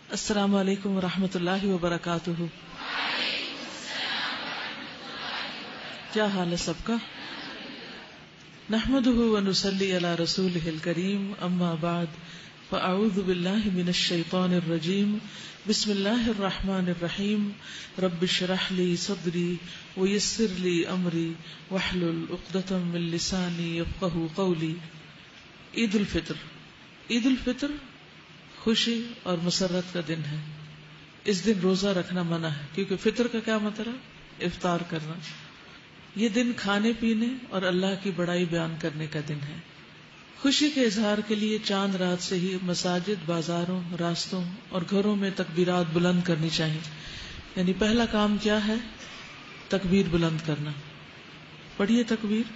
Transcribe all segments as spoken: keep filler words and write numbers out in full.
السلام علیکم ورحمۃ اللہ وبرکاتہ. کیا حال ہے سب کا؟ نحمده ونصلی علی رسولہ الکریم. اما بعد فاعوذ باللہ من الشیطان الرجیم. بسم اللہ الرحمن الرحیم. رب اشرح لی صدری ویسر لی امری واحلل عقدۃ من لسانی یفقهوا قولی. عید الفطر. عید الفطر خوشی اور مسرت کا دن ہے. اس دن روزہ رکھنا منع ہے، کیونکہ فطر کا کیا مطلب؟ افطار کرنا. یہ دن کھانے پینے اور اللہ کی بڑائی بیان کرنے کا دن ہے. خوشی کے اظہار کے لیے چاند رات سے ہی مساجد، بازاروں، راستوں اور گھروں میں تکبیرات بلند کرنی چاہیے. یعنی پہلا کام کیا ہے؟ تکبیر بلند کرنا. پڑھیے تکبیر.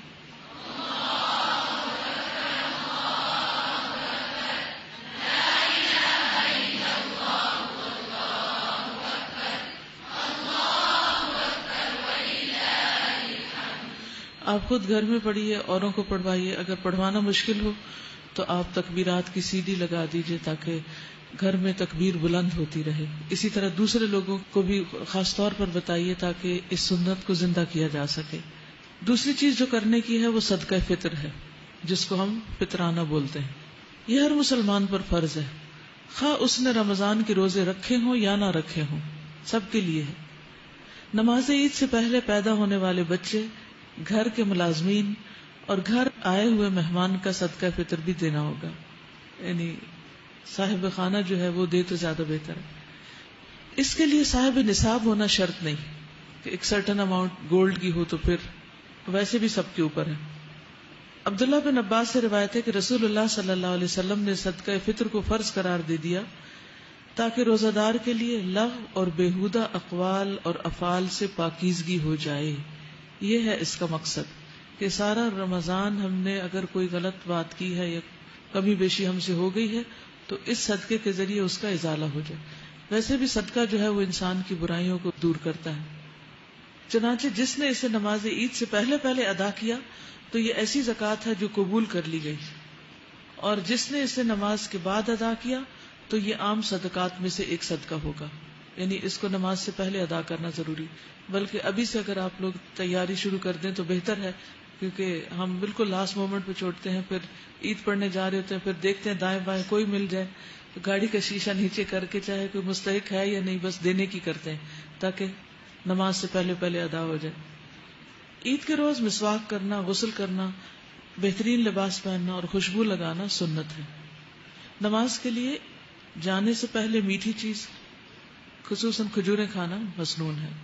آپ خود گھر میں پڑھیے، اوروں کو پڑھوائیے. اگر پڑھوانا مشکل ہو تو آپ تکبیرات کی سی ڈی لگا دیجیے تاکہ گھر میں تکبیر بلند ہوتی رہے. اسی طرح دوسرے لوگوں کو بھی خاص طور پر بتائیے تاکہ اس سنت کو زندہ کیا جا سکے. دوسری چیز جو کرنے کی ہے وہ صدقہ فطر ہے، جس کو ہم فطرانہ بولتے ہیں. یہ ہر مسلمان پر فرض ہے، خواہ اس نے رمضان کے روزے رکھے ہوں یا نہ رکھے ہوں، سب کے لیے ہے. نماز عید سے پہلے پیدا ہونے والے بچے، گھر کے ملازمین اور گھر آئے ہوئے مہمان کا صدقہ فطر بھی دینا ہوگا. یعنی صاحب خانہ جو ہے وہ دے تو زیادہ بہتر ہے. اس کے لیے صاحب نصاب ہونا شرط نہیں کہ ایک سرٹن اماؤنٹ گولڈ کی ہو، تو پھر ویسے بھی سب کے اوپر ہے. عبداللہ بن عباس سے روایت ہے کہ رسول اللہ صلی اللہ علیہ وسلم نے صدقہ فطر کو فرض قرار دے دیا تاکہ روزہ دار کے لیے لغو اور بیہودہ اقوال اور افعال سے پاکیزگی ہو جائے. یہ ہے اس کا مقصد کہ سارا رمضان ہم نے اگر کوئی غلط بات کی ہے یا کمی بیشی ہم سے ہو گئی ہے تو اس صدقے کے ذریعے اس کا ازالہ ہو جائے. ویسے بھی صدقہ جو ہے وہ انسان کی برائیوں کو دور کرتا ہے. چنانچہ جس نے اسے نماز عید سے پہلے پہلے ادا کیا تو یہ ایسی زکوٰۃ ہے جو قبول کر لی گئی، اور جس نے اسے نماز کے بعد ادا کیا تو یہ عام صدقات میں سے ایک صدقہ ہوگا. یعنی اس کو نماز سے پہلے ادا کرنا ضروری، بلکہ ابھی سے اگر آپ لوگ تیاری شروع کر دیں تو بہتر ہے، کیونکہ ہم بالکل لاسٹ مومنٹ پہ چھوڑتے ہیں. پھر عید پڑھنے جا رہے ہوتے ہیں، پھر دیکھتے ہیں دائیں بائیں کوئی مل جائے تو گاڑی کا شیشہ نیچے کر کے چاہے کوئی مستحق ہے یا نہیں بس دینے کی کرتے ہیں تاکہ نماز سے پہلے پہلے ادا ہو جائے. عید کے روز مسواک کرنا، غسل کرنا، بہترین لباس پہننا اور خوشبو لگانا سنت ہے. نماز کے لیے جانے سے پہلے میٹھی چیز خصوصاً کھجوریں کھانا مسنون ہے.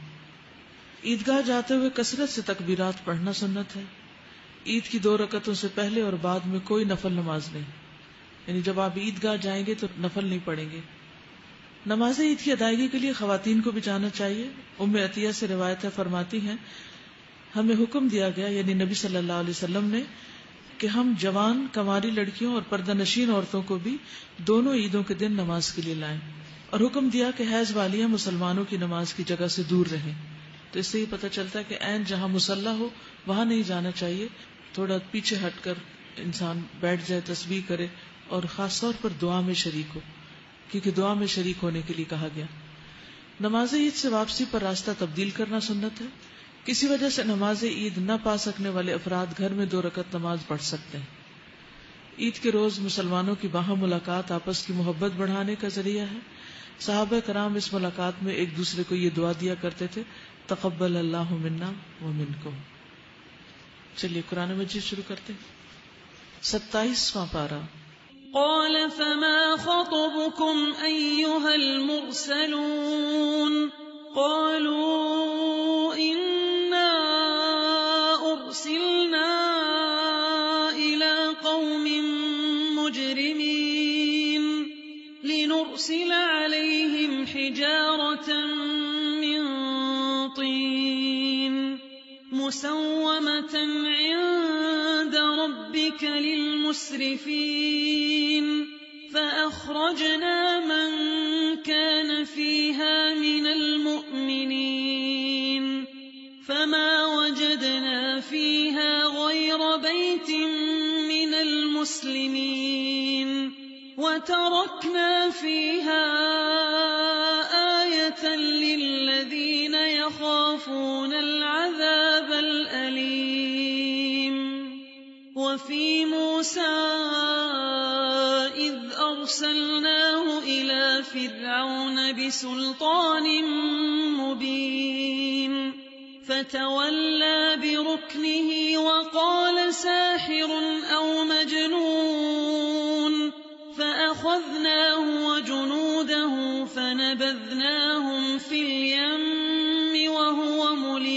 عیدگاہ جاتے ہوئے کثرت سے تکبیرات پڑھنا سنت ہے. عید کی دو رکعتوں سے پہلے اور بعد میں کوئی نفل نماز نہیں، یعنی جب آپ عیدگاہ جائیں گے تو نفل نہیں پڑھیں گے. نماز عید کی ادائیگی کے لیے خواتین کو بھی جانا چاہیے. ام عطیہ سے روایت ہے، فرماتی ہیں ہمیں حکم دیا گیا، یعنی نبی صلی اللہ علیہ وسلم نے، کہ ہم جوان کنواری لڑکیوں اور پردہ نشین عورتوں کو بھی دونوں عیدوں کے دن نماز کے لیے لائیں، اور حکم دیا کہ حیض والیاں مسلمانوں کی نماز کی جگہ سے دور رہیں. تو اس سے یہ پتہ چلتا ہے کہ عین جہاں مصلی ہو وہاں نہیں جانا چاہیے، تھوڑا پیچھے ہٹ کر انسان بیٹھ جائے، تسبیح کرے اور خاص طور پر دعا میں شریک ہو، کیونکہ دعا میں شریک ہونے کے لیے کہا گیا. نماز عید سے واپسی پر راستہ تبدیل کرنا سنت ہے. کسی وجہ سے نماز عید نہ پا سکنے والے افراد گھر میں دو رکعت نماز پڑھ سکتے ہیں. عید کے روز مسلمانوں کی باہم ملاقات آپس کی محبت بڑھانے کا ذریعہ ہے. صحابہ کرام اس ملاقات میں ایک دوسرے کو یہ دعا دیا کرتے تھے، تقبل اللہ منا ومنکم. چلیے قرآن مجید شروع کرتے ہیں. ستائیسواں پارہ. قال فما خطبكم أيها المرسلون قالوا إنا أرسلنا إلى قوم مجرمين لنرسل عليهم حجارة من طين مسومة عند ربك للمسرفين فأخرجنا من كان فيها من المؤمنين فما وجدنا فيها غير بيت من المسلمين وتركنا فيها يخافون العذاب الأليم وفي موسى إذ أرسلناه إلى فرعون بسلطان مبين فتولى بركنه وقال ساحر أو مجنون فأخذناه وجنوده فنبذناهم في اليم وهو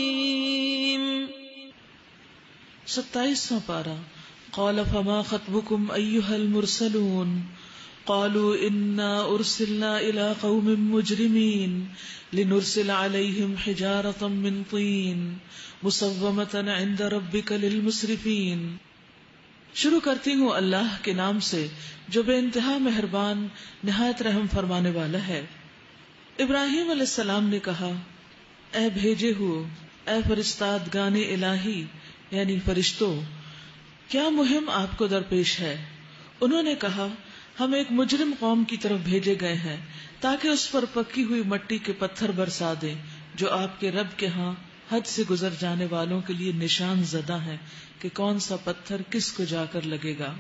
مليم. ستائیسواں پارہ. قال فما خطبكم أيها المرسلون قالوا إنا أرسلنا إلى قوم مجرمين لنرسل عليهم حجارة من طين مسومة عند ربك للمسرفين. شروع کرتی ہوں اللہ کے نام سے جو بے انتہا مہربان نہایت رحم فرمانے والا ہے. ابراہیم علیہ السلام نے کہا اے بھیجے ہوئے، اے فرستادگان الہی یعنی فرشتوں، کیا مہم آپ کو درپیش ہے؟ انہوں نے کہا ہم ایک مجرم قوم کی طرف بھیجے گئے ہیں تاکہ اس پر پکی ہوئی مٹی کے پتھر برسا دیں جو آپ کے رب کے ہاں حد سے گزر جانے والوں کے لیے نشان زدہ ہیں کہ کون سا پتھر کس کو جا کر لگے گا.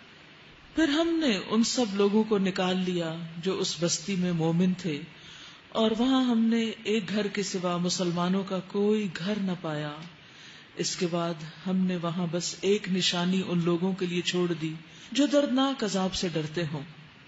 پھر ہم نے ان سب لوگوں کو نکال لیا جو اس بستی میں مومن تھے، اور وہاں ہم نے ایک گھر کے سوا مسلمانوں کا کوئی گھر نہ پایا. اس کے بعد ہم نے وہاں بس ایک نشانی ان لوگوں کے لیے چھوڑ دی جو دردناک عذاب سے ڈرتے ہوں.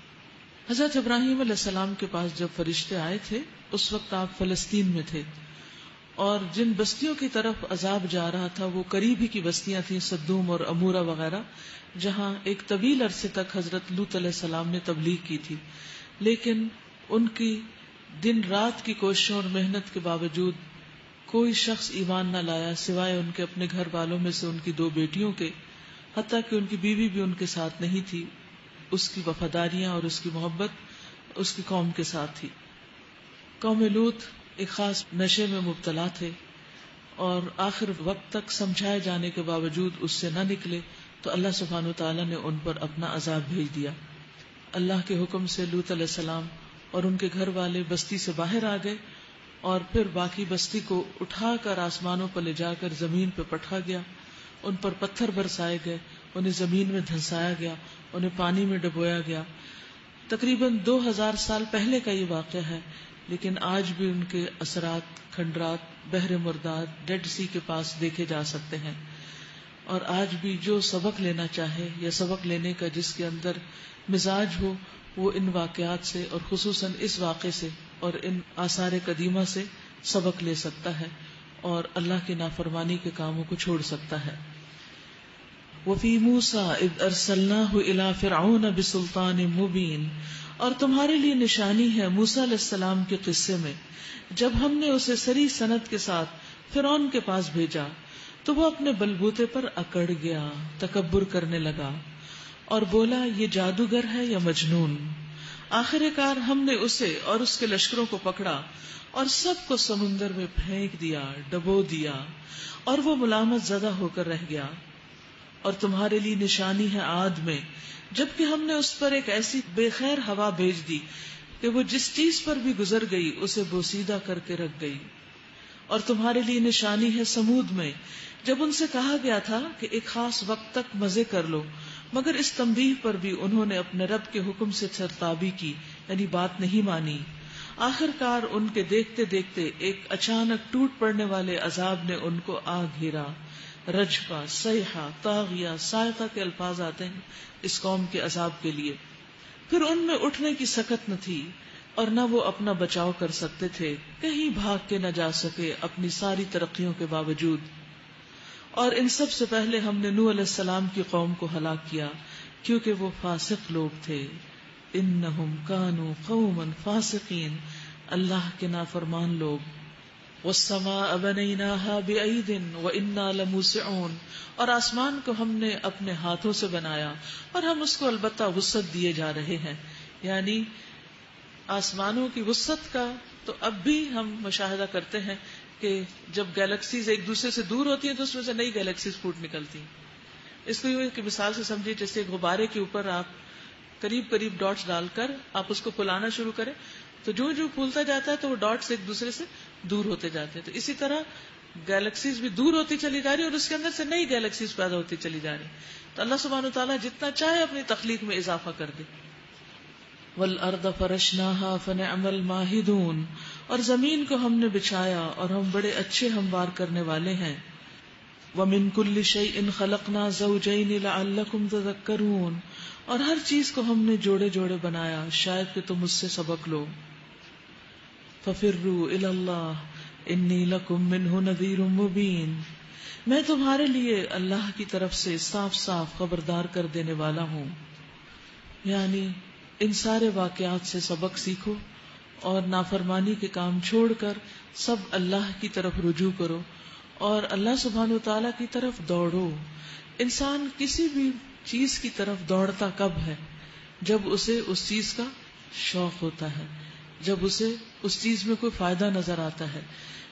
حضرت ابراہیم علیہ السلام کے پاس جب فرشتے آئے تھے اس وقت آپ فلسطین میں تھے، اور جن بستیوں کی طرف عذاب جا رہا تھا وہ قریب ہی کی بستیاں تھیں، صدوم اور امورہ وغیرہ، جہاں ایک طویل عرصے تک حضرت لوط علیہ السلام نے تبلیغ کی تھی. لیکن ان کی دن رات کی کوششوں اور محنت کے باوجود کوئی شخص ایمان نہ لایا سوائے ان کے اپنے گھر والوں میں سے ان کی دو بیٹیوں کے، حتیٰ کہ ان کی بیوی بھی ان کے ساتھ نہیں تھی. اس کی وفاداریاں اور اس کی محبت اس کی قوم کے ساتھ تھی. قوم لوط ایک خاص نشے میں مبتلا تھے، اور آخر وقت تک سمجھائے جانے کے باوجود اس سے نہ نکلے تو اللہ سبحانہ وتعالیٰ نے ان پر اپنا عذاب بھیج دیا. اللہ کے حکم سے لوط علیہ السلام اور ان کے گھر والے بستی سے باہر آ گئے، اور پھر باقی بستی کو اٹھا کر آسمانوں پر لے جا کر زمین پہ پٹھا گیا. ان پر پتھر برسائے گئے، انہیں زمین میں دھنسایا گیا، انہیں پانی میں ڈبویا گیا. تقریباً دو ہزار سال پہلے کا یہ واقعہ ہے، لیکن آج بھی ان کے اثرات کھنڈرات بحر مرداد ڈیڈ سی کے پاس دیکھے جا سکتے ہیں. اور آج بھی جو سبق لینا چاہے یا سبق لینے کا جس کے اندر مزاج ہو وہ ان واقعات سے اور خصوصاً اس واقعے سے اور ان آثار قدیمہ سے سبق لے سکتا ہے اور اللہ کی نافرمانی کے کاموں کو چھوڑ سکتا ہے. وفی موسیٰ اذ ارسلناہ الی فرعون بسلطان مبین، اور تمہارے لیے نشانی ہے موسیٰ علیہ السلام کے قصے میں جب ہم نے اسے سری سند کے ساتھ فرعون کے پاس بھیجا تو وہ اپنے بلبوتے پر اکڑ گیا، تکبر کرنے لگا اور بولا یہ جادوگر ہے یا مجنون. آخر کار ہم نے اسے اور اس کے لشکروں کو پکڑا اور سب کو سمندر میں پھینک دیا، ڈبو دیا، اور وہ ملامت زدہ ہو کر رہ گیا. اور تمہارے لیے نشانی ہے عاد میں جبکہ ہم نے اس پر ایک ایسی بے خیر ہوا بھیج دی کہ وہ جس چیز پر بھی گزر گئی اسے بوسیدہ کر کے رکھ گئی. اور تمہارے لیے نشانی ہے سمود میں جب ان سے کہا گیا تھا کہ ایک خاص وقت تک مزے کر لو، مگر اس تنبیہ پر بھی انہوں نے اپنے رب کے حکم سے سرتابی کی، یعنی بات نہیں مانی. آخر کار ان کے دیکھتے دیکھتے ایک اچانک ٹوٹ پڑنے والے عذاب نے ان کو آ گھیرا. رجفہ، صیحہ، طاغیہ، صاعقہ کے الفاظ آتے ہیں اس قوم کے عذاب کے لیے. پھر ان میں اٹھنے کی سکت نہ تھی اور نہ وہ اپنا بچاؤ کر سکتے تھے، کہیں بھاگ کے نہ جا سکے اپنی ساری ترقیوں کے باوجود. اور ان سب سے پہلے ہم نے نوح علیہ السلام کی قوم کو ہلاک کیا کیونکہ وہ فاسق لوگ تھے. انہم کانوا قوما فاسقین، اللہ کے نافرمان لوگ. والسماء بنیناہا بعید وانا لموسعون، اور آسمان کو ہم نے اپنے ہاتھوں سے بنایا اور ہم اس کو البتہ وسعت دیے جا رہے ہیں. یعنی آسمانوں کی وسعت کا تو اب بھی ہم مشاہدہ کرتے ہیں کہ جب گیلیکسیز ایک دوسرے سے دور ہوتی ہیں تو اس میں سے نئی گیلیکسیز پھوٹ نکلتی ہیں. اس کو یہ کہ مثال سے سمجھیے جیسے غبارے کے اوپر آپ قریب قریب ڈاٹس ڈال کر آپ اس کو پھلانا شروع کریں تو جو جو پھولتا جاتا ہے تو وہ ڈاٹس ایک دوسرے سے دور ہوتے جاتے ہیں. تو اسی طرح گیلیکسیز بھی دور ہوتی چلی جا رہی اور اس کے اندر سے نئی گیلیکسیز پیدا ہوتی چلی جا رہی. تو اللہ سبحانہ وتعالیٰ جتنا چاہے اپنی تخلیق میں اضافہ کر دے. وَالْأَرْضَ فَرَشْنَاهَا فَنِعْمَ الْمَاهِدُونَ, اور زمین کو ہم نے بچھایا اور ہم بڑے اچھے ہموار کرنے والے ہیں. وَمِن كُلِّ شَيْءٍ خَلَقْنَا زَوْجَيْنِ لَعَلَّكُمْ تَذَكَّرُونَ, اور ہر چیز کو ہم نے جوڑے جوڑے بنایا شاید کہ تم اس سے سبق لو. فَفِرُّوا إِلَى اللَّهِ إِنِّي لَكُمْ مِنْهُ نَذِيرٌ مُبِينٌ, میں تمہارے لیے اللہ کی طرف سے صاف صاف خبردار کر دینے والا ہوں. یعنی ان سارے واقعات سے سبق سیکھو اور نافرمانی کے کام چھوڑ کر سب اللہ کی طرف رجوع کرو اور اللہ سبحانہ وتعالیٰ کی طرف دوڑو. انسان کسی بھی چیز کی طرف دوڑتا کب ہے؟ جب اسے اس چیز کا شوق ہوتا ہے, جب اسے اس چیز میں کوئی فائدہ نظر آتا ہے,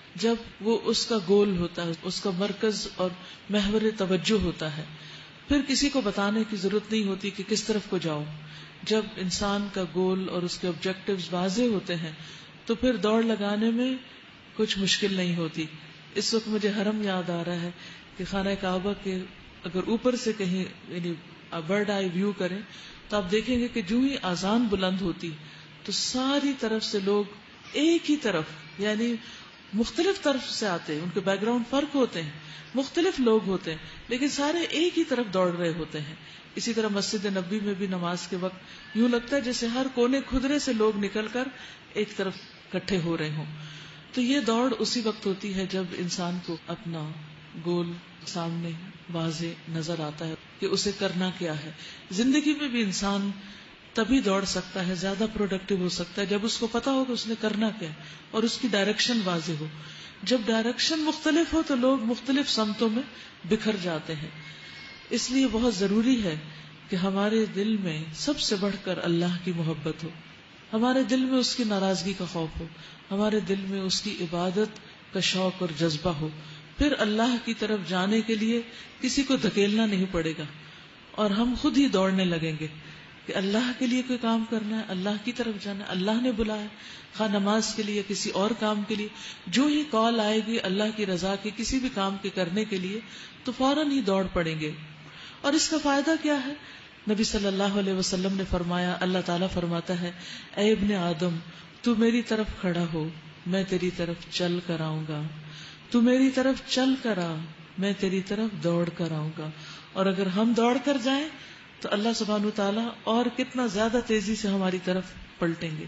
جب وہ اس کا گول ہوتا ہے, اس کا مرکز اور محور توجہ ہوتا ہے. پھر کسی کو بتانے کی ضرورت نہیں ہوتی کہ کس طرف کو جاؤ. جب انسان کا گول اور اس کے آبجیکٹیوز واضح ہوتے ہیں تو پھر دوڑ لگانے میں کچھ مشکل نہیں ہوتی. اس وقت مجھے حرم یاد آ رہا ہے کہ خانہ کعبہ کے اگر اوپر سے کہیں یعنی برڈ آئی ویو کریں تو آپ دیکھیں گے کہ جو ہی اذان بلند ہوتی تو ساری طرف سے لوگ ایک ہی طرف, یعنی مختلف طرف سے آتے ہیں, ان کے بیک گراؤنڈ فرق ہوتے ہیں, مختلف لوگ ہوتے ہیں, لیکن سارے ایک ہی طرف دوڑ رہے ہوتے ہیں. اسی طرح مسجد نبی میں بھی نماز کے وقت یوں لگتا ہے جیسے ہر کونے کھدرے سے لوگ نکل کر ایک طرف اکٹھے ہو رہے ہوں. تو یہ دوڑ اسی وقت ہوتی ہے جب انسان کو اپنا گول سامنے واضح نظر آتا ہے کہ اسے کرنا کیا ہے. زندگی میں بھی انسان تبھی دوڑ سکتا ہے, زیادہ پروڈکٹیو ہو سکتا ہے جب اس کو پتا ہو کہ اس نے کرنا کیا ہے اور اس کی ڈائریکشن واضح ہو. جب ڈائریکشن مختلف ہو تو لوگ مختلف سمتوں میں بکھر جاتے ہیں. اس لیے بہت ضروری ہے کہ ہمارے دل میں سب سے بڑھ کر اللہ کی محبت ہو, ہمارے دل میں اس کی ناراضگی کا خوف ہو, ہمارے دل میں اس کی عبادت کا شوق اور جذبہ ہو. پھر اللہ کی طرف جانے کے لیے کسی کو دھکیلنا نہیں پڑے گا اور ہم خود ہی دوڑنے لگیں گے کہ اللہ کے لیے کوئی کام کرنا ہے, اللہ کی طرف جانا ہے, اللہ نے بلایا, خواہ نماز کے لیے کسی اور کام کے لیے. جو ہی کال آئے گی اللہ کی رضا کے کسی بھی کام کے کرنے کے لیے تو فوراً ہی دوڑ پڑیں گے. اور اس کا فائدہ کیا ہے؟ نبی صلی اللہ علیہ وسلم نے فرمایا, اللہ تعالیٰ فرماتا ہے, اے ابن آدم تو میری طرف کھڑا ہو میں تیری طرف چل کر آؤں گا, تو میری طرف چل کر آ میں تیری طرف دوڑ کر آؤں گا. اور اگر ہم دوڑ کر جائیں تو اللہ سبحانہ وتعالیٰ اور کتنا زیادہ تیزی سے ہماری طرف پلٹیں گے.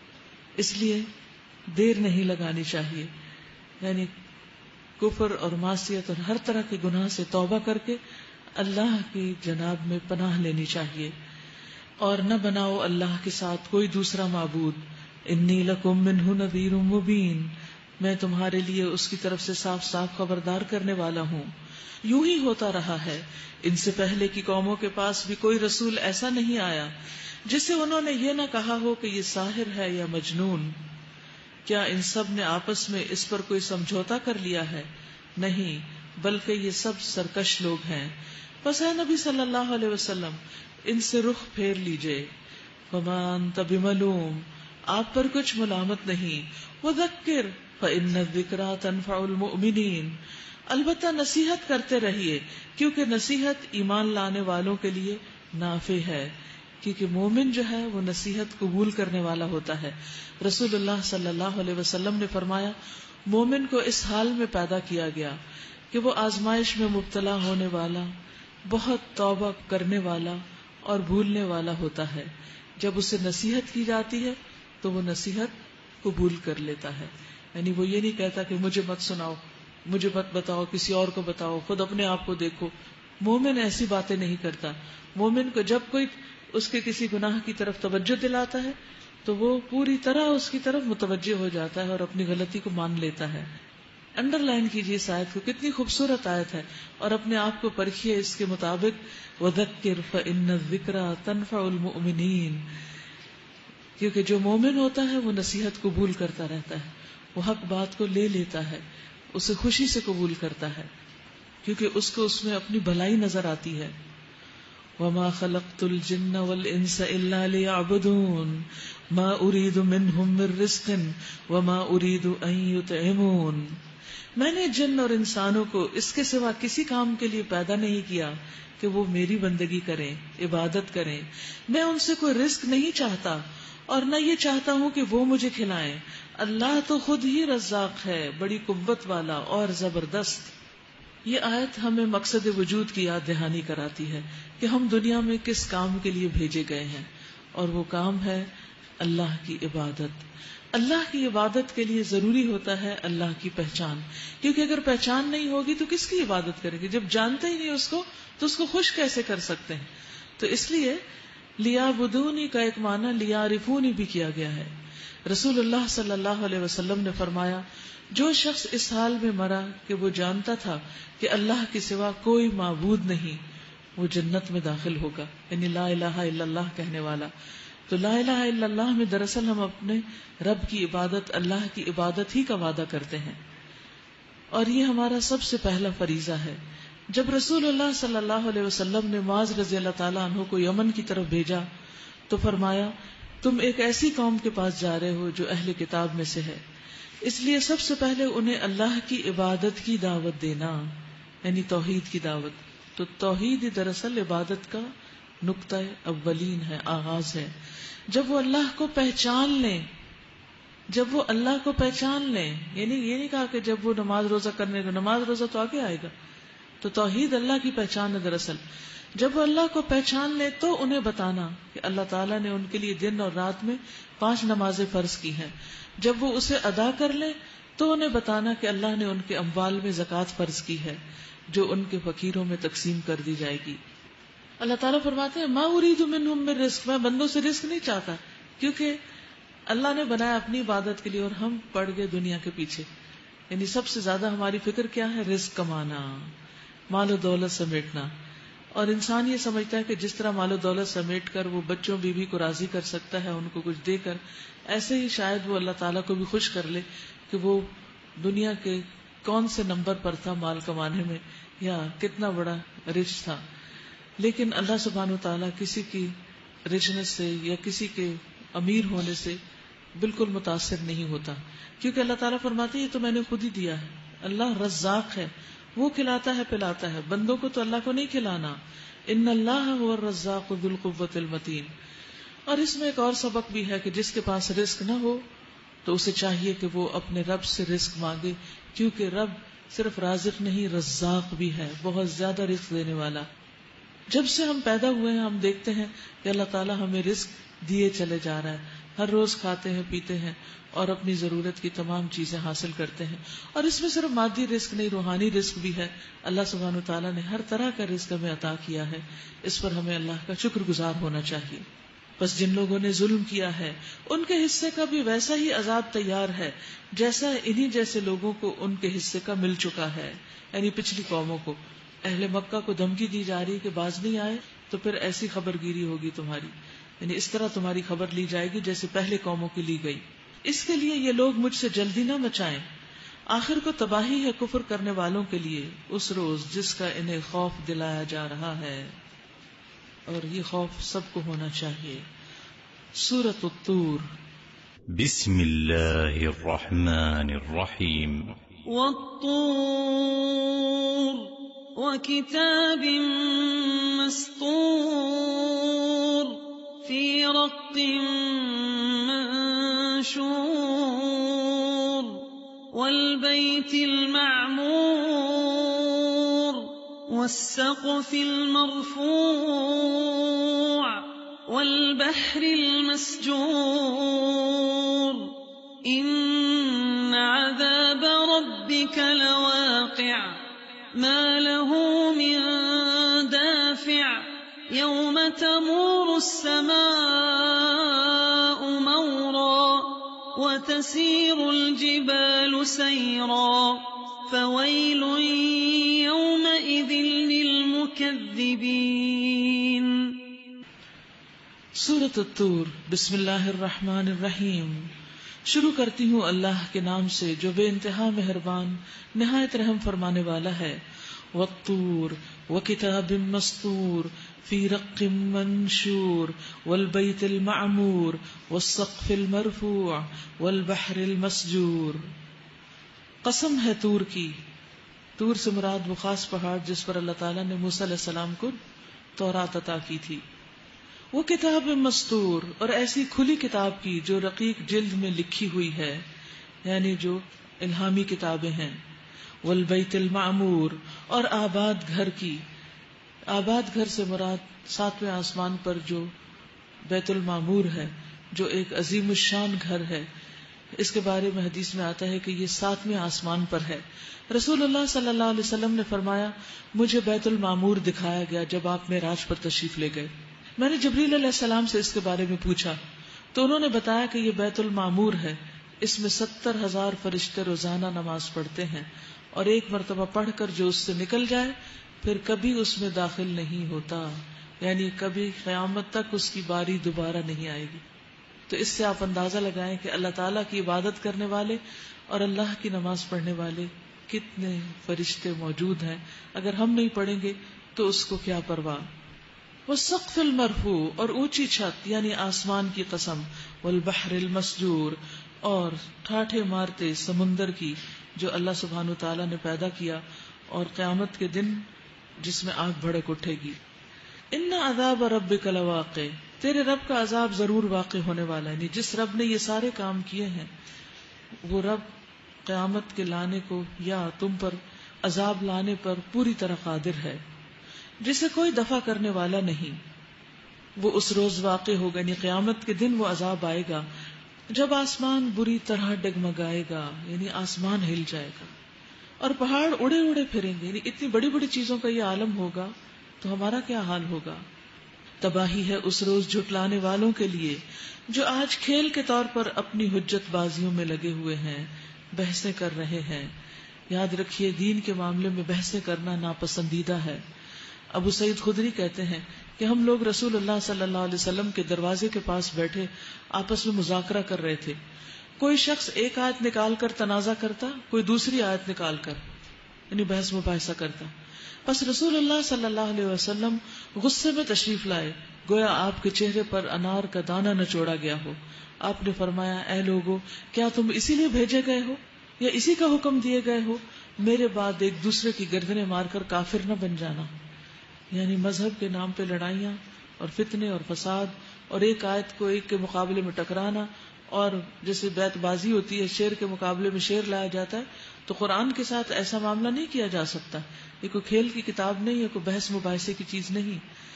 اس لیے دیر نہیں لگانی چاہیے, یعنی کفر اور معصیت اور ہر طرح کے گناہ سے توبہ کر کے اللہ کی جناب میں پناہ لینی چاہیے. اور نہ بناؤ اللہ کے ساتھ کوئی دوسرا معبود. انی لکم منہ نذیر مبین, میں تمہارے لیے اس کی طرف سے صاف صاف خبردار کرنے والا ہوں. یوں ہی ہوتا رہا ہے, ان سے پہلے کی قوموں کے پاس بھی کوئی رسول ایسا نہیں آیا جس سے انہوں نے یہ نہ کہا ہو کہ یہ ساحر ہے یا مجنون. کیا ان سب نے آپس میں اس پر کوئی سمجھوتا کر لیا ہے؟ نہیں, بلکہ یہ سب سرکش لوگ ہیں. بس اے نبی صلی اللہ علیہ وسلم ان سے رخ پھیر لیجئے. وما انت بملوم, آپ پر کچھ ملامت نہیں. وذکر فإن الذکریٰ تنفع المؤمنین, البتہ نصیحت کرتے رہیے کیونکہ نصیحت ایمان لانے والوں کے لیے نافع ہے, کیونکہ مومن جو ہے وہ نصیحت قبول کرنے والا ہوتا ہے. رسول اللہ صلی اللہ علیہ وسلم نے فرمایا, مومن کو اس حال میں پیدا کیا گیا کہ وہ آزمائش میں مبتلا ہونے والا, بہت توبہ کرنے والا اور بھولنے والا ہوتا ہے. جب اسے نصیحت کی جاتی ہے تو وہ نصیحت قبول کر لیتا ہے. یعنی وہ یہ نہیں کہتا کہ مجھے مت سناؤ, مجھے مت بتاؤ, کسی اور کو بتاؤ, خود اپنے آپ کو دیکھو. مومن ایسی باتیں نہیں کرتا. مومن کو جب کوئی اس کے کسی گناہ کی طرف توجہ دلاتا ہے تو وہ پوری طرح اس کی طرف متوجہ ہو جاتا ہے اور اپنی غلطی کو مان لیتا ہے. انڈر لائن کیجیے اس آیت کو, کتنی خوبصورت آیت ہے, اور اپنے آپ کو پرکھیے اس کے مطابق. وَذَكِّرْ فَإِنَّ الذِّكْرَىٰ تَنفَعُ الْمُؤْمِنِينَ, کیونکہ جو مومن ہوتا ہے وہ نصیحت قبول کرتا رہتا ہے, وہ حق بات کو لے لیتا ہے, اسے خوشی سے قبول کرتا ہے کیونکہ اس کو اس میں اپنی بھلائی نظر آتی ہے. وَمَا خَلَقْتُ الْجِنَّ وَالْإِنسَ إِلَّا لِيَعْبُدُونَ, ما اريد منهم من رزق وما اريد ان يطعمون. میں نے جن اور انسانوں کو اس کے سوا کسی کام کے لیے پیدا نہیں کیا کہ وہ میری بندگی کریں، عبادت کریں. میں ان سے کوئی رزق نہیں چاہتا اور نہ یہ چاہتا ہوں کہ وہ مجھے کھلائیں. اللہ تو خود ہی رزاق ہے، بڑی قوت والا اور زبردست. یہ آیت ہمیں مقصد وجود کی یاد دہانی کراتی ہے کہ ہم دنیا میں کس کام کے لیے بھیجے گئے ہیں، اور وہ کام ہے اللہ کی عبادت. اللہ کی عبادت کے لیے ضروری ہوتا ہے اللہ کی پہچان، کیونکہ اگر پہچان نہیں ہوگی تو کس کی عبادت کریں گے؟ جب جانتے ہی نہیں اس کو تو اس کو خوش کیسے کر سکتے ہیں؟ تو اس لیے لیعبدونی کا ایک معنی لیعرفونی بھی کیا گیا ہے. رسول اللہ صلی اللہ علیہ وسلم نے فرمایا، جو شخص اس حال میں مرا کہ وہ جانتا تھا کہ اللہ کے سوا کوئی معبود نہیں، وہ جنت میں داخل ہوگا. یعنی لا الہ الا اللہ کہنے والا. تو لا الہ الا اللہ میں دراصل ہم اپنے رب کی عبادت، اللہ کی عبادت ہی کا وعدہ کرتے ہیں، اور یہ ہمارا سب سے پہلا فریضہ ہے. جب رسول اللہ صلی اللہ علیہ وسلم نے معاذ رضی اللہ تعالیٰ عنہ کو یمن کی طرف بھیجا تو فرمایا، تم ایک ایسی قوم کے پاس جا رہے ہو جو اہل کتاب میں سے ہے، اس لیے سب سے پہلے انہیں اللہ کی عبادت کی دعوت دینا، یعنی توحید کی دعوت. تو توحید دراصل عبادت کا نقطہ اولین ہے، آغاز ہے. جب وہ اللہ کو پہچان لیں، جب وہ اللہ کو پہچان لیں، یعنی یہ نہیں کہا کہ جب وہ نماز روزہ کرنے کا، نماز روزہ تو آگے آئے گا. تو توحید اللہ کی پہچان ہے دراصل. جب وہ اللہ کو پہچان لے تو انہیں بتانا کہ اللہ تعالیٰ نے ان کے لیے دن اور رات میں پانچ نمازیں فرض کی ہیں. جب وہ اسے ادا کر لیں تو انہیں بتانا کہ اللہ نے ان کے اموال میں زکوٰۃ فرض کی ہے جو ان کے فقیروں میں تقسیم کر دی جائے گی. اللہ تعالیٰ فرماتے ہیں، ما اريد منهم من رزق، میں بندوں سے رزق نہیں چاہتا، کیونکہ اللہ نے بنایا اپنی عبادت کے لیے اور ہم پڑ گئے دنیا کے پیچھے. یعنی سب سے زیادہ ہماری فکر کیا ہے؟ رزق کمانا، مال و دولت سمیٹنا. اور انسان یہ سمجھتا ہے کہ جس طرح مال و دولت سمیٹ کر وہ بچوں بیوی کو راضی کر سکتا ہے ان کو کچھ دے کر، ایسے ہی شاید وہ اللہ تعالیٰ کو بھی خوش کر لے کہ وہ دنیا کے کون سے نمبر پر تھا مال کمانے میں یا کتنا بڑا رچ تھا. لیکن اللہ سبحانہ وتعالیٰ کسی کی رچنس سے یا کسی کے امیر ہونے سے بالکل متاثر نہیں ہوتا، کیونکہ اللہ تعالیٰ فرماتے ہیں یہ تو میں نے خود ہی دیا ہے. اللہ رزاق ہے، وہ کھلاتا ہے پلاتا ہے، بندوں کو تو اللہ کو نہیں کھلانا. ان اللہ هو الرزاق ذو القوة المتین. اور اس میں ایک اور سبق بھی ہے کہ جس کے پاس رزق نہ ہو تو اسے چاہیے کہ وہ اپنے رب سے رزق مانگے، کیونکہ رب صرف رازق نہیں، رزاق بھی ہے، بہت زیادہ رزق دینے والا. جب سے ہم پیدا ہوئے ہیں ہم دیکھتے ہیں کہ اللہ تعالیٰ ہمیں رزق دیے چلے جا رہا ہے. ہر روز کھاتے ہیں، پیتے ہیں اور اپنی ضرورت کی تمام چیزیں حاصل کرتے ہیں. اور اس میں صرف مادی رزق نہیں، روحانی رزق بھی ہے. اللہ سبحانہ وتعالیٰ نے ہر طرح کا رزق ہمیں عطا کیا ہے. اس پر ہمیں اللہ کا شکر گزار ہونا چاہیے. بس جن لوگوں نے ظلم کیا ہے ان کے حصے کا بھی ویسا ہی عذاب تیار ہے جیسا انہی جیسے لوگوں کو ان کے حصے کا مل چکا ہے. یعنی پچھلی قوموں کو، اہل مکہ کو دھمکی دی جا رہی کہ باز نہیں آئے تو پھر ایسی خبر گیری ہوگی تمہاری، یعنی اس طرح تمہاری خبر لی جائے گی جیسے پہلے قوموں کی لی گئی. اس کے لیے یہ لوگ مجھ سے جلدی نہ مچائیں، آخر کو تباہی ہے کفر کرنے والوں کے لیے اس روز جس کا انہیں خوف دلایا جا رہا ہے، اور یہ خوف سب کو ہونا چاہیے. سورۃ الطور. بسم اللہ الرحمن الرحیم. والطور وكتاب مسطور في رق منشور والبيت المعمور والسقف المرفوع والبحر المسجور إن عذاب ربك لواقع ما له من دافع يوم تمور السماء مورا وتسير الجبال سيرا فويل يومئذ للمكذبين. سورۃ الطور. بسم اللہ الرحمن الرحیم. شروع کرتی ہوں اللہ کے نام سے جو بے انتہا مہربان نہایت رحم فرمانے والا ہے. والطور وكتاب مسطور في رق منشور والبيت المعمور والسقف المرفوع والبحر المسجور. قسم ہے طور کی. طور سے مراد وہ خاص پہاڑ جس پر اللہ تعالیٰ نے موسیٰ علیہ السلام کو تورات عطا کی تھی. وہ کتاب مستور، اور ایسی کھلی کتاب کی جو رقیق جلد میں لکھی ہوئی ہے، یعنی جو الہامی کتابیں ہیں. والبیت المعمور، اور آباد گھر کی. آباد گھر سے مراد ساتویں آسمان پر جو بیت المعمور ہے، جو ایک عظیم الشان گھر ہے. اس کے بارے میں حدیث میں آتا ہے کہ یہ ساتویں آسمان پر ہے. رسول اللہ صلی اللہ علیہ وسلم نے فرمایا مجھے بیت المعمور دکھایا گیا جب آپ معراج پر تشریف لے گئے. میں نے جبریل علیہ السلام سے اس کے بارے میں پوچھا تو انہوں نے بتایا کہ یہ بیت المعمور ہے. اس میں ستر ہزار فرشتے روزانہ نماز پڑھتے ہیں، اور ایک مرتبہ پڑھ کر جو اس سے نکل جائے پھر کبھی اس میں داخل نہیں ہوتا، یعنی کبھی قیامت تک اس کی باری دوبارہ نہیں آئے گی. تو اس سے آپ اندازہ لگائیں کہ اللہ تعالیٰ کی عبادت کرنے والے اور اللہ کی نماز پڑھنے والے کتنے فرشتے موجود ہیں. اگر ہم نہیں پڑھیں گے تو اس کو کیا پرواہ. والسقف المرفوع، اور اونچی چھت یعنی آسمان کی قسم. والبحر المسجور، اور ٹھاٹھے مارتے سمندر کی جو اللہ سبحانہ تعالیٰ نے پیدا کیا، اور قیامت کے دن جس میں آگ بھڑک اٹھے گی. ان عذاب ربک لواقع، تیرے رب کا عذاب ضرور واقع ہونے والا ہے. یعنی جس رب نے یہ سارے کام کیے ہیں وہ رب قیامت کے لانے کو یا تم پر عذاب لانے پر پوری طرح قادر ہے، جسے کوئی دفع کرنے والا نہیں. وہ اس روز واقع ہوگا، یعنی قیامت کے دن وہ عذاب آئے گا جب آسمان بری طرح ڈگمگائے گا، یعنی آسمان ہل جائے گا اور پہاڑ اڑے اڑے پھریں گے. یعنی اتنی بڑی بڑی چیزوں کا یہ عالم ہوگا تو ہمارا کیا حال ہوگا. تباہی ہے اس روز جھٹلانے والوں کے لیے جو آج کھیل کے طور پر اپنی حجت بازیوں میں لگے ہوئے ہیں، بحثیں کر رہے ہیں. یاد رکھیے دین کے معاملے میں بحثیں کرنا ناپسندیدہ ہے. ابو سعید خدری کہتے ہیں کہ ہم لوگ رسول اللہ صلی اللہ علیہ وسلم کے دروازے کے پاس بیٹھے آپس میں مذاکرہ کر رہے تھے. کوئی شخص ایک آیت نکال کر تنازع کرتا، کوئی دوسری آیت نکال کر یعنی بحث مباحثہ کرتا. بس رسول اللہ صلی اللہ علیہ وسلم غصے میں تشریف لائے، گویا آپ کے چہرے پر انار کا دانہ نچوڑا گیا ہو. آپ نے فرمایا اے لوگو، کیا تم اسی لیے بھیجے گئے ہو یا اسی کا حکم دیے گئے ہو؟ میرے بعد ایک دوسرے کی گردنیں مار کر کافر نہ بن جانا. یعنی مذہب کے نام پہ لڑائیاں اور فتنے اور فساد، اور ایک آیت کو ایک کے مقابلے میں ٹکرانا، اور جیسے بیت بازی ہوتی ہے شیر کے مقابلے میں شیر لایا جاتا ہے، تو قرآن کے ساتھ ایسا معاملہ نہیں کیا جا سکتا. یہ کوئی کھیل کی کتاب نہیں ہے، کوئی بحث مباحثے کی چیز نہیں.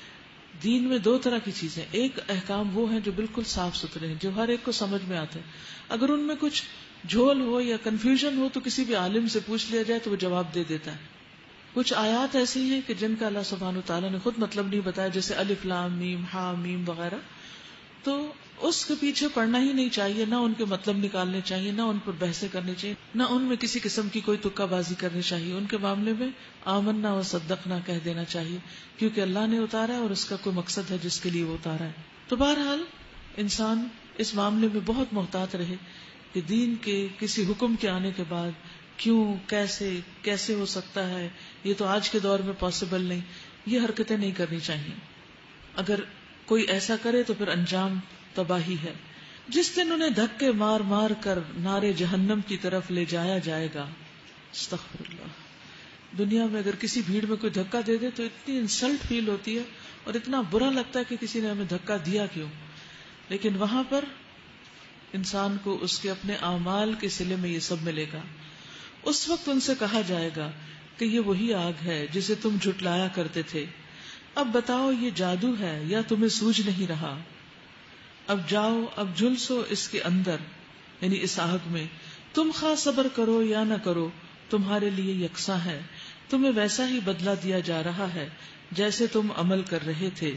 دین میں دو طرح کی چیزیں، ایک احکام وہ ہیں جو بالکل صاف ستھرے ہیں، جو ہر ایک کو سمجھ میں آتے ہیں. اگر ان میں کچھ جھول ہو یا کنفیوژن ہو تو کسی بھی عالم سے پوچھ لیا جائے تو وہ جواب دے دیتا ہے. کچھ آیات ایسی ہیں کہ جن کا اللہ سبحانہ تعالیٰ نے خود مطلب نہیں بتایا، جیسے الف لام میم ہا میم وغیرہ، تو اس کے پیچھے پڑھنا ہی نہیں چاہیے، نہ ان کے مطلب نکالنے چاہیے، نہ ان پر بحثیں کرنی چاہیے، نہ ان میں کسی قسم کی کوئی تکا بازی کرنی چاہیے. ان کے معاملے میں آمنا و صدقنا کہہ دینا چاہیے، کیونکہ اللہ نے اتارا ہے اور اس کا کوئی مقصد ہے جس کے لیے وہ اتارا ہے. تو بہرحال انسان اس معاملے میں بہت محتاط رہے کہ دین کے کسی حکم کے آنے کے بعد کیوں، کیسے کیسے ہو سکتا ہے، یہ تو آج کے دور میں پاسبل نہیں، یہ حرکتیں نہیں کرنی چاہیے. اگر کوئی ایسا کرے تو پھر انجام تباہی ہے. جس دن انہیں دھکے مار مار کر نارے جہنم کی طرف لے جایا جائے گا. استغفر اللہ. دنیا میں اگر کسی بھیڑ میں کوئی دھکا دے دے تو اتنی انسلٹ فیل ہوتی ہے اور اتنا برا لگتا ہے کہ کسی نے ہمیں دھکا دیا کیوں. لیکن وہاں پر انسان کو اس کے اپنے اعمال کے صلے میں یہ سب ملے گا. اس وقت ان سے کہا جائے گا کہ یہ وہی آگ ہے جسے تم جھٹلایا کرتے تھے. اب بتاؤ یہ جادو ہے یا تمہیں سوجھ نہیں رہا؟ اب جاؤ، اب جھلسو اس کے اندر، یعنی اس آگ میں. تم خواہ صبر کرو یا نہ کرو تمہارے لیے یکساں ہے، تمہیں ویسا ہی بدلہ دیا جا رہا ہے جیسے تم عمل کر رہے تھے.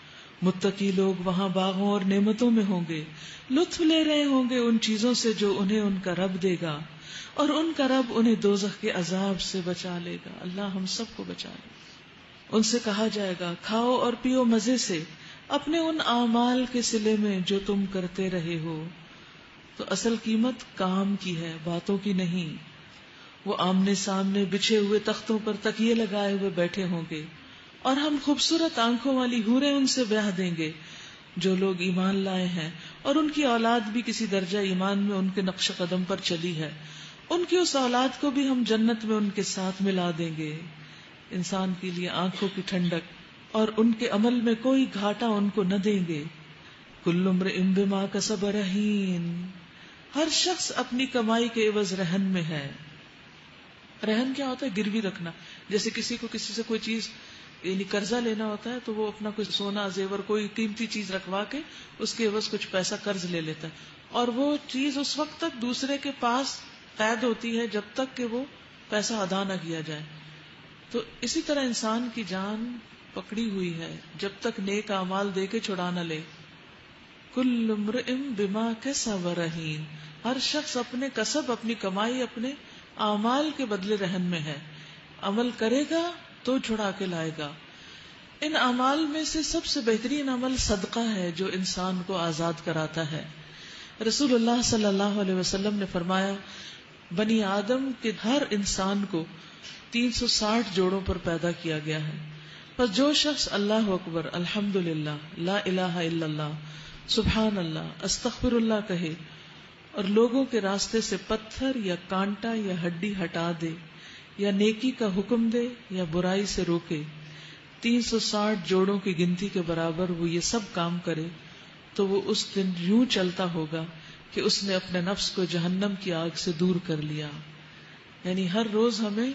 متقی لوگ وہاں باغوں اور نعمتوں میں ہوں گے، لطف لے رہے ہوں گے ان چیزوں سے جو انہیں ان کا رب دے گا، اور ان کا رب انہیں دوزخ کے عذاب سے بچا لے گا. اللہ ہم سب کو بچا لے. ان سے کہا جائے گا کھاؤ اور پیو مزے سے اپنے ان اعمال کے صلے میں جو تم کرتے رہے ہو. تو اصل قیمت کام کی ہے، باتوں کی نہیں. وہ آمنے سامنے بچھے ہوئے تختوں پر تکیے لگائے ہوئے بیٹھے ہوں گے، اور ہم خوبصورت آنکھوں والی حوریں ان سے بیاہ دیں گے جو لوگ ایمان لائے ہیں، اور ان کی اولاد بھی کسی درجہ ایمان میں ان کے نقش قدم پر چلی ہے، ان کی اس اولاد کو بھی ہم جنت میں ان کے ساتھ ملا دیں گے۔ انسان کے لیے آنکھوں کی ٹھنڈک اور ان کے عمل میں کوئی گھاٹا ان کو نہ دیں گے۔ کل امرئ بما کسب رہین، ہر شخص اپنی کمائی کے عوض رہن میں ہے۔ رہن کیا ہوتا ہے؟ گروی رکھنا۔ جیسے کسی کو کسی سے کوئی چیز یعنی قرضہ لینا ہوتا ہے تو وہ اپنا کوئی سونا زیور کوئی قیمتی چیز رکھوا کے اس کے عوض کچھ پیسہ قرض لے لیتا ہے، اور وہ چیز اس وقت تک دوسرے کے پاس قید ہوتی ہے جب تک کہ وہ پیسہ ادا نہ کیا جائے۔ تو اسی طرح انسان کی جان پکڑی ہوئی ہے جب تک نیک اعمال دے کے چھڑا نہ لے۔ کل امرئ بما کسب رہین، ہر شخص اپنے کسب اپنی کمائی اپنے اعمال کے بدلے رہن میں ہے۔ عمل کرے گا تو چھڑا کے لائے گا۔ ان اعمال میں سے سب سے بہترین عمل صدقہ ہے جو انسان کو آزاد کراتا ہے۔ رسول اللہ صلی اللہ علیہ وسلم نے فرمایا، بنی آدم کے ہر انسان کو تین سو ساٹھ جوڑوں پر پیدا کیا گیا ہے، پس جو شخص اللہ اکبر، الحمدللہ، لا الہ الا اللہ، سبحان اللہ، استغفر اللہ کہے اور لوگوں کے راستے سے پتھر یا کانٹا یا ہڈی ہٹا دے یا نیکی کا حکم دے یا برائی سے روکے، تین سو ساٹھ جوڑوں کی گنتی کے برابر وہ یہ سب کام کرے تو وہ اس دن یوں چلتا ہوگا کہ اس نے اپنے نفس کو جہنم کی آگ سے دور کر لیا۔ یعنی ہر روز ہمیں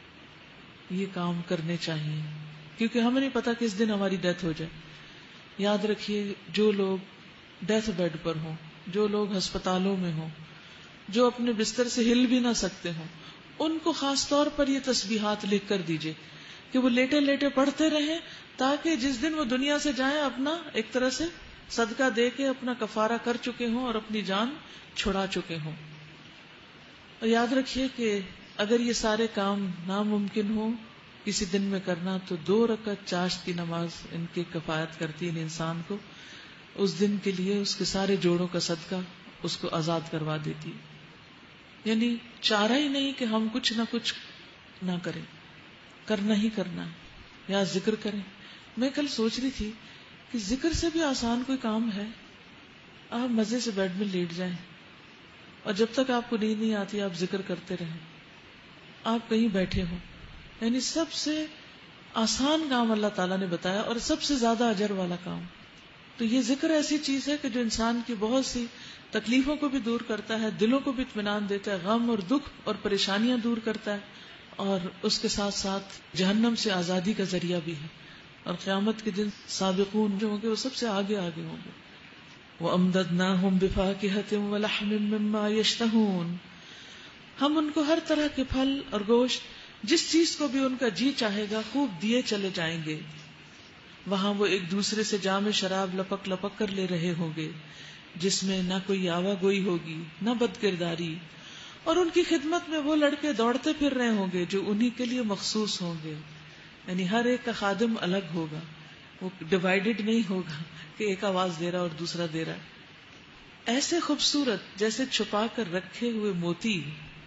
یہ کام کرنے چاہیے، کیونکہ ہمیں نہیں پتا کس دن ہماری ڈیتھ ہو جائے۔ یاد رکھیے، جو لوگ ڈیتھ بیڈ پر ہوں، جو لوگ ہسپتالوں میں ہوں، جو اپنے بستر سے ہل بھی نہ سکتے ہوں، ان کو خاص طور پر یہ تسبیحات لکھ کر دیجئے کہ وہ لیٹے لیٹے پڑھتے رہیں، تاکہ جس دن وہ دنیا سے جائیں اپنا ایک طرح سے صدقہ دے کے اپنا کفارہ کر چکے ہوں اور اپنی جان چھڑا چکے ہوں۔ اور یاد رکھیے کہ اگر یہ سارے کام ناممکن ہو کسی دن میں کرنا تو دو رکعت چاشت کی نماز ان کی کفایت کرتی ہے، انسان کو اس دن کے لیے اس کے سارے جوڑوں کا صدقہ اس کو آزاد کروا دیتی ہے۔ یعنی چارہ ہی نہیں کہ ہم کچھ نہ کچھ نہ کریں، کرنا ہی کرنا ہے، یا ذکر کریں۔ میں کل سوچ رہی تھی کہ ذکر سے بھی آسان کوئی کام ہے؟ آپ مزے سے بیڈ میں لیٹ جائیں اور جب تک آپ کو نیند نہیں آتی آپ ذکر کرتے رہیں، آپ کہیں بیٹھے ہوں، یعنی سب سے آسان کام اللہ تعالیٰ نے بتایا اور سب سے زیادہ اجر والا کام۔ تو یہ ذکر ایسی چیز ہے کہ جو انسان کی بہت سی تکلیفوں کو بھی دور کرتا ہے، دلوں کو بھی اطمینان دیتا ہے، غم اور دکھ اور پریشانیاں دور کرتا ہے، اور اس کے ساتھ ساتھ جہنم سے آزادی کا ذریعہ بھی ہے۔ اور قیامت کے دن سابقون جو ہوں گے وہ سب سے آگے آگے ہوں گے۔ وَأَمْدَدْنَاهُمْ بِفَاكِهَةٍ وَلَحْمٍ مِّمَّا يَشْتَهُونَ، ہم ان کو ہر طرح کے پھل اور گوشت، جس چیز کو بھی ان کا جی چاہے گا، خوب دیے چلے جائیں گے۔ وہاں وہ ایک دوسرے سے جام شراب لپک لپک کر لے رہے ہوں گے، جس میں نہ کوئی آوا گوئی ہوگی نہ بد کرداری، اور ان کی خدمت میں وہ لڑکے دوڑتے پھر رہے ہوں گے جو انہی کے لیے مخصوص ہوں گے۔ یعنی ہر ایک کا خادم الگ ہوگا، وہ ڈیوائیڈڈ نہیں ہوگا کہ ایک آواز دے رہا اور دوسرا دے رہا۔ ایسے خوبصورت جیسے چھپا کر رکھے ہوئے موتی،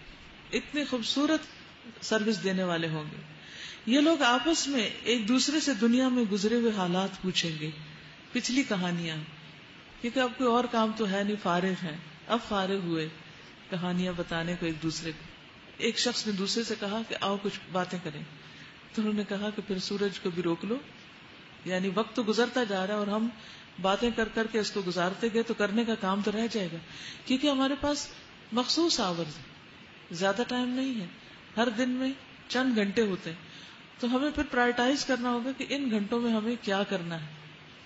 اتنے خوبصورت سروس دینے والے ہوں گے۔ یہ لوگ آپس میں ایک دوسرے سے دنیا میں گزرے ہوئے حالات پوچھیں گے، پچھلی کہانیاں، کیونکہ اب کوئی اور کام تو ہے نہیں، فارغ ہیں، اب فارغ ہوئے کہانیاں بتانے کو ایک دوسرے کو۔ ایک شخص نے دوسرے سے کہا کہ آؤ کچھ باتیں کریں، تو انہوں نے کہا کہ پھر سورج کو بھی روک لو، یعنی وقت تو گزرتا جا رہا ہے اور ہم باتیں کر کر کے اس کو گزارتے گئے تو کرنے کا کام تو رہ جائے گا، کیونکہ ہمارے پاس مخصوص آورز ہے، زیادہ ٹائم نہیں ہے، ہر دن میں چند گھنٹے ہوتے ہیں، تو ہمیں پھر پرائرٹائز کرنا ہوگا کہ ان گھنٹوں میں ہمیں کیا کرنا ہے،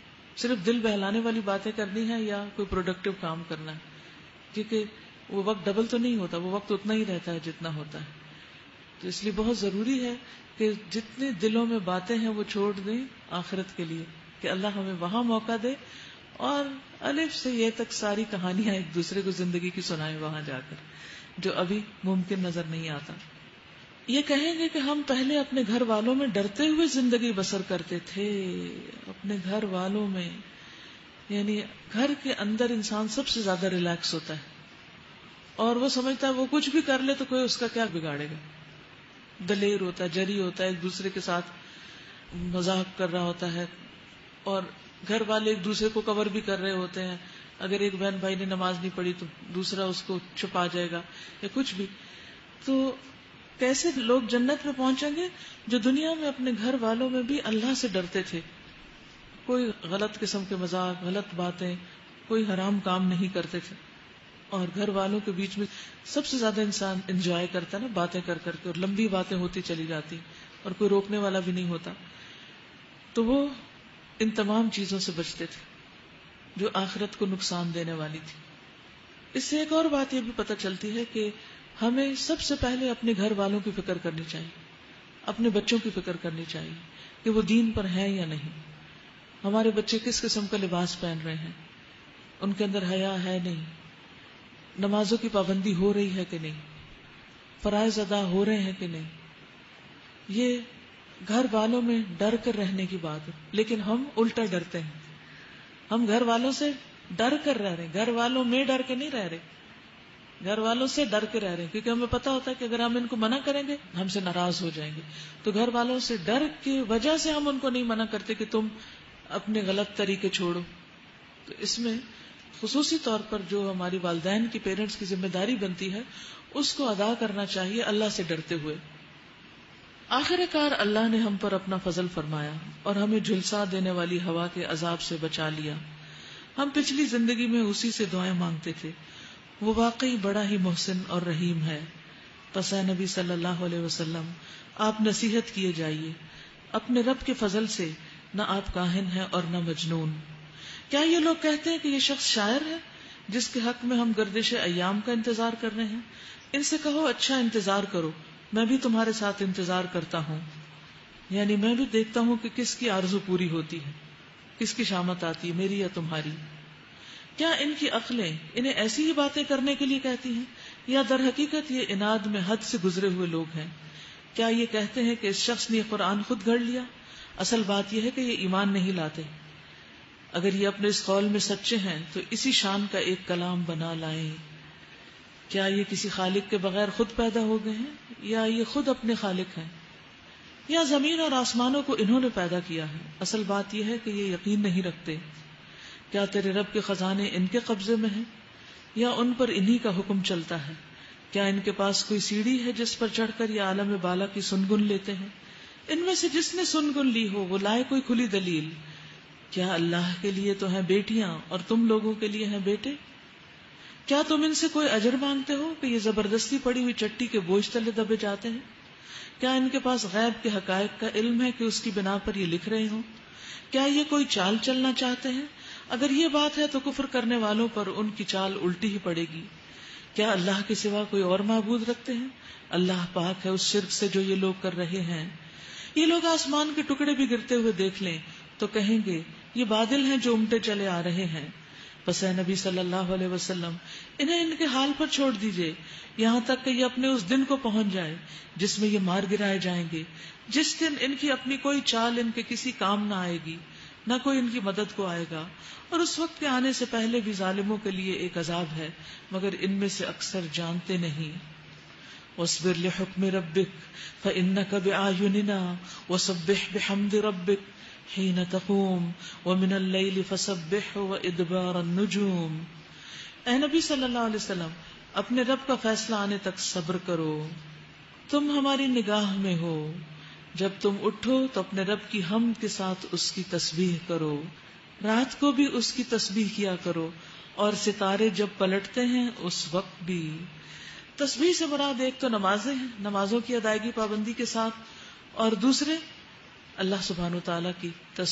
صرف دل بہلانے والی باتیں کرنی ہے یا کوئی پروڈکٹیو کام کرنا ہے، کیونکہ وہ وقت ڈبل تو نہیں ہوتا، وہ وقت اتنا ہی رہتا ہے جتنا ہوتا ہے۔ تو اس لیے بہت ضروری ہے کہ جتنے دلوں میں باتیں ہیں وہ چھوڑ دیں آخرت کے لیے، کہ اللہ ہمیں وہاں موقع دے اور الف سے یہ تک ساری کہانیاں ایک دوسرے کو زندگی کی سنائیں وہاں جا کر، جو ابھی ممکن نظر نہیں آتا۔ یہ کہیں گے کہ ہم پہلے اپنے گھر والوں میں ڈرتے ہوئے زندگی بسر کرتے تھے، اپنے گھر والوں میں، یعنی گھر کے اندر انسان سب سے زیادہ ریلیکس ہوتا ہے، اور وہ سمجھتا ہے وہ کچھ بھی کر لے تو کوئی اس کا کیا بگاڑے گا. دلیر ہوتا ہے, جری ہوتا ہے, ایک دوسرے کے ساتھ مذاق کر رہا ہوتا ہے, اور گھر والے ایک دوسرے کو کور بھی کر رہے ہوتے ہیں. اگر ایک بہن بھائی نے نماز نہیں پڑھی تو دوسرا اس کو چھپا جائے گا یا کچھ بھی. تو کیسے لوگ جنت میں پہنچیں گے جو دنیا میں اپنے گھر والوں میں بھی اللہ سے ڈرتے تھے, کوئی غلط قسم کے مذاق, غلط باتیں, کوئی حرام کام نہیں کرتے تھے. اور گھر والوں کے بیچ میں سب سے زیادہ انسان انجوائے کرتا ہے نا, باتیں کر کر کے, اور لمبی باتیں ہوتی چلی جاتی اور کوئی روکنے والا بھی نہیں ہوتا. تو وہ ان تمام چیزوں سے بچتے تھے جو آخرت کو نقصان دینے والی تھی. اس سے ایک اور بات یہ بھی پتہ چلتی ہے کہ ہمیں سب سے پہلے اپنے گھر والوں کی فکر کرنی چاہیے, اپنے بچوں کی فکر کرنی چاہیے کہ وہ دین پر ہیں یا نہیں. ہمارے بچے کس قسم کا لباس پہن رہے ہیں, ان کے اندر حیا ہے نہیں, نمازوں کی پابندی ہو رہی ہے کہ نہیں, فرائض ادا ہو رہے ہیں کہ نہیں. یہ گھر والوں میں ڈر کر رہنے کی بات ہے, لیکن ہم الٹا ڈرتے ہیں. ہم گھر والوں سے ڈر کر رہ رہے ہیں, گھر والوں میں ڈر کے نہیں رہ رہے, گھر والوں سے ڈر کے رہ رہے ہیں, کیونکہ ہمیں پتا ہوتا ہے کہ اگر ہم ان کو منع کریں گے ہم سے ناراض ہو جائیں گے. تو گھر والوں سے ڈر کی وجہ سے ہم ان کو نہیں منع کرتے کہ تم اپنے غلط طریقے چھوڑو. تو اس میں خصوصی طور پر جو ہماری والدین کی, پیرنٹس کی ذمہ داری بنتی ہے اس کو ادا کرنا چاہیے اللہ سے ڈرتے ہوئے. آخر کار اللہ نے ہم پر اپنا فضل فرمایا اور ہمیں جھلسا دینے والی ہوا کے عذاب سے بچا لیا. ہم پچھلی زندگی میں اسی سے دعائیں مانگتے تھے, وہ واقعی بڑا ہی محسن اور رحیم ہے. پس اے نبی صلی اللہ علیہ وسلم آپ نصیحت کیے جائیے, اپنے رب کے فضل سے نہ آپ کاہن ہیں اور نہ مجنون. کیا یہ لوگ کہتے ہیں کہ یہ شخص شاعر ہے جس کے حق میں ہم گردش ایام کا انتظار کر رہے ہیں؟ ان سے کہو اچھا انتظار کرو, میں بھی تمہارے ساتھ انتظار کرتا ہوں. یعنی میں بھی دیکھتا ہوں کہ کس کی آرزو پوری ہوتی ہے, کس کی شامت آتی ہے, میری یا تمہاری. کیا ان کی عقلیں انہیں ایسی ہی باتیں کرنے کے لیے کہتی ہیں, یا در حقیقت یہ عناد میں حد سے گزرے ہوئے لوگ ہیں؟ کیا یہ کہتے ہیں کہ اس شخص نے قرآن خود گھڑ لیا؟ اصل بات یہ ہے کہ یہ ایمان نہیں لاتے. اگر یہ اپنے اس قول میں سچے ہیں تو اسی شان کا ایک کلام بنا لائیں. کیا یہ کسی خالق کے بغیر خود پیدا ہو گئے ہیں, یا یہ خود اپنے خالق ہیں, یا زمین اور آسمانوں کو انہوں نے پیدا کیا ہے؟ اصل بات یہ ہے کہ یہ یقین نہیں رکھتے. کیا تیرے رب کے خزانے ان کے قبضے میں ہیں, یا ان پر انہی کا حکم چلتا ہے؟ کیا ان کے پاس کوئی سیڑھی ہے جس پر چڑھ کر یہ عالم بالا کی سنگن لیتے ہیں؟ ان میں سے جس نے سنگن لی ہو وہ لائے کوئی کھلی دلیل. کیا اللہ کے لیے تو ہیں بیٹیاں اور تم لوگوں کے لیے ہیں بیٹے؟ کیا تم ان سے کوئی اجر مانگتے ہو کہ یہ زبردستی پڑی ہوئی چٹی کے بوجھ تلے دبے جاتے ہیں؟ کیا ان کے پاس غیب کے حقائق کا علم ہے کہ اس کی بنا پر یہ لکھ رہے ہوں؟ کیا یہ کوئی چال چلنا چاہتے ہیں؟ اگر یہ بات ہے تو کفر کرنے والوں پر ان کی چال الٹی ہی پڑے گی. کیا اللہ کے سوا کوئی اور معبود رکھتے ہیں؟ اللہ پاک ہے اس شرک سے جو یہ لوگ کر رہے ہیں. یہ لوگ آسمان کے ٹکڑے بھی گرتے ہوئے دیکھ لیں تو کہیں گے یہ بادل ہیں جو امٹے چلے آ رہے ہیں. بس اے نبی صلی اللہ علیہ وسلم انہیں ان کے حال پر چھوڑ دیجئے یہاں تک کہ یہ اپنے اس دن کو پہنچ جائے جس میں یہ مار گرائے جائیں گے, جس دن ان کی اپنی کوئی چال ان کے کسی کام نہ آئے گی, نہ کوئی ان کی مدد کو آئے گا. اور اس وقت کے آنے سے پہلے بھی ظالموں کے لیے ایک عذاب ہے مگر ان میں سے اکثر جانتے نہیں. واصبر لحکم ربک فإنک بأعیننا وسبح بحمد ربک حین تقوم ومن اللیل فسبح وادبار النجوم. اے نبی صلی اللہ علیہ وسلم اپنے رب کا فیصلہ آنے تک صبر کرو, تم ہماری نگاہ میں ہو. جب تم اٹھو تو اپنے رب کی حمد کے ساتھ اس کی تسبیح کرو, رات کو بھی اس کی تسبیح کیا کرو, اور ستارے جب پلٹتے ہیں اس وقت بھی. تسبیح سے مراد ایک تو نمازیں ہیں, نمازوں کی ادائیگی پابندی کے ساتھ, اور دوسرے اللہ سبحانہ وتعالی کی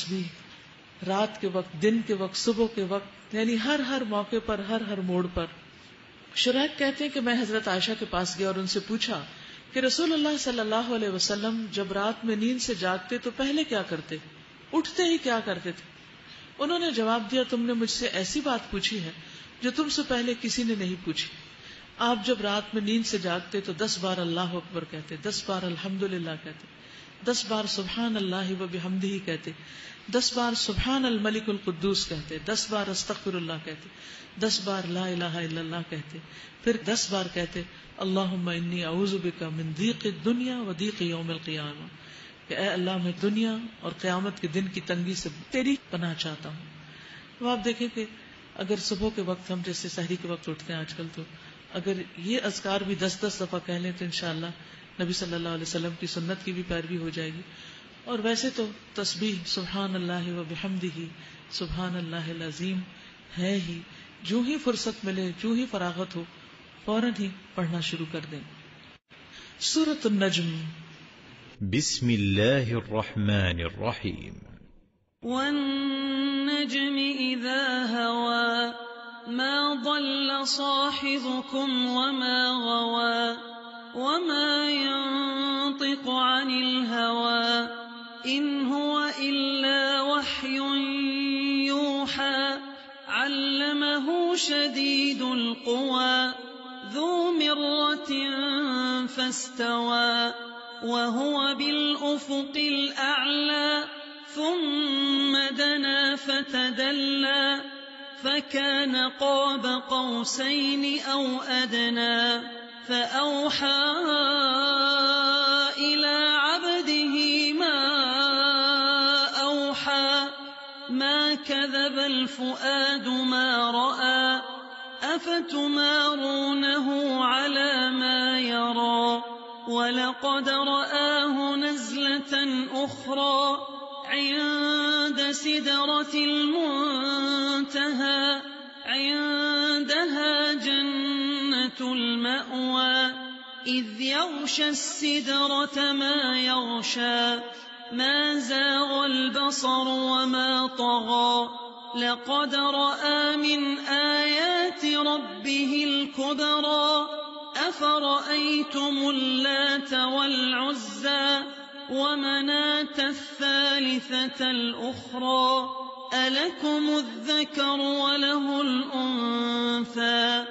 تسبیح رات کے وقت, دن کے وقت, صبح کے وقت, یعنی ہر ہر موقع پر, ہر ہر موڑ پر. شریح کہتے ہیں کہ میں حضرت عائشہ کے پاس گیا اور ان سے پوچھا کہ رسول اللہ صلی اللہ علیہ وسلم جب رات میں نیند سے جاگتے تو پہلے کیا کرتے, اٹھتے ہی کیا کرتے تھے؟ انہوں نے جواب دیا تم نے مجھ سے ایسی بات پوچھی ہے جو تم سے پہلے کسی نے نہیں پوچھی. آپ جب رات میں نیند سے جاگتے تو دس بار اللہ اکبر کہتے, دس بار الحمدللہ کہتے, دس بار سبحان اللہ و بحمدہ کہتے, دس بار سبحان الملک القدوس کہتے، دس بار استغفر اللہ کہتے، دس بار لا الہ الا اللہ کہتے، پھر دس بار کہتے اللہم انی اعوذ بک من ضیق الدنیا و ضیق یوم القیامہ، کہ اے اللہ میں دنیا اور قیامت کے دن کی تنگی سے تیری پناہ چاہتا ہوں. اب آپ دیکھیں کہ اگر صبح کے وقت ہم جیسے سحری کے وقت اٹھتے ہیں آج کل، تو اگر یہ اذکار بھی دس دس دفعہ کہہ لیں تو انشاءاللہ نبی صلی اللہ علیہ وسلم کی سنت کی بھی پیروی ہو جائے گی. اور ویسے تو تسبیح سبحان اللہ و بحمدہ سبحان اللہ العظیم ہے ہی، جو ہی فرصت ملے، جو ہی فراغت ہو، فوراً ہی پڑھنا شروع کر دیں. سورۃ النجم. بسم اللہ الرحمن الرحیم. والنجم اذا هوى ما ضل صاحبكم وما غوى وما ينطق عن الهوى إن هو إلا وحي يوحى علمه شديد القوى ذو مرة فاستوى وهو بالأفق الأعلى ثم دنا فتدلى فكان قاب قوسين أو أدنى فأوحى إلى عبده ما أوحى ما كذب الفؤاد ما رأى أفتمارونه على ما يرى ولقد رآه نزلة أخرى عند سدرة المنتهى عندها جنة المأوى إذ يغشى السدرة ما يغشى ما زاغ البصر وما طغى لقد رأى من آيات ربه الكبرى أفرأيتم اللات والعزى ومناة الثالثة الأخرى ألكم الذكر وله الأنثى.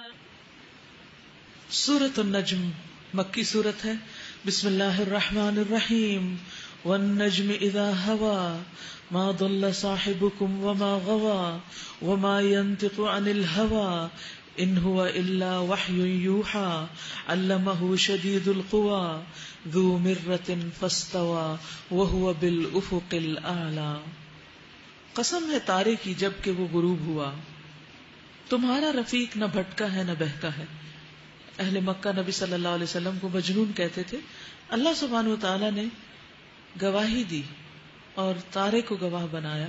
سورۃ النجم مکی سورت ہے. بسم اللہ الرحمن الرحیم. والنجم اذا هوى ما ضل صاحبكم وما غوى وما ينطق عن الهوى ان هو الا وحي يوحى علمه شديد القوى ذو مرة فاستوى وهو بالافق الاعلى. قسم ہے تارے کی جب کہ وہ غروب ہوا، تمہارا رفیق نہ بھٹکا ہے نہ بہکا ہے. اہل مکہ نبی صلی اللہ علیہ وسلم کو مجنون کہتے تھے. اللہ سبحانہ و تعالی نے گواہی دی اور تارے کو گواہ بنایا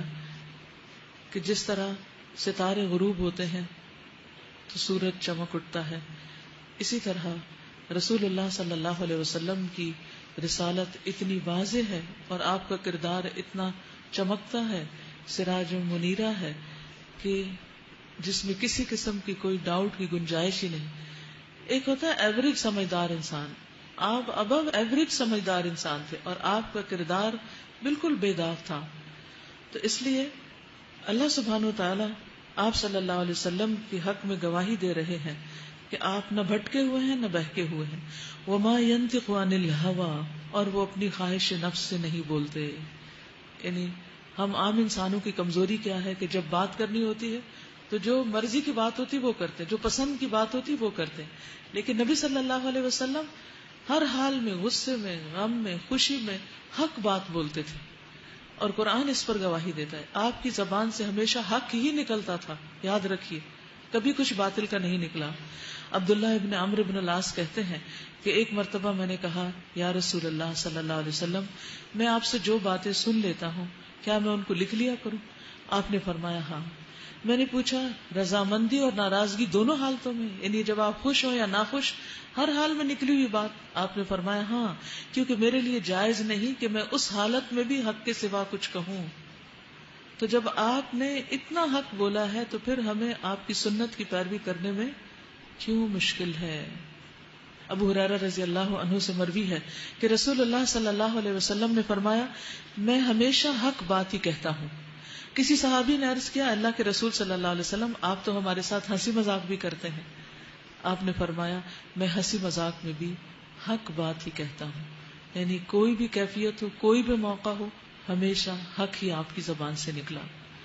کہ جس طرح ستارے غروب ہوتے ہیں تو سورج چمک اٹھتا ہے، اسی طرح رسول اللہ صلی اللہ علیہ وسلم کی رسالت اتنی واضح ہے اور آپ کا کردار اتنا چمکتا ہے، سراج منیرہ ہے کہ جس میں کسی قسم کی کوئی ڈاؤٹ کی گنجائش ہی نہیں. ایک ہوتا ہے ایوریج سمجھدار انسان، آپ ابو ایوریج سمجھدار انسان تھے اور آپ کا کردار بالکل بے داغ تھا. تو اس لیے اللہ سبحانہ وتعالی آپ صلی اللہ علیہ وسلم کی حق میں گواہی دے رہے ہیں کہ آپ نہ بھٹکے ہوئے ہیں نہ بہکے ہوئے ہیں. وما ينطق عن الهوى، اور وہ اپنی خواہش نفس سے نہیں بولتے. یعنی ہم عام انسانوں کی کمزوری کیا ہے کہ جب بات کرنی ہوتی ہے تو جو مرضی کی بات ہوتی وہ کرتے ہیں، جو پسند کی بات ہوتی وہ کرتے ہیں. لیکن نبی صلی اللہ علیہ وسلم ہر حال میں، غصے میں، غم میں، خوشی میں حق بات بولتے تھے اور قرآن اس پر گواہی دیتا ہے. آپ کی زبان سے ہمیشہ حق ہی نکلتا تھا، یاد رکھیے، کبھی کچھ باطل کا نہیں نکلا. عبداللہ ابن عمرو ابن العاص کہتے ہیں کہ ایک مرتبہ میں نے کہا یا رسول اللہ صلی اللہ علیہ وسلم، میں آپ سے جو باتیں سن لیتا ہوں کیا میں ان کو لکھ لیا کروں؟ آپ نے فرمایا ہاں. میں نے پوچھا رضامندی اور ناراضگی دونوں حالتوں میں، یعنی جب آپ خوش ہوں یا ناخوش، ہر حال میں نکلی ہوئی بات؟ آپ نے فرمایا ہاں، کیونکہ میرے لیے جائز نہیں کہ میں اس حالت میں بھی حق کے سوا کچھ کہوں. تو جب آپ نے اتنا حق بولا ہے تو پھر ہمیں آپ کی سنت کی پیروی کرنے میں کیوں مشکل ہے؟ ابو ہریرہ رضی اللہ عنہ سے مروی ہے کہ رسول اللہ صلی اللہ علیہ وسلم نے فرمایا میں ہمیشہ حق بات ہی کہتا ہوں. کسی صحابی نے عرض کیا اللہ کے رسول صلی اللہ علیہ وسلم آپ تو ہمارے ساتھ ہنسی مذاق بھی کرتے ہیں. آپ نے فرمایا میں ہنسی مذاق میں بھی حق بات ہی کہتا ہوں. یعنی کوئی بھی کیفیت ہو، کوئی بھی موقع ہو، ہمیشہ حق ہی آپ کی زبان سے نکلا.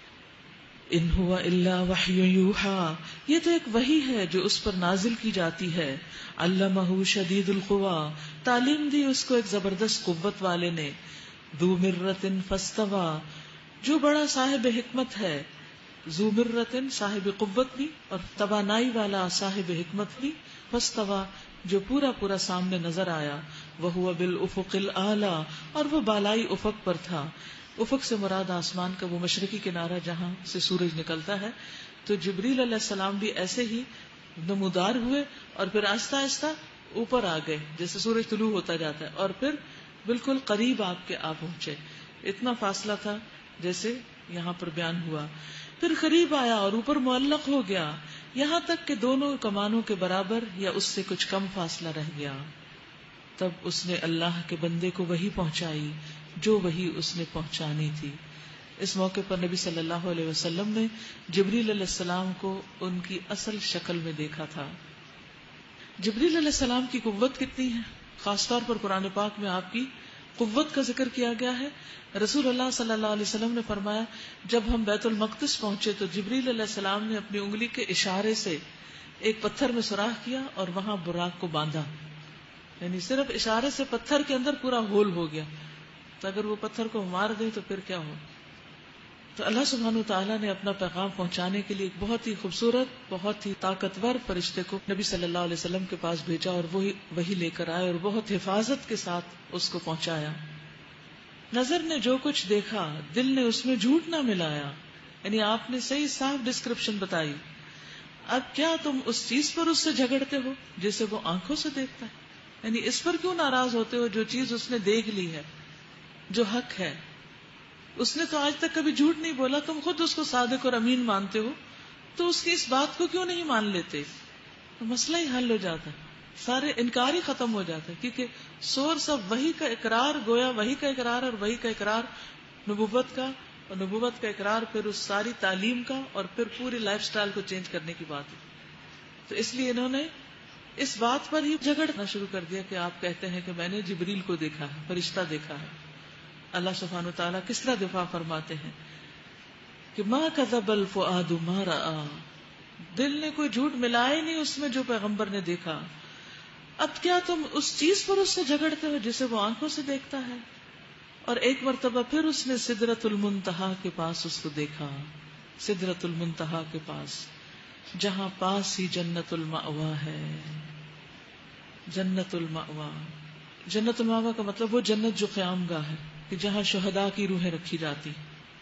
ان ہوا الا وحی یوحا، یہ تو ایک وحی ہے جو اس پر نازل کی جاتی ہے. علمہ شدید القوا، تعلیم دی اس کو ایک زبردست قوت والے نے. ذو مرۃ فاستوی، جو بڑا صاحب حکمت ہے. ذو مرۃ صاحب قوت بھی اور توانائی والا صاحب حکمت بھی. فاستوی جو پورا پورا سامنے نظر آیا. وہو بالافق الاعلی، اور وہ بالائی افق پر تھا. افق سے مراد آسمان کا وہ مشرقی کنارہ جہاں سے سورج نکلتا ہے. تو جبریل علیہ السلام بھی ایسے ہی نمودار ہوئے اور پھر آہستہ آہستہ اوپر آ گئے جیسے سورج طلوع ہوتا جاتا ہے، اور پھر بالکل قریب آپ کے آ پہنچے. اتنا فاصلہ تھا جیسے یہاں پر بیان ہوا. پھر قریب آیا اور اوپر معلق ہو گیا، یہاں تک کہ دونوں کمانوں کے برابر یا اس سے کچھ کم فاصلہ رہ گیا. تب اس نے اللہ کے بندے کو وحی پہنچائی جو وحی اس نے پہنچانی تھی. اس موقع پر نبی صلی اللہ علیہ وسلم نے جبریل علیہ السلام کو ان کی اصل شکل میں دیکھا تھا. جبریل علیہ السلام کی قوت کتنی ہے، خاص طور پر قرآن پاک میں آپ کی قوت کا ذکر کیا گیا ہے. رسول اللہ صلی اللہ علیہ وسلم نے فرمایا جب ہم بیت المقدس پہنچے تو جبریل علیہ السلام نے اپنی انگلی کے اشارے سے ایک پتھر میں سوراخ کیا اور وہاں براق کو باندھا. یعنی صرف اشارے سے پتھر کے اندر پورا ہول ہو گیا. تو اگر وہ پتھر کو مار دے تو پھر کیا ہو. تو اللہ سبحانہ وتعالیٰ نے اپنا پیغام پہنچانے کے لیے ایک بہت ہی خوبصورت بہت ہی طاقتور فرشتے کو نبی صلی اللہ علیہ وسلم کے پاس بھیجا اور وہی وہی لے کر آئے اور بہت حفاظت کے ساتھ اس کو پہنچایا. نظر نے جو کچھ دیکھا دل نے اس میں جھوٹ نہ ملایا. یعنی آپ نے صحیح صاف ڈسکرپشن بتائی. اب کیا تم اس چیز پر اس سے جھگڑتے ہو جسے وہ آنکھوں سے دیکھتا ہے. یعنی اس پر کیوں ناراض ہوتے ہو جو چیز اس نے دیکھ لی ہے، جو حق ہے. اس نے تو آج تک کبھی جھوٹ نہیں بولا، تم خود اس کو صادق اور امین مانتے ہو، تو اس کی اس بات کو کیوں نہیں مان لیتے. تو مسئلہ ہی حل ہو جاتا ہے، سارے انکار ہی ختم ہو جاتا ہے. کیونکہ سورس آف وحی کا اقرار گویا وحی کا اقرار اور وحی کا اقرار نبوت کا اور نبوت کا اقرار پھر اس ساری تعلیم کا اور پھر پوری لائف سٹائل کو چینج کرنے کی بات ہے. تو اس لیے انہوں نے اس بات پر ہی جھگڑنا شروع کر دیا کہ آپ کہتے ہیں کہ میں نے جبریل کو دیکھا ہے، فرشتہ دیکھا ہے. اللہ سبحانہ وتعالیٰ کس طرح دفاع فرماتے ہیں کہ ما کذب الفؤاد ما رأى، دل نے کوئی جھوٹ ملایا نہیں اس میں جو پیغمبر نے دیکھا. اب کیا تم اس چیز پر اس سے جھگڑتے ہو جسے وہ آنکھوں سے دیکھتا ہے. اور ایک مرتبہ پھر اس نے سدرۃ المنتہا کے پاس اس کو دیکھا. سدرۃ المنتہا کے پاس جہاں پاس ہی جنت المأوا ہے. جنت المأوا، جنت المأوا کا مطلب وہ جنت جو قیام گاہ ہے کہ جہاں شہداء کی روحیں رکھی جاتی.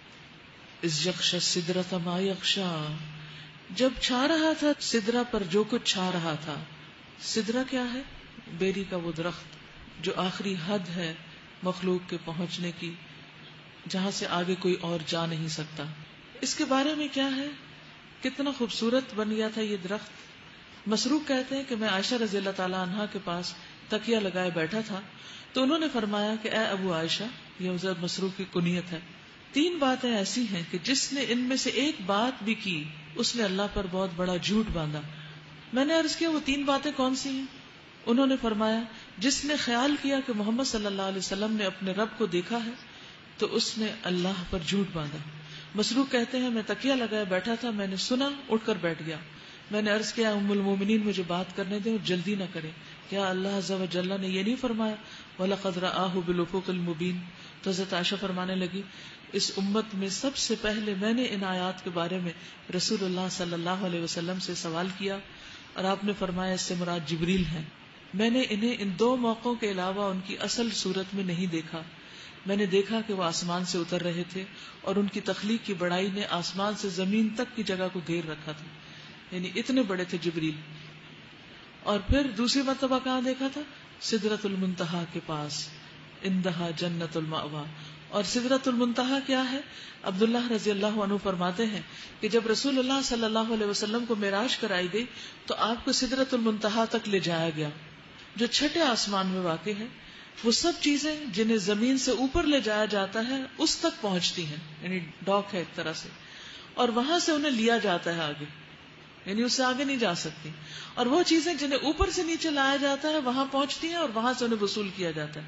اذ یغشی السدرۃ ما یغشی، جب چھا رہا تھا سدرہ پر جو کچھ چھا رہا تھا. سدرہ کیا ہے؟ بیری کا وہ درخت جو آخری حد ہے مخلوق کے پہنچنے کی، جہاں سے آگے کوئی اور جا نہیں سکتا. اس کے بارے میں کیا ہے، کتنا خوبصورت بن گیا تھا یہ درخت. مسروق کہتے ہیں کہ میں عائشہ رضی اللہ تعالیٰ عنہا کے پاس تکیہ لگائے بیٹھا تھا تو انہوں نے فرمایا کہ اے ابو عائشہ، یہ حضرت مسروق کی کنیت ہے، تین باتیں ایسی ہیں کہ جس نے ان میں سے ایک بات بھی کی اس نے اللہ پر بہت بڑا جھوٹ باندھا. میں نے عرض کیا وہ تین باتیں کون سی ہیں؟ انہوں نے فرمایا جس نے خیال کیا کہ محمد صلی اللہ علیہ وسلم نے اپنے رب کو دیکھا ہے تو اس نے اللہ پر جھوٹ باندھا. مسروق کہتے ہیں میں تکیہ لگائے بیٹھا تھا، میں نے سنا، اٹھ کر بیٹھ گیا. میں نے عرض کیا ام المومنین مجھے بات کرنے دیں اور جلدی نہ کریں. کیا اللہ عز و جل نے یہ نہیں فرمایا وَلَقَدْ رَآهُ بِالْأُفُقِ الْمُبِينِ؟ تو حضرت عائشہ فرمانے لگی اس امت میں سب سے پہلے میں نے ان آیات کے بارے میں رسول اللہ صلی اللہ علیہ وسلم سے سوال کیا اور آپ نے فرمایا اس سے مراد جبریل ہیں. میں نے انہیں ان دو موقعوں کے علاوہ ان کی اصل صورت میں نہیں دیکھا. میں نے دیکھا کہ وہ آسمان سے اتر رہے تھے اور ان کی تخلیق کی بڑائی نے آسمان سے زمین تک کی جگہ کو گھیر رکھا تھا، یعنی اتنے بڑے تھے جبریل. اور پھر دوسری مرتبہ کہاں دیکھا تھا؟ سدرۃ المنتہا کے پاس، اندہا جنت المأوا. اور سدرۃ المنتہا کیا ہے؟ عبداللہ رضی اللہ عنہ فرماتے ہیں کہ جب رسول اللہ صلی اللہ علیہ وسلم کو معراج کرائی گئی تو آپ کو سدرۃ المنتہا تک لے جایا گیا جو چھٹے آسمان میں واقع ہے. وہ سب چیزیں جنہیں زمین سے اوپر لے جایا جاتا ہے اس تک پہنچتی ہیں، یعنی ڈاک ہے ایک طرح سے، اور وہاں سے انہیں لیا جاتا ہے آگے، یعنی اس سے آگے نہیں جا سکتی. اور وہ چیزیں جنہیں اوپر سے نیچے لایا جاتا ہے وہاں پہنچتی ہیں اور وہاں سے انہیں وصول کیا جاتا ہے.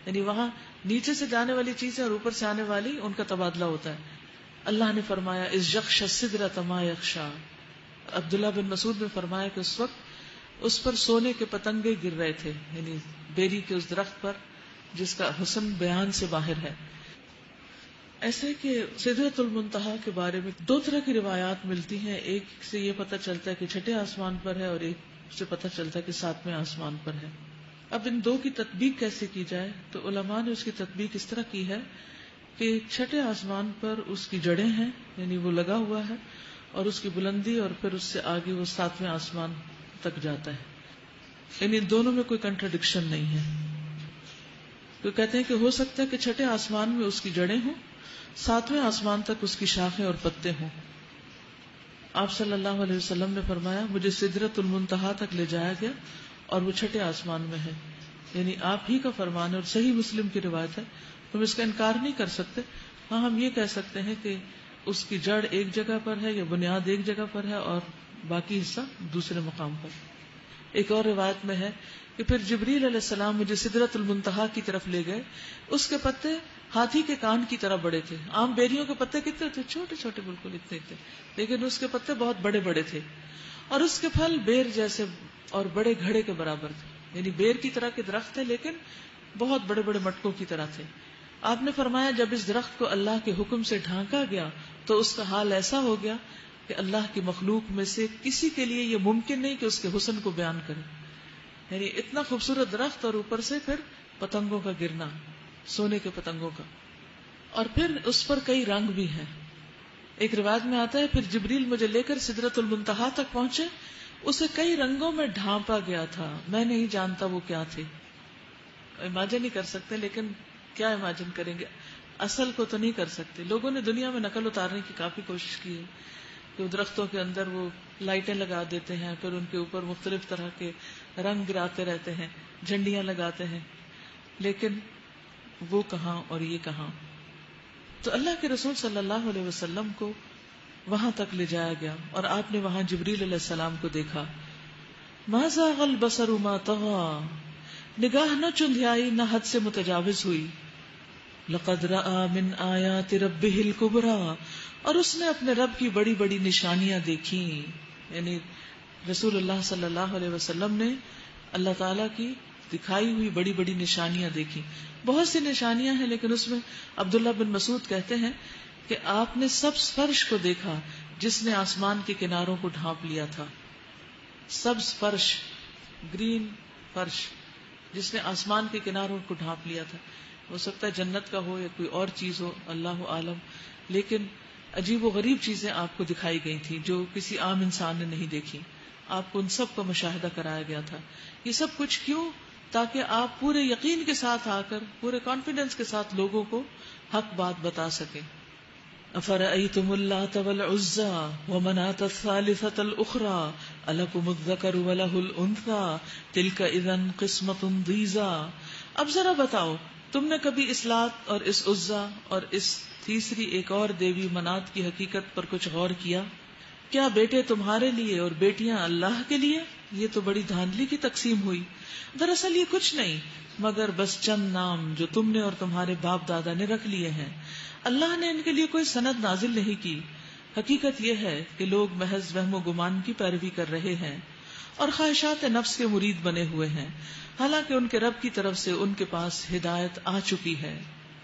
یعنی وہاں نیچے سے جانے والی چیزیں اور اوپر سے آنے والی ان کا تبادلہ ہوتا ہے. اللہ نے فرمایا از یغش السدرۃ ما یغشا. عبداللہ بن مسعود نے فرمایا کہ اس وقت اس پر سونے کے پتنگے گر رہے تھے، یعنی بیری کے اس درخت پر جس کا حسن بیان سے باہر ہے. ایسے کہ سدرۃ المنتہا کے بارے میں دو طرح کی روایات ملتی ہیں. ایک سے یہ پتہ چلتا ہے کہ چھٹے آسمان پر ہے، اور ایک سے پتہ چلتا ہے کہ ساتویں آسمان پر ہے. اب ان دو کی تطبیق کیسے کی جائے تو علماء نے اس کی تطبیق اس طرح کی ہے کہ چھٹے آسمان پر اس کی جڑیں ہیں، یعنی وہ لگا ہوا ہے، اور اس کی بلندی اور پھر اس سے آگے وہ ساتویں آسمان تک جاتا ہے. یعنی ان دونوں میں کوئی کنٹراڈکشن نہیں ہے. تو کہتے ہیں کہ ہو سکتا ہے کہ چھٹے آسمان میں اس کی جڑیں ہوں، ساتویں آسمان تک اس کی شاخیں اور پتے ہوں. آپ صلی اللہ علیہ وسلم نے فرمایا مجھے سدرۃ المنتہا تک لے جایا گیا اور وہ چھٹے آسمان میں ہے. یعنی آپ ہی کا فرمان ہے اور صحیح مسلم کی روایت ہے، تم اس کا انکار نہیں کر سکتے. ہاں ہم یہ کہہ سکتے ہیں کہ اس کی جڑ ایک جگہ پر ہے یا بنیاد ایک جگہ پر ہے اور باقی حصہ دوسرے مقام پر. ایک اور روایت میں ہے کہ پھر جبریل علیہ السلام مجھے سدرۃ المنتہا کی طرف لے گئے. اس کے پتے ہاتھی کے کان کی طرح بڑے تھے. عام بیریوں کے پتے کتنے تھے؟ چھوٹے چھوٹے بالکل اتنے تھے، لیکن اس کے پتے بہت بڑے بڑے تھے. اور اس کے پھل بیر جیسے اور بڑے گھڑے کے برابر تھے. یعنی بیر کی طرح کے درخت تھے لیکن بہت بڑے بڑے مٹکوں کی طرح تھے. آپ نے فرمایا جب اس درخت کو اللہ کے حکم سے ڈھانکا گیا تو اس کا حال ایسا ہو گیا کہ اللہ کی مخلوق میں سے کسی کے لیے یہ ممکن نہیں کہ اس کے حسن کو بیان کرے. یعنی اتنا خوبصورت درخت اور اوپر سے پھر پتنگوں کا گرنا، سونے کے پتنگوں کا، اور پھر اس پر کئی رنگ بھی ہیں. ایک روایت میں آتا ہے پھر جبریل مجھے لے کر سدرۃ المنتہا تک پہنچے. اسے کئی رنگوں میں ڈھانپا گیا تھا، میں نہیں جانتا وہ کیا تھے. امیجن نہیں کر سکتے، لیکن کیا امیجن کریں گے، اصل کو تو نہیں کر سکتے. لوگوں نے دنیا میں نقل اتارنے کی کافی کوشش کی ہے کہ درختوں کے اندر وہ لائٹیں لگا دیتے ہیں، پھر ان کے اوپر مختلف طرح کے رنگ گراتے رہتے ہیں، جھنڈیاں لگاتے ہیں، لیکن وہ کہاں اور یہ کہاں. تو اللہ کے رسول صلی اللہ علیہ وسلم کو وہاں تک لے جایا گیا اور آپ نے وہاں جبریل علیہ السلام کو دیکھا. ما زاغ البصر ما طغى، نگاہ نہ چندھیائی نہ حد سے متجاوز ہوئی. لقد رأى من آیات ربہ الکبریٰ، اور اس نے اپنے رب کی بڑی بڑی نشانیاں دیکھی. یعنی رسول اللہ صلی اللہ علیہ وسلم نے اللہ تعالیٰ کی دکھائی ہوئی بڑی بڑی نشانیاں دیکھی. بہت سی نشانیاں ہیں، لیکن اس میں عبداللہ بن مسعود کہتے ہیں کہ آپ نے سبز فرش کو دیکھا جس نے آسمان کے کناروں کو ڈھانپ لیا تھا. سبز فرش، گرین فرش جس نے آسمان کے کناروں کو ڈھانپ لیا تھا. ہو سکتا ہے جنت کا ہو یا کوئی اور چیز ہو، اللہ عالم، لیکن عجیب و غریب چیزیں آپ کو دکھائی گئی تھی جو کسی عام انسان نے نہیں دیکھی. آپ کو ان سب کا مشاہدہ کرایا گیا تھا. یہ سب کچھ کیوں؟ تاکہ آپ پورے یقین کے ساتھ آ کر پورے کانفیڈنس کے ساتھ لوگوں کو حق بات بتا سکیں. افرأیتم اللات والعزی ومناة الثالثة الأخرى ألکم الذکر وله الأنثى تلک اذا قسمۃ ضیزی. اب ذرا بتاؤ تم نے کبھی اس لات اور اس عزی اور اس تیسری ایک اور دیوی منات کی حقیقت پر کچھ غور کیا؟ کیا بیٹے تمہارے لیے اور بیٹیاں اللہ کے لیے؟ یہ تو بڑی دھاندلی کی تقسیم ہوئی. دراصل یہ کچھ نہیں مگر بس چند نام جو تم نے اور تمہارے باپ دادا نے رکھ لیے ہیں. اللہ نے ان کے لیے کوئی سند نازل نہیں کی. حقیقت یہ ہے کہ لوگ محض وہم و گمان کی پیروی کر رہے ہیں اور خواہشات نفس کے مرید بنے ہوئے ہیں، حالانکہ ان کے رب کی طرف سے ان کے پاس ہدایت آ چکی ہے.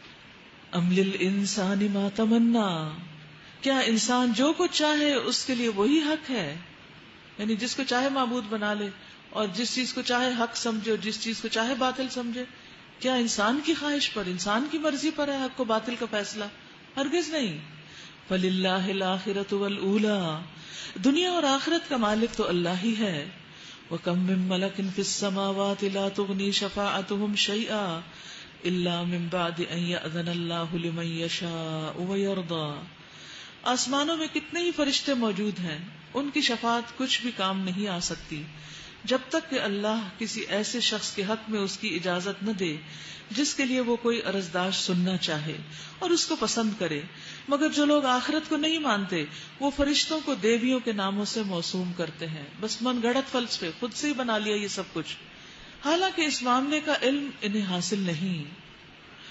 ام للانسان ما تمنا، کیا انسان جو کچھ چاہے اس کے لیے وہی حق ہے؟ یعنی جس کو چاہے معبود بنا لے اور جس چیز کو چاہے حق سمجھے اور جس چیز کو چاہے باطل سمجھے. کیا انسان کی خواہش پر، انسان کی مرضی پر ہے حق و باطل کا فیصلہ؟ ہرگز نہیں. فللہ الآخرۃ والأولی، دنیا اور آخرت کا مالک تو اللہ ہی ہے. وَكَم مِّن مَلَكٍ فِي السَّمَاوَاتِ لَا تُغْنِي شَفَاعَتُهُمْ شَيْئًا إِلَّا مِن بَعْدِ أَن يَأْذَنَ اللَّهُ لِمَن يَشَاءُ وَيَرْضَىٰ. آسمانوں میں کتنے ہی فرشتے موجود ہیں، ان کی شفاعت کچھ بھی کام نہیں آ سکتی جب تک کہ اللہ کسی ایسے شخص کے حق میں اس کی اجازت نہ دے جس کے لیے وہ کوئی عرضداش سننا چاہے اور اس کو پسند کرے. مگر جو لوگ آخرت کو نہیں مانتے وہ فرشتوں کو دیویوں کے ناموں سے موسوم کرتے ہیں. بس من گڑت فلسفے، خود سے ہی بنا لیا یہ سب کچھ، حالانکہ اس معاملے کا علم انہیں حاصل نہیں.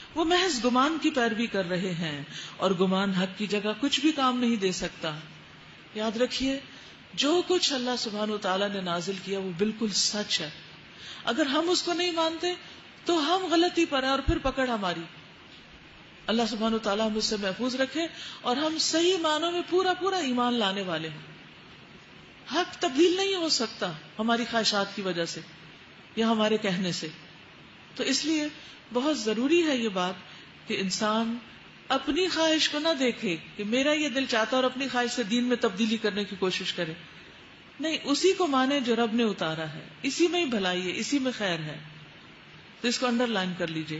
وہ محض گمان کی پیروی کر رہے ہیں، اور گمان حق کی جگہ کچھ بھی کام نہیں دے سکتا۔ یاد رکھیے جو کچھ اللہ سبحانہ وتعالی نے نازل کیا وہ بالکل سچ ہے۔ اگر ہم اس کو نہیں مانتے تو ہم غلطی پر ہیں اور پھر پکڑ ہماری۔ اللہ سبحانہ وتعالی ہم اس سے محفوظ رکھے اور ہم صحیح معنوں میں پورا پورا ایمان لانے والے ہیں۔ حق تبدیل نہیں ہو سکتا ہماری خواہشات کی وجہ سے یا ہمارے کہنے سے۔ تو اس لیے بہت ضروری ہے یہ بات کہ انسان اپنی خواہش کو نہ دیکھے کہ میرا یہ دل چاہتا اور اپنی خواہش سے دین میں تبدیلی کرنے کی کوشش کرے، نہیں، اسی کو مانے جو رب نے اتارا ہے، اسی میں ہی بھلائی ہے، اسی میں خیر ہے۔ تو اس کو انڈر لائن کر لیجئے،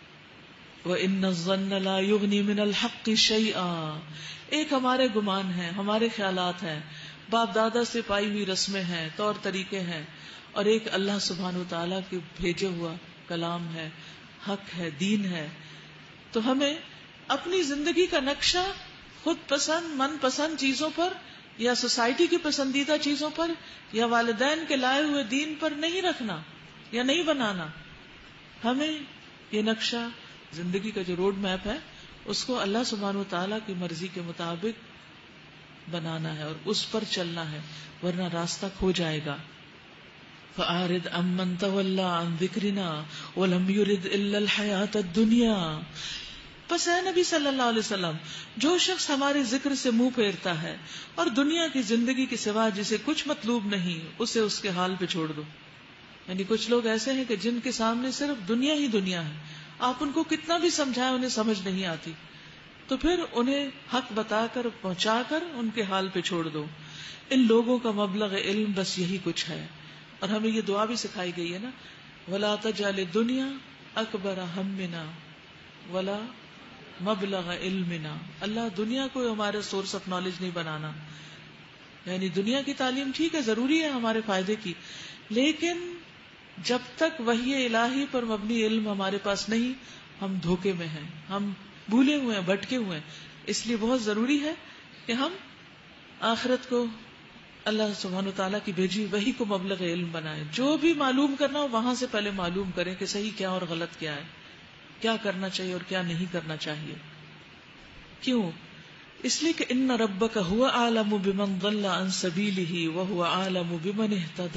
وَإِنَّ الظَّنَّ لَا يُغْنِي مِنَ الْحَقِّ شَيْئًا۔ ایک ہمارے گمان ہیں، ہمارے خیالات ہیں، باپ دادا سے پائی ہوئی رسمیں ہیں، طور طریقے ہیں، اور ایک اللہ سبحانہ وتعالیٰ کے بھیجے ہوا کلام ہے، حق ہے، دین ہے۔ تو ہمیں اپنی زندگی کا نقشہ خود پسند من پسند چیزوں پر یا سوسائٹی کی پسندیدہ چیزوں پر یا والدین کے لائے ہوئے دین پر نہیں رکھنا یا نہیں بنانا۔ ہمیں یہ نقشہ زندگی کا جو روڈ میپ ہے اس کو اللہ سبحانہ وتعالیٰ کی مرضی کے مطابق بنانا ہے اور اس پر چلنا ہے، ورنہ راستہ کھو جائے گا۔ فَأَعْرِضْ عَمَّنْ تَوَلَّىٰ عَنْ ذِكْرِنَا وَلَمْ يُرِدْ إِلَّا الْحَيَاةَ الدُّنْيَا۔ پس اے نبی صلی اللہ علیہ وسلم، جو شخص ہمارے ذکر سے منہ پھیرتا ہے اور دنیا کی زندگی کے سوا جسے کچھ مطلوب نہیں، اسے اس کے حال پہ چھوڑ دو۔ یعنی کچھ لوگ ایسے ہیں کہ جن کے سامنے صرف دنیا ہی دنیا ہے، آپ ان کو کتنا بھی سمجھائیں انہیں سمجھ نہیں آتی، تو پھر انہیں حق بتا کر پہنچا کر ان کے حال پہ چھوڑ دو۔ ان لوگوں کا مبلغ علم بس یہی کچھ ہے، اور ہمیں یہ دعا بھی سکھائی گئی ہے نا، وَلَا تَجْعَلِ الدُّنْيَا أَكْبَرَ هَمِّنَا وَلَا مبلغ علمنا۔ اللہ دنیا کو ہمارے سورس آف نالج نہیں بنانا، یعنی دنیا کی تعلیم ٹھیک ہے، ضروری ہے ہمارے فائدے کی، لیکن جب تک وحی الہی پر مبنی علم ہمارے پاس نہیں، ہم دھوکے میں ہیں، ہم بھولے ہوئے ہیں، بھٹکے ہوئے ہیں۔ اس لیے بہت ضروری ہے کہ ہم آخرت کو اللہ سبحانہ تعالیٰ کی بھیجی وحی کو مبلغ علم بنائیں۔ جو بھی معلوم کرنا ہو وہاں سے پہلے معلوم کریں کہ صحیح کیا اور غلط کیا ہے، کیا کرنا چاہیے اور کیا نہیں کرنا چاہیے۔ کیوں؟ اس لیے کہ ان ربک هو اعلم بمن ضل عن سبیلہ وهو اعلم بمن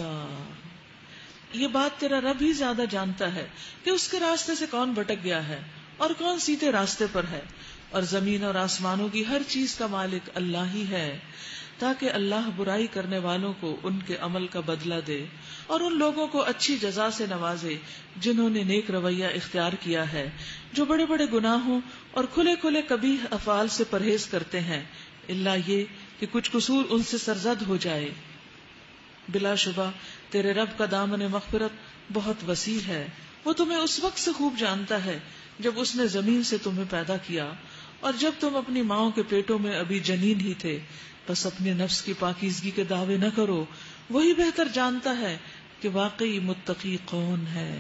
اہتدی۔ یہ بات تیرا رب ہی زیادہ جانتا ہے کہ اس کے راستے سے کون بھٹک گیا ہے اور کون سیدھے راستے پر ہے، اور زمین اور آسمانوں کی ہر چیز کا مالک اللہ ہی ہے، تاکہ اللہ برائی کرنے والوں کو ان کے عمل کا بدلہ دے اور ان لوگوں کو اچھی جزا سے نوازے جنہوں نے نیک رویہ اختیار کیا ہے، جو بڑے بڑے گناہوں اور کھلے کھلے قبیح افعال سے پرہیز کرتے ہیں، الا یہ کہ کچھ قصور ان سے سرزد ہو جائے۔ بلا شبہ تیرے رب کا دامن مغفرت بہت وسیع ہے، وہ تمہیں اس وقت سے خوب جانتا ہے جب اس نے زمین سے تمہیں پیدا کیا اور جب تم اپنی ماؤں کے پیٹوں میں ابھی جنین ہی تھے، بس اپنے نفس کی پاکیزگی کے دعوے نہ کرو، وہی بہتر جانتا ہے کہ واقعی متقی کون ہے۔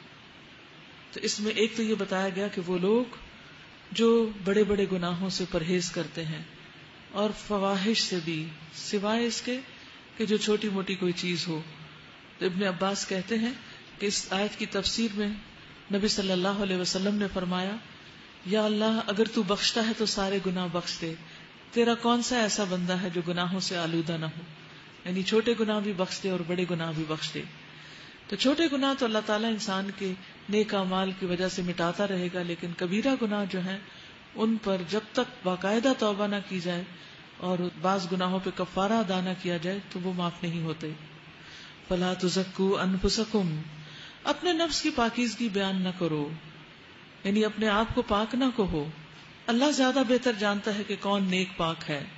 تو اس میں ایک تو یہ بتایا گیا کہ وہ لوگ جو بڑے بڑے گناہوں سے پرہیز کرتے ہیں اور فواحش سے بھی، سوائے اس کے کہ جو چھوٹی موٹی کوئی چیز ہو۔ تو ابن عباس کہتے ہیں کہ اس آیت کی تفسیر میں نبی صلی اللہ علیہ وسلم نے فرمایا، یا اللہ اگر تو بخشتا ہے تو سارے گناہ بخش دے، تیرا کون سا ایسا بندہ ہے جو گناہوں سے آلودہ نہ ہو، یعنی چھوٹے گناہ بھی بخش دے اور بڑے گناہ بھی بخش دے۔ تو چھوٹے گناہ تو اللہ تعالیٰ انسان کے نیک اعمال کی وجہ سے مٹاتا رہے گا، لیکن کبیرہ گناہ جو ہیں ان پر جب تک باقاعدہ توبہ نہ کی جائے اور بعض گناہوں پہ کفارہ ادا نہ کیا جائے تو وہ معاف نہیں ہوتے۔ فلا تزکوا انفسکم، اپنے نفس کی پاکیزگی بیان نہ کرو، یعنی اپنے آپ کو پاک نہ کہو، اللہ زیادہ بہتر جانتا ہے کہ کون نیک پاک ہے۔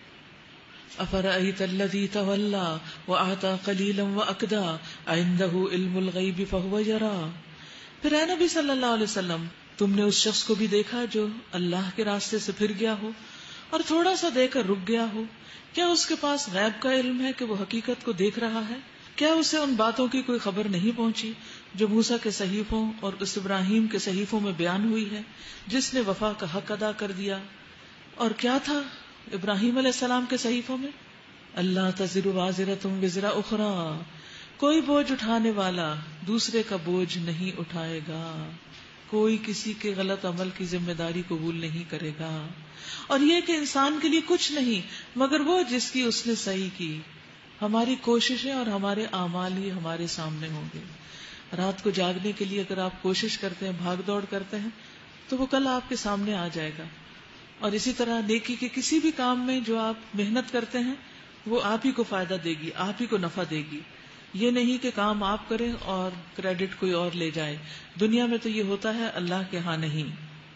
افرأیت الذی تولی واعطی قلیلا واکدی عنده علم الغیب فہو یری۔ پھر اے نبی صلی اللہ علیہ وسلم، تم نے اس شخص کو بھی دیکھا جو اللہ کے راستے سے پھر گیا ہو اور تھوڑا سا دے کر رک گیا ہو؟ کیا اس کے پاس غیب کا علم ہے کہ وہ حقیقت کو دیکھ رہا ہے؟ کیا اسے ان باتوں کی کوئی خبر نہیں پہنچی جو موسیٰ کے صحیفوں اور اس ابراہیم کے صحیفوں میں بیان ہوئی ہے، جس نے وفا کا حق ادا کر دیا؟ اور کیا تھا ابراہیم علیہ السلام کے صحیفوں میں؟ اللہ تزر وازرۃ وزر اخری، کوئی بوجھ اٹھانے والا دوسرے کا بوجھ نہیں اٹھائے گا۔ کوئی کسی کے غلط عمل کی ذمہ داری قبول نہیں کرے گا. اور یہ کہ انسان کے لیے کچھ نہیں مگر وہ جس کی اس نے صحیح کی. ہماری کوششیں اور ہمارے اعمال ہی ہمارے سامنے ہوں گے. رات کو جاگنے کے لیے اگر آپ کوشش کرتے ہیں، بھاگ دوڑ کرتے ہیں، تو وہ کل آپ کے سامنے آ جائے گا. اور اسی طرح نیکی کے کسی بھی کام میں جو آپ محنت کرتے ہیں وہ آپ ہی کو فائدہ دے گی، آپ ہی کو نفع دے گی. یہ نہیں کہ کام آپ کریں اور کریڈٹ کوئی اور لے جائے. دنیا میں تو یہ ہوتا ہے، اللہ کے ہاں نہیں.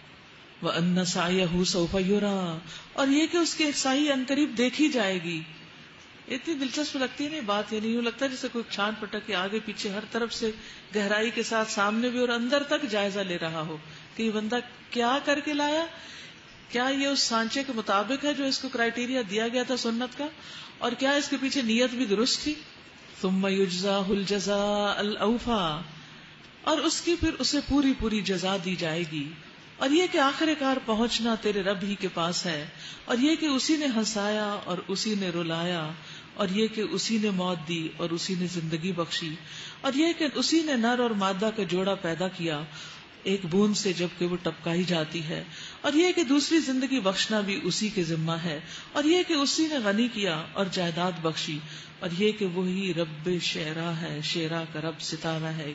وَأَنَّ سَعْيَهُ سَوْفَ يُرَىٰ، اور یہ کہ اس کی سعی عنقریب دیکھی جائے گی. اتنی دلچسپ لگتی ہے نا بات، یعنی یوں لگتا ہے جیسے کوئی چھان پٹک کے آگے پیچھے ہر طرف سے گہرائی کے ساتھ سامنے بھی اور اندر تک جائزہ لے رہا ہو کہ یہ بندہ کیا کر کے لایا، کیا یہ اس سانچے کے مطابق ہے جو اس کو کرائیٹیریا دیا گیا تھا سنت کا، اور کیا اس کے پیچھے نیت بھی درست تھی. ثم یجزاہ الجزاء الاوفیٰ، اور اس کی پھر اسے پوری پوری جزا دی جائے گی. اور یہ کہ آخر کار پہنچنا تیرے رب ہی کے پاس ہے، اور یہ کہ اسی نے ہنسایا اور اسی نے رلایا، اور یہ کہ اسی نے موت دی اور اسی نے زندگی بخشی، اور یہ کہ اسی نے نر اور مادہ کا جوڑا پیدا کیا ایک بوند سے جب کہ وہ ٹپکائی جاتی ہے، اور یہ کہ دوسری زندگی بخشنا بھی اسی کے ذمہ ہے، اور یہ کہ اسی نے غنی کیا اور جائیداد بخشی، اور یہ کہ وہی رب شعرا ہے. شعرا کا رب ستارہ ہے،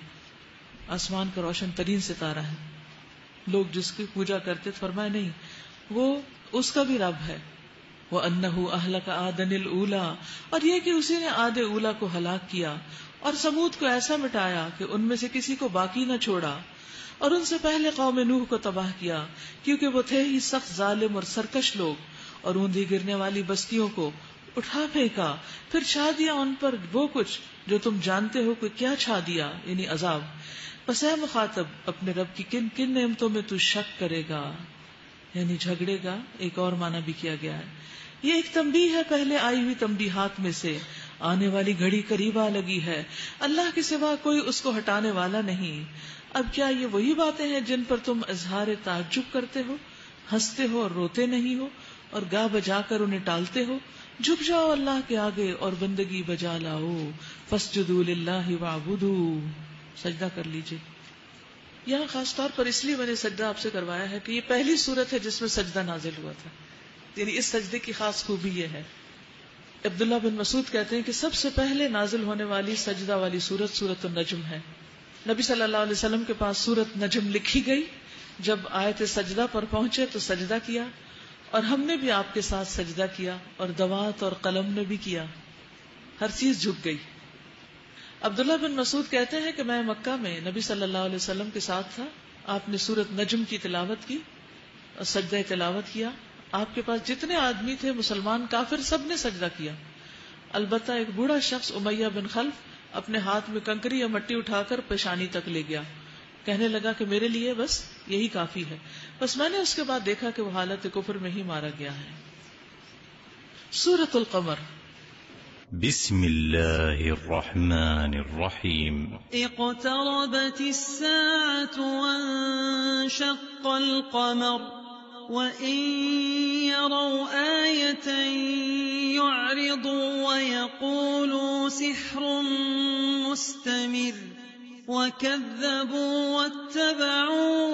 آسمان کا روشن ترین ستارہ ہے. لوگ جس کی پوجا کرتے فرمائے نہیں، وہ اس کا بھی رب ہے. وَأَنَّهُ أَهْلَكَ عَادًا الْأُولَىٰ، اور یہ کہ اسی نے عاد اولا کو ہلاک کیا اور سمود کو ایسا مٹایا کہ ان میں سے کسی کو باقی نہ چھوڑا، اور ان سے پہلے قوم نوح کو تباہ کیا کیونکہ وہ تھے ہی سخت ظالم اور سرکش لوگ. اور اوندھی گرنے والی بستیوں کو اٹھا پھینکا، پھر چھا دیا ان پر وہ کچھ جو تم جانتے ہو کہ کیا چھا دیا، یعنی عذاب. پس اے مخاطب، اپنے رب کی کن کن نعمتوں میں تو شک کرے گا، یعنی جھگڑے گا. ایک اور معنی بھی کیا گیا ہے. یہ ایک تنبیہ ہے پہلے آئی ہوئی تنبیہات میں سے. آنے والی گھڑی قریب آ لگی ہے، اللہ کے سوا کوئی اس کو ہٹانے والا نہیں. اب کیا یہ وہی باتیں ہیں جن پر تم اظہار تعجب کرتے ہو، ہنستے ہو اور روتے نہیں ہو، اور گا بجا کر انہیں ٹالتے ہو؟ جھک جاؤ اللہ کے آگے اور بندگی بجا لاؤ. فاسجدوا للہ واعبدوا، سجدہ کر لیجئے. یہاں خاص طور پر اس لیے میں نے سجدہ آپ سے کروایا ہے کہ یہ پہلی صورت ہے جس میں سجدہ نازل ہوا تھا، یعنی اس سجدے کی خاص خوبی یہ ہے. عبداللہ بن مسعود کہتے ہیں کہ سب سے پہلے نازل ہونے والی سجدہ والی سورت سورت النجم ہے. نبی صلی اللہ علیہ وسلم کے پاس سورت نجم لکھی گئی، جب آیت سجدہ پر پہنچے تو سجدہ کیا، اور ہم نے بھی آپ کے ساتھ سجدہ کیا، اور دوات اور قلم نے بھی کیا، ہر چیز جھک گئی. عبداللہ بن مسعود کہتے ہیں کہ میں مکہ میں نبی صلی اللہ علیہ وسلم کے ساتھ تھا. آپ نے سورت نجم کی تلاوت کی اور سجدہ تلاوت کیا. آپ کے پاس جتنے آدمی تھے، مسلمان کافر، سب نے سجدہ کیا. البتہ ایک بوڑھا شخص امیہ بن خلف اپنے ہاتھ میں کنکری یا مٹی اٹھا کر پیشانی تک لے گیا، کہنے لگا کہ میرے لیے بس یہی کافی ہے. بس میں نے اس کے بعد دیکھا کہ وہ حالت کفر میں ہی مارا گیا ہے. سورۃ القمر. بسم اللہ الرحمن الرحیم. اقتربت الساعة وانشق القمر وَإِن يَرَوْا آيَةً يُعْرِضُوا وَيَقُولُوا سِحْرٌ مُسْتَمِرٌّ وَكَذَّبُوا وَاتَّبَعُوا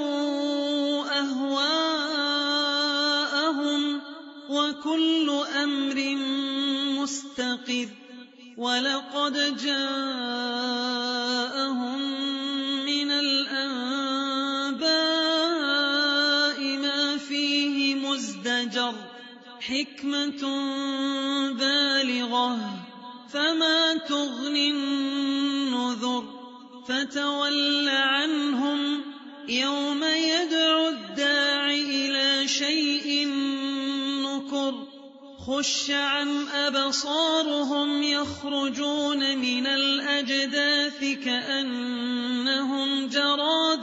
أَهْوَاءَهُمْ وَكُلُّ أَمْرٍ مُسْتَقِرٌّ وَلَقَدْ جَاءَهُم مِّنَ الْأَنبَاءِ مَا فِيهِ مُزْدَجَرٌ حِكْمَةٌ بَالِغَةٌ فَمَا تُغْنِ النُّذُرُ فَتَوَلَّ عَنْهُمْ يَوْمَ يَدْعُ الدَّاعِ إِلَى شَيْءٍ نُكُرٍ خُشَّ عَنْ أَبْصَارُهُمْ يَخْرُجُونَ مِنَ الْأَجْدَاثِ كَأَنَّهُمْ جَرَادٌ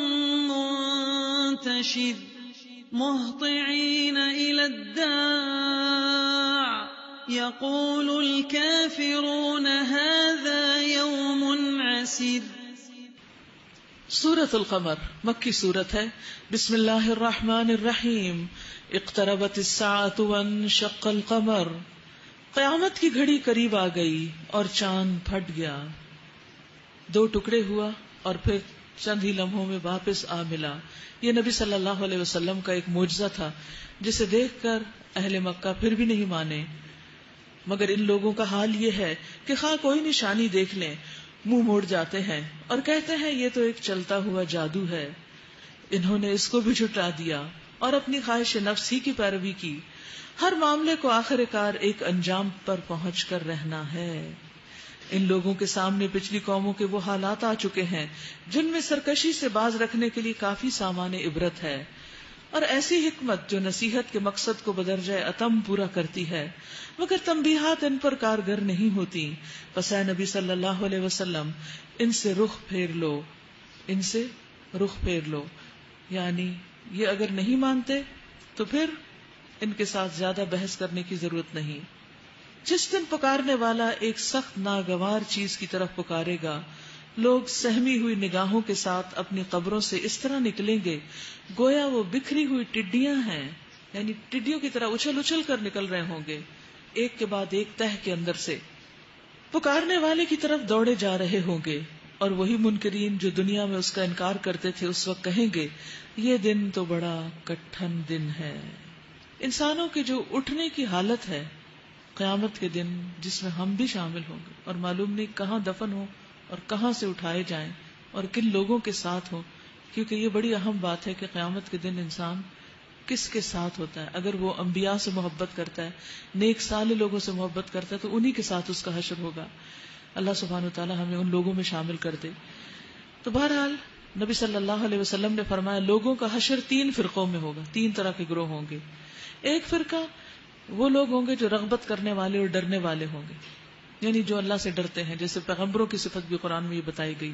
مُنتَشِرٌ مُهْطِعِينَ إِلَى الدَّاعِ يَقُولُ الْكَافِرُونَ هَذَا يَوْمٌ عَسِرٌ. سورۃ القمر مکی سورت ہے. بسم اللہ الرحمن الرحیم. اقتربت الساعة وانشق القمر. قیامت کی گھڑی قریب آ گئی اور چاند پھٹ گیا، دو ٹکڑے ہوا اور پھر چند ہی لمحوں میں واپس آ ملا. یہ نبی صلی اللہ علیہ وسلم کا ایک معجزہ تھا جسے دیکھ کر اہل مکہ پھر بھی نہیں مانے. مگر ان لوگوں کا حال یہ ہے کہ خواہ کوئی نشانی دیکھ لیں منہ موڑ جاتے ہیں اور کہتے ہیں یہ تو ایک چلتا ہوا جادو ہے. انہوں نے اس کو بھی جھٹلا دیا اور اپنی خواہش نفس ہی کی پیروی کی. ہر معاملے کو آخر کار ایک انجام پر پہنچ کر رہنا ہے. ان لوگوں کے سامنے پچھلی قوموں کے وہ حالات آ چکے ہیں جن میں سرکشی سے باز رکھنے کے لیے کافی سامان عبرت ہے، اور ایسی حکمت جو نصیحت کے مقصد کو بدرجہ اتم پورا کرتی ہے، مگر تنبیہات ان پر کارگر نہیں ہوتی. پس اے نبی صلی اللہ علیہ وسلم ان سے رخ پھیر لو، ان سے رخ پھیر لو. یعنی یہ اگر نہیں مانتے تو پھر ان کے ساتھ زیادہ بحث کرنے کی ضرورت نہیں. جس دن پکارنے والا ایک سخت ناگوار چیز کی طرف پکارے گا، لوگ سہمی ہوئی نگاہوں کے ساتھ اپنی قبروں سے اس طرح نکلیں گے گویا وہ بکھری ہوئی ٹڈیاں ہیں، یعنی ٹڈیوں کی طرح اچھل اچھل کر نکل رہے ہوں گے ایک کے بعد ایک تہ کے اندر سے. پکارنے والے کی طرف دوڑے جا رہے ہوں گے، اور وہی منکرین جو دنیا میں اس کا انکار کرتے تھے اس وقت کہیں گے یہ دن تو بڑا کٹھن دن ہے. انسانوں کی جو اٹھنے کی حالت ہے قیامت کے دن، جس میں ہم بھی شامل ہوں گے، اور معلوم نہیں کہاں دفن ہو اور کہاں سے اٹھائے جائیں اور کن لوگوں کے ساتھ ہوں، کیونکہ یہ بڑی اہم بات ہے کہ قیامت کے دن انسان کس کے ساتھ ہوتا ہے. اگر وہ انبیاء سے محبت کرتا ہے، نیک صالح لوگوں سے محبت کرتا ہے، تو انہی کے ساتھ اس کا حشر ہوگا. اللہ سبحانہ وتعالی ہمیں ان لوگوں میں شامل کر دے. تو بہرحال نبی صلی اللہ علیہ وسلم نے فرمایا لوگوں کا حشر تین فرقوں میں ہوگا، تین طرح کے گروہ ہوں گے. ایک فرقہ وہ لوگ ہوں گے جو رغبت کرنے والے اور ڈرنے والے ہوں گے، یعنی جو اللہ سے ڈرتے ہیں، جیسے پیغمبروں کی صفت بھی قرآن میں یہ بتائی گئی،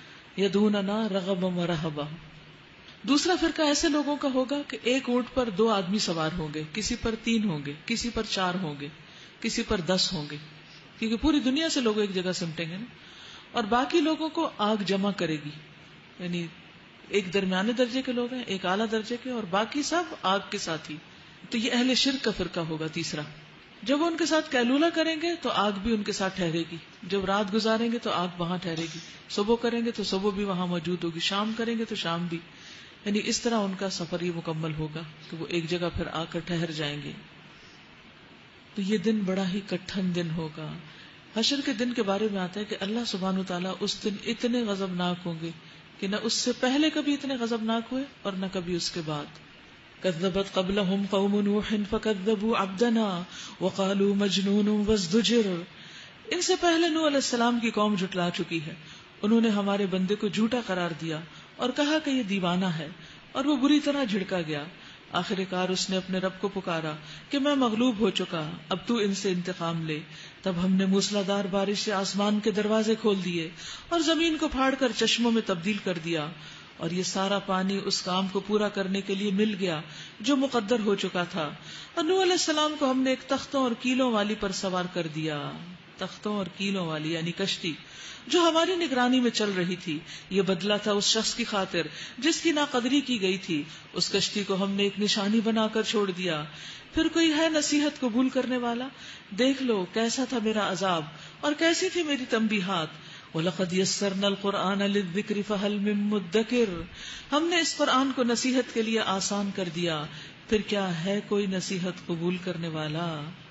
یدعوننا رغبا ورہبا. دوسرا فرقہ ایسے لوگوں کا ہوگا کہ ایک اونٹ پر دو آدمی سوار ہوں گے، کسی پر تین ہوں گے، کسی پر چار ہوں گے، کسی پر دس ہوں گے، کیونکہ پوری دنیا سے لوگ ایک جگہ سمٹیں گے نا. اور باقی لوگوں کو آگ جمع کرے گی، یعنی ایک درمیانے درجے کے لوگ ہیں، ایک اعلیٰ درجے کے، اور باقی سب آگ کے ساتھی. تو یہ اہل شرک کا فرقہ ہوگا تیسرا. جب وہ ان کے ساتھ قیلولہ کریں گے تو آگ بھی ان کے ساتھ ٹھہرے گی، جب رات گزاریں گے تو آگ وہاں ٹھہرے گی، صبح کریں گے تو صبح بھی وہاں موجود ہوگی، شام کریں گے تو شام بھی. یعنی اس طرح ان کا سفر یہ مکمل ہوگا کہ وہ ایک جگہ پھر آ کر ٹھہر جائیں گے. تو یہ دن بڑا ہی کٹھن دن ہوگا. حشر کے دن کے بارے میں آتا ہے کہ اللہ سبحانہ وتعالیٰ اس دن اتنے غضبناک ہوں گے کہ نہ اس سے پہلے کبھی اتنے غضبناک ہوئے اور نہ کبھی اس کے بعد. كذبت قبلهم قوم نوح فكذبوا عبدنا وقالوا مجنون وازدجر. ان سے پہلے نوح علیہ السلام کی قوم جھٹلا چکی ہے، انہوں نے ہمارے بندے کو جھوٹا قرار دیا اور کہا کہ یہ دیوانہ ہے، اور وہ بری طرح جھڑکا گیا. آخر کار اس نے اپنے رب کو پکارا کہ میں مغلوب ہو چکا، اب تو ان سے انتقام لے. تب ہم نے موسلادھار بارش سے آسمان کے دروازے کھول دیے اور زمین کو پھاڑ کر چشموں میں تبدیل کر دیا، اور یہ سارا پانی اس کام کو پورا کرنے کے لیے مل گیا جو مقدر ہو چکا تھا. اور نوح علیہ السلام کو ہم نے ایک تختوں اور کیلوں والی پر سوار کر دیا، تختوں اور کیلوں والی یعنی کشتی جو ہماری نگرانی میں چل رہی تھی. یہ بدلہ تھا اس شخص کی خاطر جس کی ناقدری کی گئی تھی. اس کشتی کو ہم نے ایک نشانی بنا کر چھوڑ دیا. پھر کوئی ہے نصیحت قبول کرنے والا؟ دیکھ لو کیسا تھا میرا عذاب اور کیسی تھی میری تنبیہات. وَلَقَدْ يَسَّرْنَا الْقُرْآنَ لِلذِّكْرِ فَهَلْ مِن مُدَّكِرٍ. ہم نے اس قرآن کو نصیحت کے لیے آسان کر دیا، پھر کیا ہے کوئی نصیحت قبول کرنے والا؟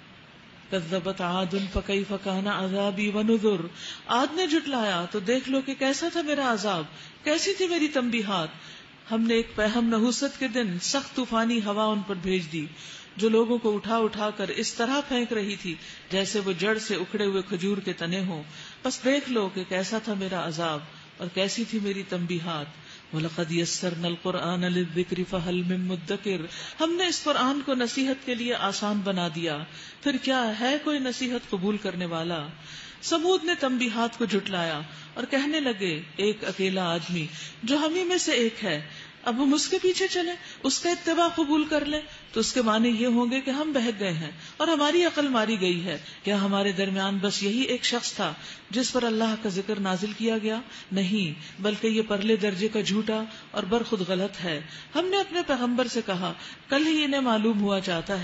كذبت عاد فكيف كان عذابي ونذر. عاد نے جھٹلایا تو دیکھ لو کہ کیسا تھا میرا عذاب، کیسی تھی میری تنبیہات. ہم نے ایک پہم نحوست کے دن سخت طوفانی ہوا ان پر بھیج دی جو لوگوں کو اٹھا اٹھا کر اس طرح پھینک رہی تھی جیسے وہ جڑ سے اکھڑے ہوئے کھجور کے تنے ہوں. بس دیکھ لو کہ کیسا تھا میرا عذاب اور کیسی تھی میری تنبیہات. وَلَقَدْ يَسَّرْنَا الْقُرْآنَ لِلذِّكْرِ فَهَلْ مِن مُدَّكِرٍ. ہم نے اس قرآن کو نصیحت کے لیے آسان بنا دیا، پھر کیا ہے کوئی نصیحت قبول کرنے والا؟ سمود نے تنبیہات کو جھٹلایا اور کہنے لگے ایک اکیلا آدمی جو ہم ہی میں سے ایک ہے، اب ہم اس کے پیچھے چلیں، اس کا اتباع قبول کر لیں تو اس کے معنی یہ ہوں گے کہ ہم بہک گئے ہیں اور ہماری عقل ماری گئی ہے. کیا ہمارے درمیان بس یہی ایک شخص تھا جس پر اللہ کا ذکر نازل کیا گیا؟ نہیں، بلکہ یہ پرلے درجے کا جھوٹا اور برخود غلط ہے. ہم نے اپنے پیغمبر سے کہا کل ہی انہیں معلوم ہوا چاہتا ہے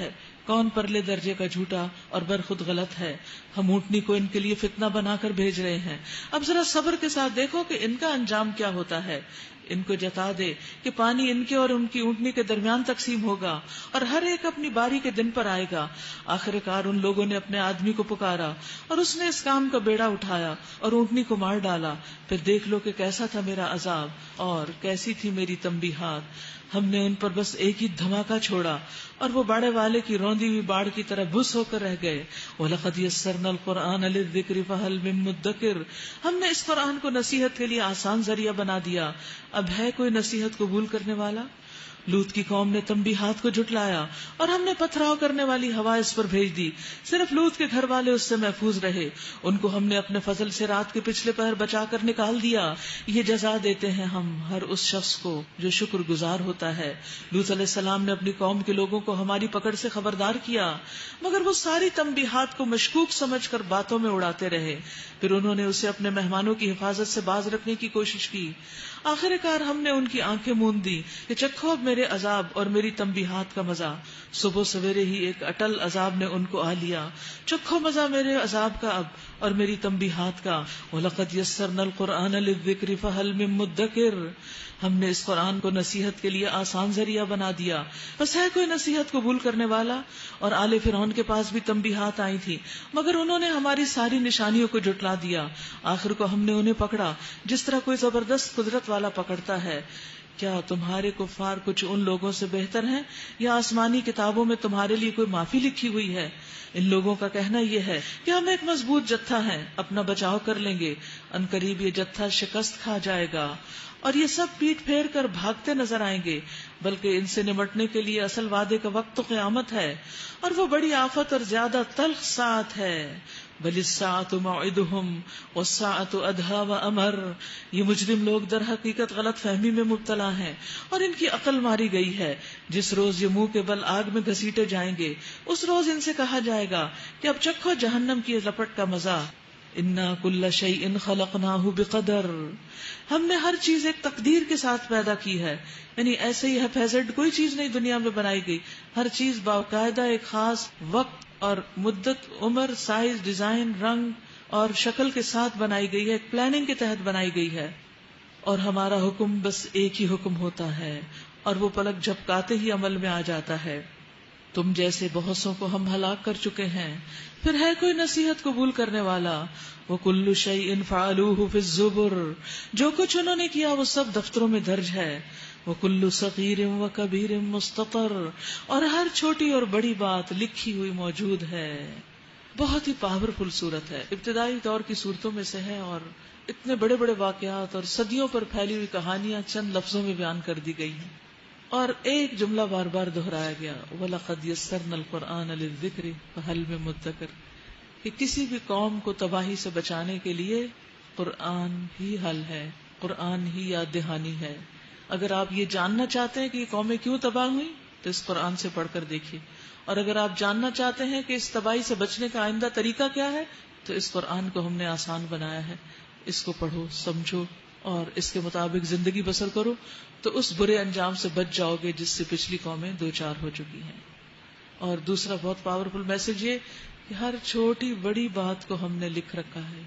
کون پرلے درجے کا جھوٹا اور برخود غلط ہے. ہم اونٹنی کو ان کے لیے فتنہ بنا کر بھیج رہے ہیں. اب ذرا صبر کے ساتھ دیکھو کہ ان کا انجام کیا ہوتا ہے. ان کو جتا دے کہ پانی ان کے اور ان کی اونٹنی کے درمیان تقسیم ہوگا اور ہر ایک اپنی باری کے دن پر آئے گا. آخر کار ان لوگوں نے اپنے آدمی کو پکارا اور اس نے اس کام کا بیڑا اٹھایا اور اونٹنی کو مار ڈالا. پھر دیکھ لو کہ کیسا تھا میرا عذاب اور کیسی تھی میری تنبیہات. ہم نے ان پر بس ایک ہی دھماکہ چھوڑا اور وہ باڑے والے کی روندی ہوئی باڑ کی طرح بس ہو کر رہ گئے. وَلَقَدْ يَسَّرْنَا الْقُرْآنَ لِلذِّكْرِ فَهَلْ مِن مُدَّكِرٍ. ہم نے اس قرآن کو نصیحت کے لیے آسان ذریعہ بنا دیا. اب ہے کوئی نصیحت قبول کرنے والا؟ لوط کی قوم نے تنبیہات کو جھٹلایا اور ہم نے پتھراؤ کرنے والی ہوا اس پر بھیج دی. صرف لوط کے گھر والے اس سے محفوظ رہے. ان کو ہم نے اپنے فضل سے رات کے پچھلے پہر بچا کر نکال دیا. یہ جزا دیتے ہیں ہم ہر اس شخص کو جو شکر گزار ہوتا ہے. لوط علیہ السلام نے اپنی قوم کے لوگوں کو ہماری پکڑ سے خبردار کیا مگر وہ ساری تنبیہات کو مشکوک سمجھ کر باتوں میں اڑاتے رہے. پھر انہوں نے اسے اپنے مہمانوں کی حفاظت سے باز رکھنے کی کوشش کی. آخر کار ہم نے ان کی آنکھیں موند دی کہ چکھو اب میرے عذاب اور میری تنبیہات کا مزہ. صبح سویرے ہی ایک اٹل عذاب نے ان کو آ لیا. چکھو مزہ میرے عذاب کا اب اور میری تنبیہات کا. وَلَقَدْ يَسَّرْنَا الْقُرْآنَ لِلذِّكْرِ فَهَلْ مِن مُدَّكِرٍ. ہم نے اس قرآن کو نصیحت کے لیے آسان ذریعہ بنا دیا. بس ہے کوئی نصیحت قبول کرنے والا؟ اور آل فرعون کے پاس بھی تنبیہات آئی تھی مگر انہوں نے ہماری ساری نشانیوں کو جھٹلا دیا. آخر کو ہم نے انہیں پکڑا جس طرح کوئی زبردست قدرت والا پکڑتا ہے. کیا تمہارے کفار کچھ ان لوگوں سے بہتر ہیں یا آسمانی کتابوں میں تمہارے لیے کوئی معافی لکھی ہوئی ہے؟ ان لوگوں کا کہنا یہ ہے کہ ہم ایک مضبوط جتھا ہیں، اپنا بچاؤ کر لیں گے. ان قریب یہ جتھا شکست کھا جائے گا اور یہ سب پیٹ پھیر کر بھاگتے نظر آئیں گے. بلکہ ان سے نمٹنے کے لیے اصل وعدے کا وقت تو قیامت ہے اور وہ بڑی آفت اور زیادہ تلخ ساعت ہے. بل الساعة موعدهم والساعة ادہا وامر. یہ مجرم لوگ در حقیقت غلط فہمی میں مبتلا ہیں اور ان کی عقل ماری گئی ہے. جس روز یہ منہ کے بل آگ میں گھسیٹے جائیں گے اس روز ان سے کہا جائے گا کہ اب چکھو جہنم کی لپٹ کا مزہ. انا کل شیء خلقناہ بقدر. ہم نے ہر چیز ایک تقدیر کے ساتھ پیدا کی ہے. یعنی ایسے ہی ہیفیزڈ کوئی چیز نہیں دنیا میں بنائی گئی. ہر چیز باقاعدہ ایک خاص وقت اور مدت، عمر، سائز، ڈیزائن، رنگ اور شکل کے ساتھ بنائی گئی ہے. ایک پلاننگ کے تحت بنائی گئی ہے. اور ہمارا حکم بس ایک ہی حکم ہوتا ہے اور وہ پلک جھپکاتے ہی عمل میں آ جاتا ہے. تم جیسے بہت سو کو ہم ہلاک کر چکے ہیں. پھر ہے کوئی نصیحت قبول کرنے والا؟ وَكُلُّ شَيْءٍ فَعَلُوهُ فِي الزُّبُرِ. جو کچھ انہوں نے کیا وہ سب دفتروں میں درج ہے. وَكُلُّ صَغِيرٍ وَكَبِيرٍ مُسْتَطَرٍ. اور ہر چھوٹی اور بڑی بات لکھی ہوئی موجود ہے. بہت ہی پاورفل صورت ہے. ابتدائی دور کی صورتوں میں سے ہے اور اتنے بڑے بڑے واقعات اور صدیوں پر پھیلی ہوئی کہانیاں چند لفظوں میں بیان کر دی گئی ہیں اور ایک جملہ بار بار دہرایا گیا. وَلَقَدْ يَسَّرْنَا الْقُرْآنَ لِلذِّكْرِ فَهَلْ مِن مُدَّكِرٍ. کہ کسی بھی قوم کو تباہی سے بچانے کے لیے قرآن ہی حل ہے، قرآن ہی یاد دہانی ہے. اگر آپ یہ جاننا چاہتے ہیں کہ یہ قومیں کیوں تباہ ہوئی تو اس قرآن سے پڑھ کر دیکھیے. اور اگر آپ جاننا چاہتے ہیں کہ اس تباہی سے بچنے کا آئندہ طریقہ کیا ہے تو اس قرآن کو ہم نے آسان بنایا ہے. اس کو پڑھو، سمجھو اور اس کے مطابق زندگی بسر کرو تو اس برے انجام سے بچ جاؤ گے جس سے پچھلی قومیں دو چار ہو چکی ہیں. اور دوسرا بہت پاورفل میسج یہ کہ ہر چھوٹی بڑی بات کو ہم نے لکھ رکھا ہے.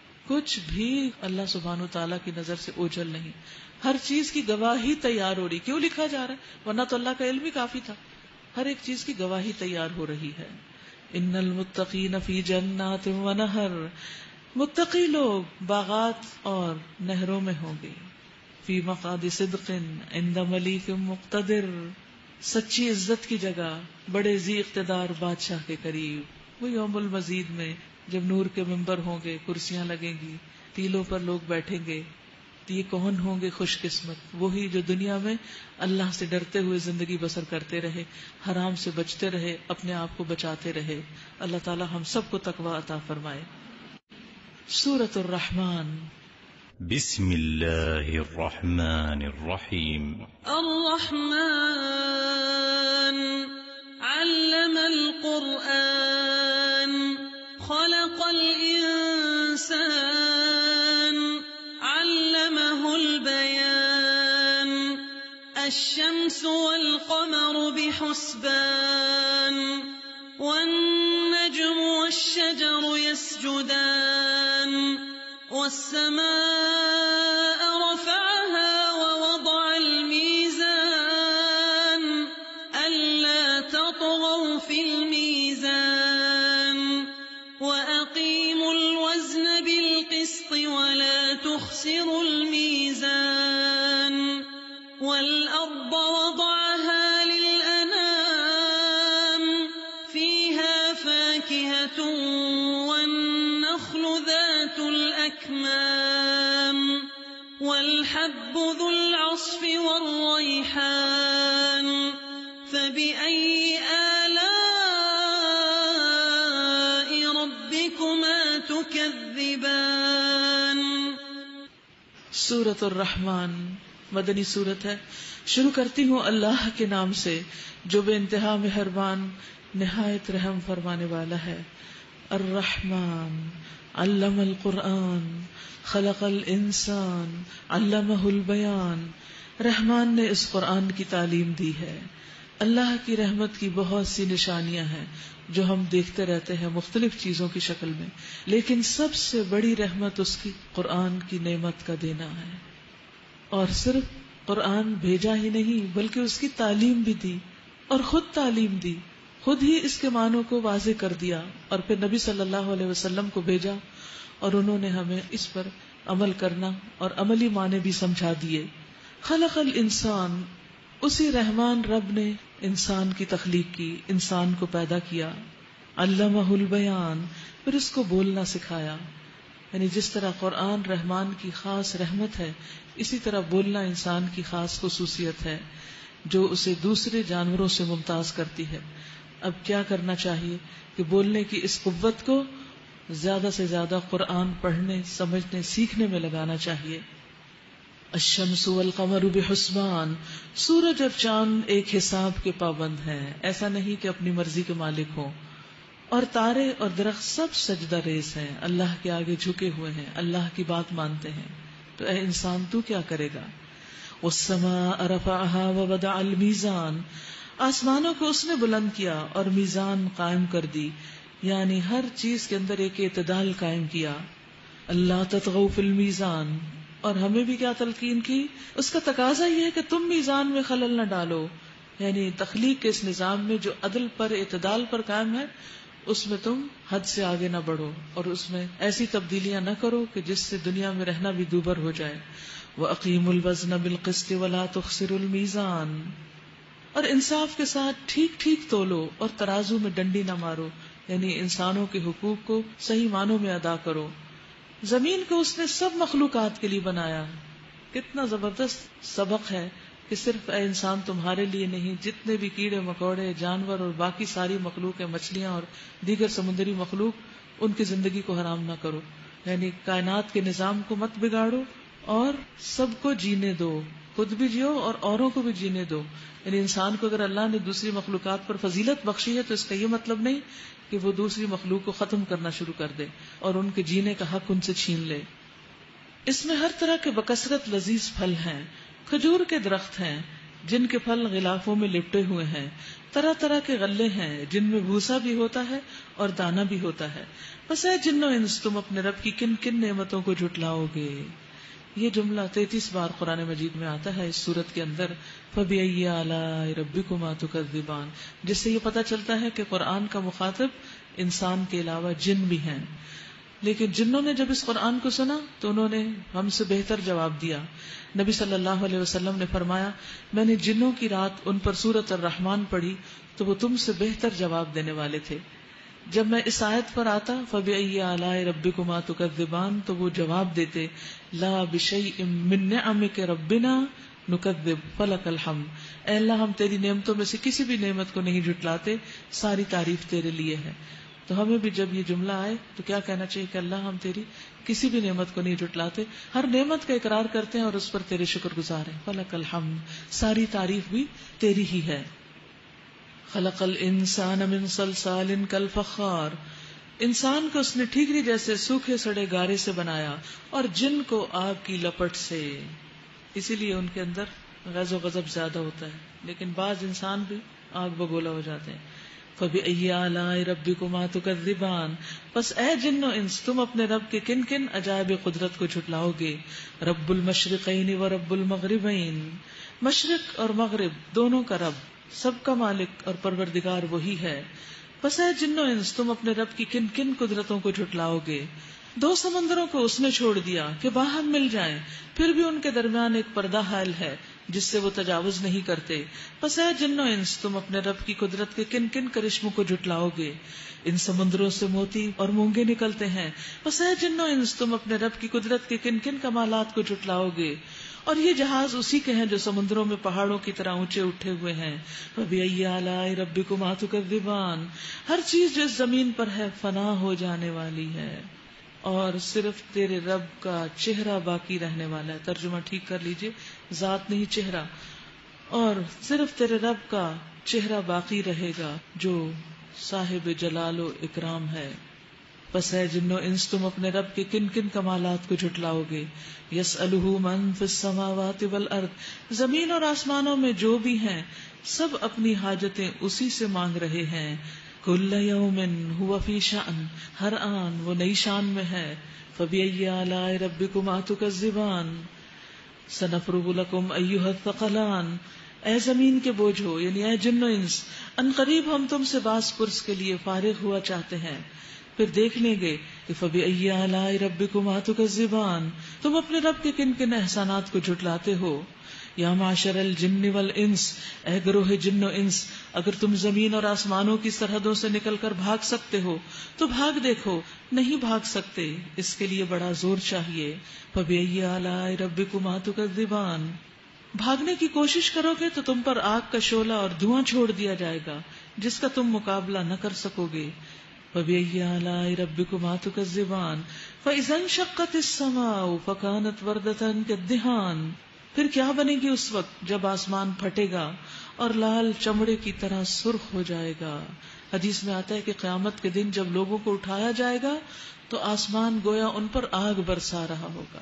کچھ بھی اللہ سبحانہ و تعالیٰ کی نظر سے اوجھل نہیں. ہر چیز کی گواہی تیار ہو رہی. کیوں لکھا جا رہا ہے؟ ورنہ تو اللہ کا علم ہی کافی تھا. ہر ایک چیز کی گواہی تیار ہو رہی ہے. ان المتقین فی جنات و نہر. متقی لوگ باغات اور نہروں میں ہوں گے. فی مقعد صدق عند ملیک مقتدر. سچی عزت کی جگہ بڑے ذی اقتدار بادشاہ کے قریب. وہ یوم المزید میں جب نور کے ممبر ہوں گے، کرسیاں لگیں گی، تیلوں پر لوگ بیٹھیں گے. یہ کون ہوں گے خوش قسمت؟ وہی جو دنیا میں اللہ سے ڈرتے ہوئے زندگی بسر کرتے رہے، حرام سے بچتے رہے، اپنے آپ کو بچاتے رہے. اللہ تعالی ہم سب کو تقوی عطا فرمائے. سورۃ الرحمن. بسم اللہ الرحمن الرحیم. الرحمن علم القرآن خلق الإنسان علمه البيان الشمس والقمر بحسبان والنجم والشجر يسجدان والسماء رفعها ووضع الميزان ألا تطغوا في الميزان وأقيموا الوزن بالقسط ولا تخسروا الميزان والأرض وضعها للأنام فيها فاكهة والنخل ذات الأكمام والحب ذو العصف والريحان فبأي آلاء ربكما تكذبان. سورۃ الرحمن مدنی سورت ہے. شروع کرتی ہوں اللہ کے نام سے جو بے انتہا مہربان نہایت رحم فرمانے والا ہے. الرحمن علم القرآن خلق الانسان علمہ البیان. رحمان نے اس قرآن کی تعلیم دی ہے. اللہ کی رحمت کی بہت سی نشانیاں ہیں جو ہم دیکھتے رہتے ہیں مختلف چیزوں کی شکل میں، لیکن سب سے بڑی رحمت اس کی قرآن کی نعمت کا دینا ہے. اور صرف قرآن بھیجا ہی نہیں بلکہ اس کی تعلیم بھی دی، اور خود تعلیم دی، خود ہی اس کے معنوں کو واضح کر دیا، اور پھر نبی صلی اللہ علیہ وسلم کو بھیجا اور انہوں نے ہمیں اس پر عمل کرنا اور عملی معنی بھی سمجھا دیے. خلق الانسان، اسی رحمان رب نے انسان کی تخلیق کی، انسان کو پیدا کیا. علمہ البیان، پھر اس کو بولنا سکھایا. یعنی جس طرح قرآن رحمان کی خاص رحمت ہے، اسی طرح بولنا انسان کی خاص خصوصیت ہے جو اسے دوسرے جانوروں سے ممتاز کرتی ہے. اب کیا کرنا چاہیے کہ بولنے کی اس قوت کو زیادہ سے زیادہ قرآن پڑھنے، سمجھنے، سیکھنے میں لگانا چاہیے. الشمس والقمر بحسبان، سورج اور چاند ایک حساب کے پابند ہیں، ایسا نہیں کہ اپنی مرضی کے مالک ہوں. اور تارے اور درخت سب سجدہ ریز ہیں، اللہ کے آگے جھکے ہوئے ہیں، اللہ کی بات مانتے ہیں. تو اے انسان تو کیا کرے گا؟ والسماء رفعها ووضع الميزان، آسمانوں کو اس نے بلند کیا اور میزان قائم کر دی، یعنی ہر چیز کے اندر ایک اعتدال قائم کیا. اللہ تطغوا فی المیزان، اور ہمیں بھی کیا تلقین کی؟ اس کا تقاضا یہ ہے کہ تم میزان میں خلل نہ ڈالو. یعنی تخلیق کے اس نظام میں جو عدل پر، اعتدال پر قائم ہے، اس میں تم حد سے آگے نہ بڑھو اور اس میں ایسی تبدیلیاں نہ کرو کہ جس سے دنیا میں رہنا بھی دوبر ہو جائے. وَأَقِيمُوا الْوَزْنَ بِالْقِسْطِ وَلَا تُخْسِرُوا الْمِيزَانَ، اور انصاف کے ساتھ ٹھیک ٹھیک تولو اور ترازو میں ڈنڈی نہ مارو. یعنی انسانوں کے حقوق کو صحیح معنوں میں ادا کرو. زمین کو اس نے سب مخلوقات کے لیے بنایا. کتنا زبردست سبق ہے کہ صرف اے انسان تمہارے لیے نہیں، جتنے بھی کیڑے مکوڑے، جانور اور باقی ساری مخلوق ہیں، مچھلیاں اور دیگر سمندری مخلوق، ان کی زندگی کو حرام نہ کرو. یعنی کائنات کے نظام کو مت بگاڑو اور سب کو جینے دو، خود بھی جیو اور اوروں کو بھی جینے دو. یعنی انسان کو اگر اللہ نے دوسری مخلوقات پر فضیلت بخشی ہے تو اس کا یہ مطلب نہیں کہ وہ دوسری مخلوق کو ختم کرنا شروع کر دے اور ان کے جینے کا حق ان سے چھین لے. اس میں ہر طرح کے بکثرت لذیذ پھل ہیں. کھجور کے درخت ہیں جن کے پھل غلافوں میں لپٹے ہوئے ہیں. طرح طرح کے غلے ہیں جن میں بھوسا بھی ہوتا ہے اور دانا بھی ہوتا ہے. بس اے جنو انس، تم اپنے رب کی کن کن نعمتوں کو جھٹلاؤ گے. یہ جملہ تینتیس بار قرآن مجید میں آتا ہے اس سورت کے اندر. فَبِأَيِّ آلَاءِ رَبِّكُمَا تُكَذِّبَانِ، جس سے یہ پتہ چلتا ہے کہ قرآن کا مخاطب انسان کے علاوہ جن بھی ہیں. لیکن جنوں نے جب اس قرآن کو سنا تو انہوں نے ہم سے بہتر جواب دیا. نبی صلی اللہ علیہ وسلم نے فرمایا، میں نے جنوں کی رات ان پر سورۃ الرحمن پڑھی تو وہ تم سے بہتر جواب دینے والے تھے. جب میں اس آیت پر آتا فَبِأَيِّ آلَاءِ رَبِّكُمَا تُكَذِّبَانِ تو وہ جواب دیتے، لا بِشَيْءٍ مِّن نِّعَمِكَ رَبِّنَا نُكَذِّبُ فَلَكَ الْحَمْدُ، اے اللہ ہم تیری نعمتوں میں سے کسی بھی نعمت کو نہیں جھٹلاتے، ساری تعریف تیرے لیے ہے. تو ہمیں بھی جب یہ جملہ آئے تو کیا کہنا چاہیے کہ اللہ ہم تیری کسی بھی نعمت کو نہیں جھٹلاتے، ہر نعمت کا اقرار کرتے ہیں اور اس پر تیرے شکر گزار ہیں. فَلَكَ الْحَمْدُ، ساری تعریف بھی تیری ہی ہے. خلق الانسان من صلصال کالفخار، انسان کو اس نے ٹھیکری جیسے سوکھے سڑے گارے سے بنایا اور جن کو آگ کی لپٹ سے. اسی لیے ان کے اندر غضب و غضب زیادہ ہوتا ہے، لیکن بعض انسان بھی آگ بگولا ہو جاتے ہیں. فَبِأَيِّ آلَاءِ رَبِّكُمَا تُكَذِّبَانِ، پس اے جن و انس تم اپنے رب کے کن کن عجائب قدرت کو جھٹلاؤ گے. رب المشرقین و رب المغربین، مشرق اور مغرب دونوں کا رب، سب کا مالک اور پروردگار وہی ہے. پس اے جن و انس تم اپنے رب کی کن کن قدرتوں کو جھٹلاؤ گے. دو سمندروں کو اس نے چھوڑ دیا کہ باہر مل جائیں، پھر بھی ان کے درمیان ایک پردہ حائل ہے جس سے وہ تجاوز نہیں کرتے. پس اے جن و انس تم اپنے رب کی قدرت کے کن کن کرشموں کو جھٹلاؤ گے. ان سمندروں سے موتی اور مونگے نکلتے ہیں. پس اے جن و انس تم اپنے رب کی قدرت کے کن کن کمالات کو جھٹلاؤ گے. اور یہ جہاز اسی کے ہیں جو سمندروں میں پہاڑوں کی طرح اونچے اٹھے ہوئے ہیں. فَبِأَيِّ آلَاءِ رَبِّكُمَا تُكَذِّبَانِ، ہر چیز جو اس زمین پر ہے فنا ہو جانے والی ہے اور صرف تیرے رب کا چہرہ باقی رہنے والا ہے. ترجمہ ٹھیک کر لیجئے، ذات نہیں چہرہ. اور صرف تیرے رب کا چہرہ باقی رہے گا جو صاحب جلال و اکرام ہے. پس ہے جنو انس تم اپنے رب کے کن کن کمالات کو جھٹلاؤ گے. یسألہ من فی السماوات والارض، زمین اور آسمانوں میں جو بھی ہیں سب اپنی حاجتیں اسی سے مانگ رہے ہیں. کل یوم هو فی شأن، ہر آن وہ نئی شان میں ہے. فبأی آلاء ربکما تکذبان سنفرغ لکم ایھا الثقلان. اے زمین کے بوجھو یعنی اے جن و انس، ان قریب ہم تم سے باز پرس کے لیے فارغ ہوا چاہتے ہیں. پھر دیکھ لیں گے کہ فبأی آلاء ربکما تکذبان، تم اپنے رب کے کن کن احسانات کو جھٹلاتے ہو. یا معشر الجن والانس، اے گروہ جن و انس، اگر تم زمین اور آسمانوں کی سرحدوں سے نکل کر بھاگ سکتے ہو تو بھاگ دیکھو. نہیں بھاگ سکتے، اس کے لیے بڑا زور چاہیے. فبأی آلاء ربکما تکذبان، بھاگنے کی کوشش کرو گے تو تم پر آگ کا شعلہ اور دھواں چھوڑ دیا جائے گا جس کا تم مقابلہ نہ کر سکو گے. فبأی آلاء ربکما تکذبان فإذا انشقت السماء فكانت وردة كالدهان، پھر کیا بنے گی اس وقت جب آسمان پھٹے گا اور لال چمڑے کی طرح سرخ ہو جائے گا. حدیث میں آتا ہے کہ قیامت کے دن جب لوگوں کو اٹھایا جائے گا تو آسمان گویا ان پر آگ برسا رہا ہوگا.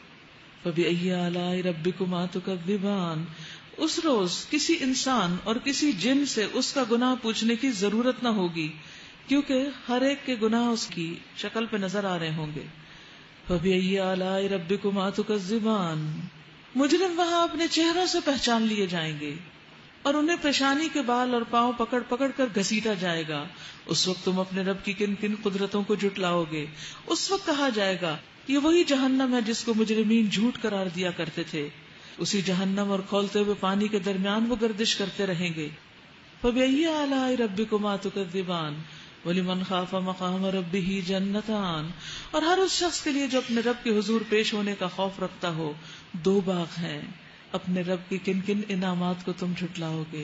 فبأی آلاء ربکما تکذبان، اس روز کسی انسان اور کسی جن سے اس کا گناہ پوچھنے کی ضرورت نہ ہوگی کیونکہ ہر ایک کے گناہ اس کی شکل پہ نظر آ رہے ہوں گے. فبأی آلاء ربکما تکذبان، مجرم وہاں اپنے چہروں سے پہچان لیے جائیں گے اور انہیں پیشانی کے بال اور پاؤں پکڑ پکڑ کر گھسیٹا جائے گا. اس وقت تم اپنے رب کی کن کن قدرتوں کو جھٹلاؤ گے. اس وقت کہا جائے گا یہ وہی جہنم ہے جس کو مجرمین جھوٹ قرار دیا کرتے تھے. اسی جہنم اور کھولتے ہوئے پانی کے درمیان وہ گردش کرتے رہیں گے. فبأی آلاء ربکما تکذبان وَلِمَنْ خَافَ مَقَامَ رَبِّهِ جَنَّتَانِ، اور ہر اس شخص کے لیے جو اپنے رب کے حضور پیش ہونے کا خوف رکھتا ہو دو باغ ہیں. اپنے رب کی کن کن انعامات کو تم جھٹلاؤ گے.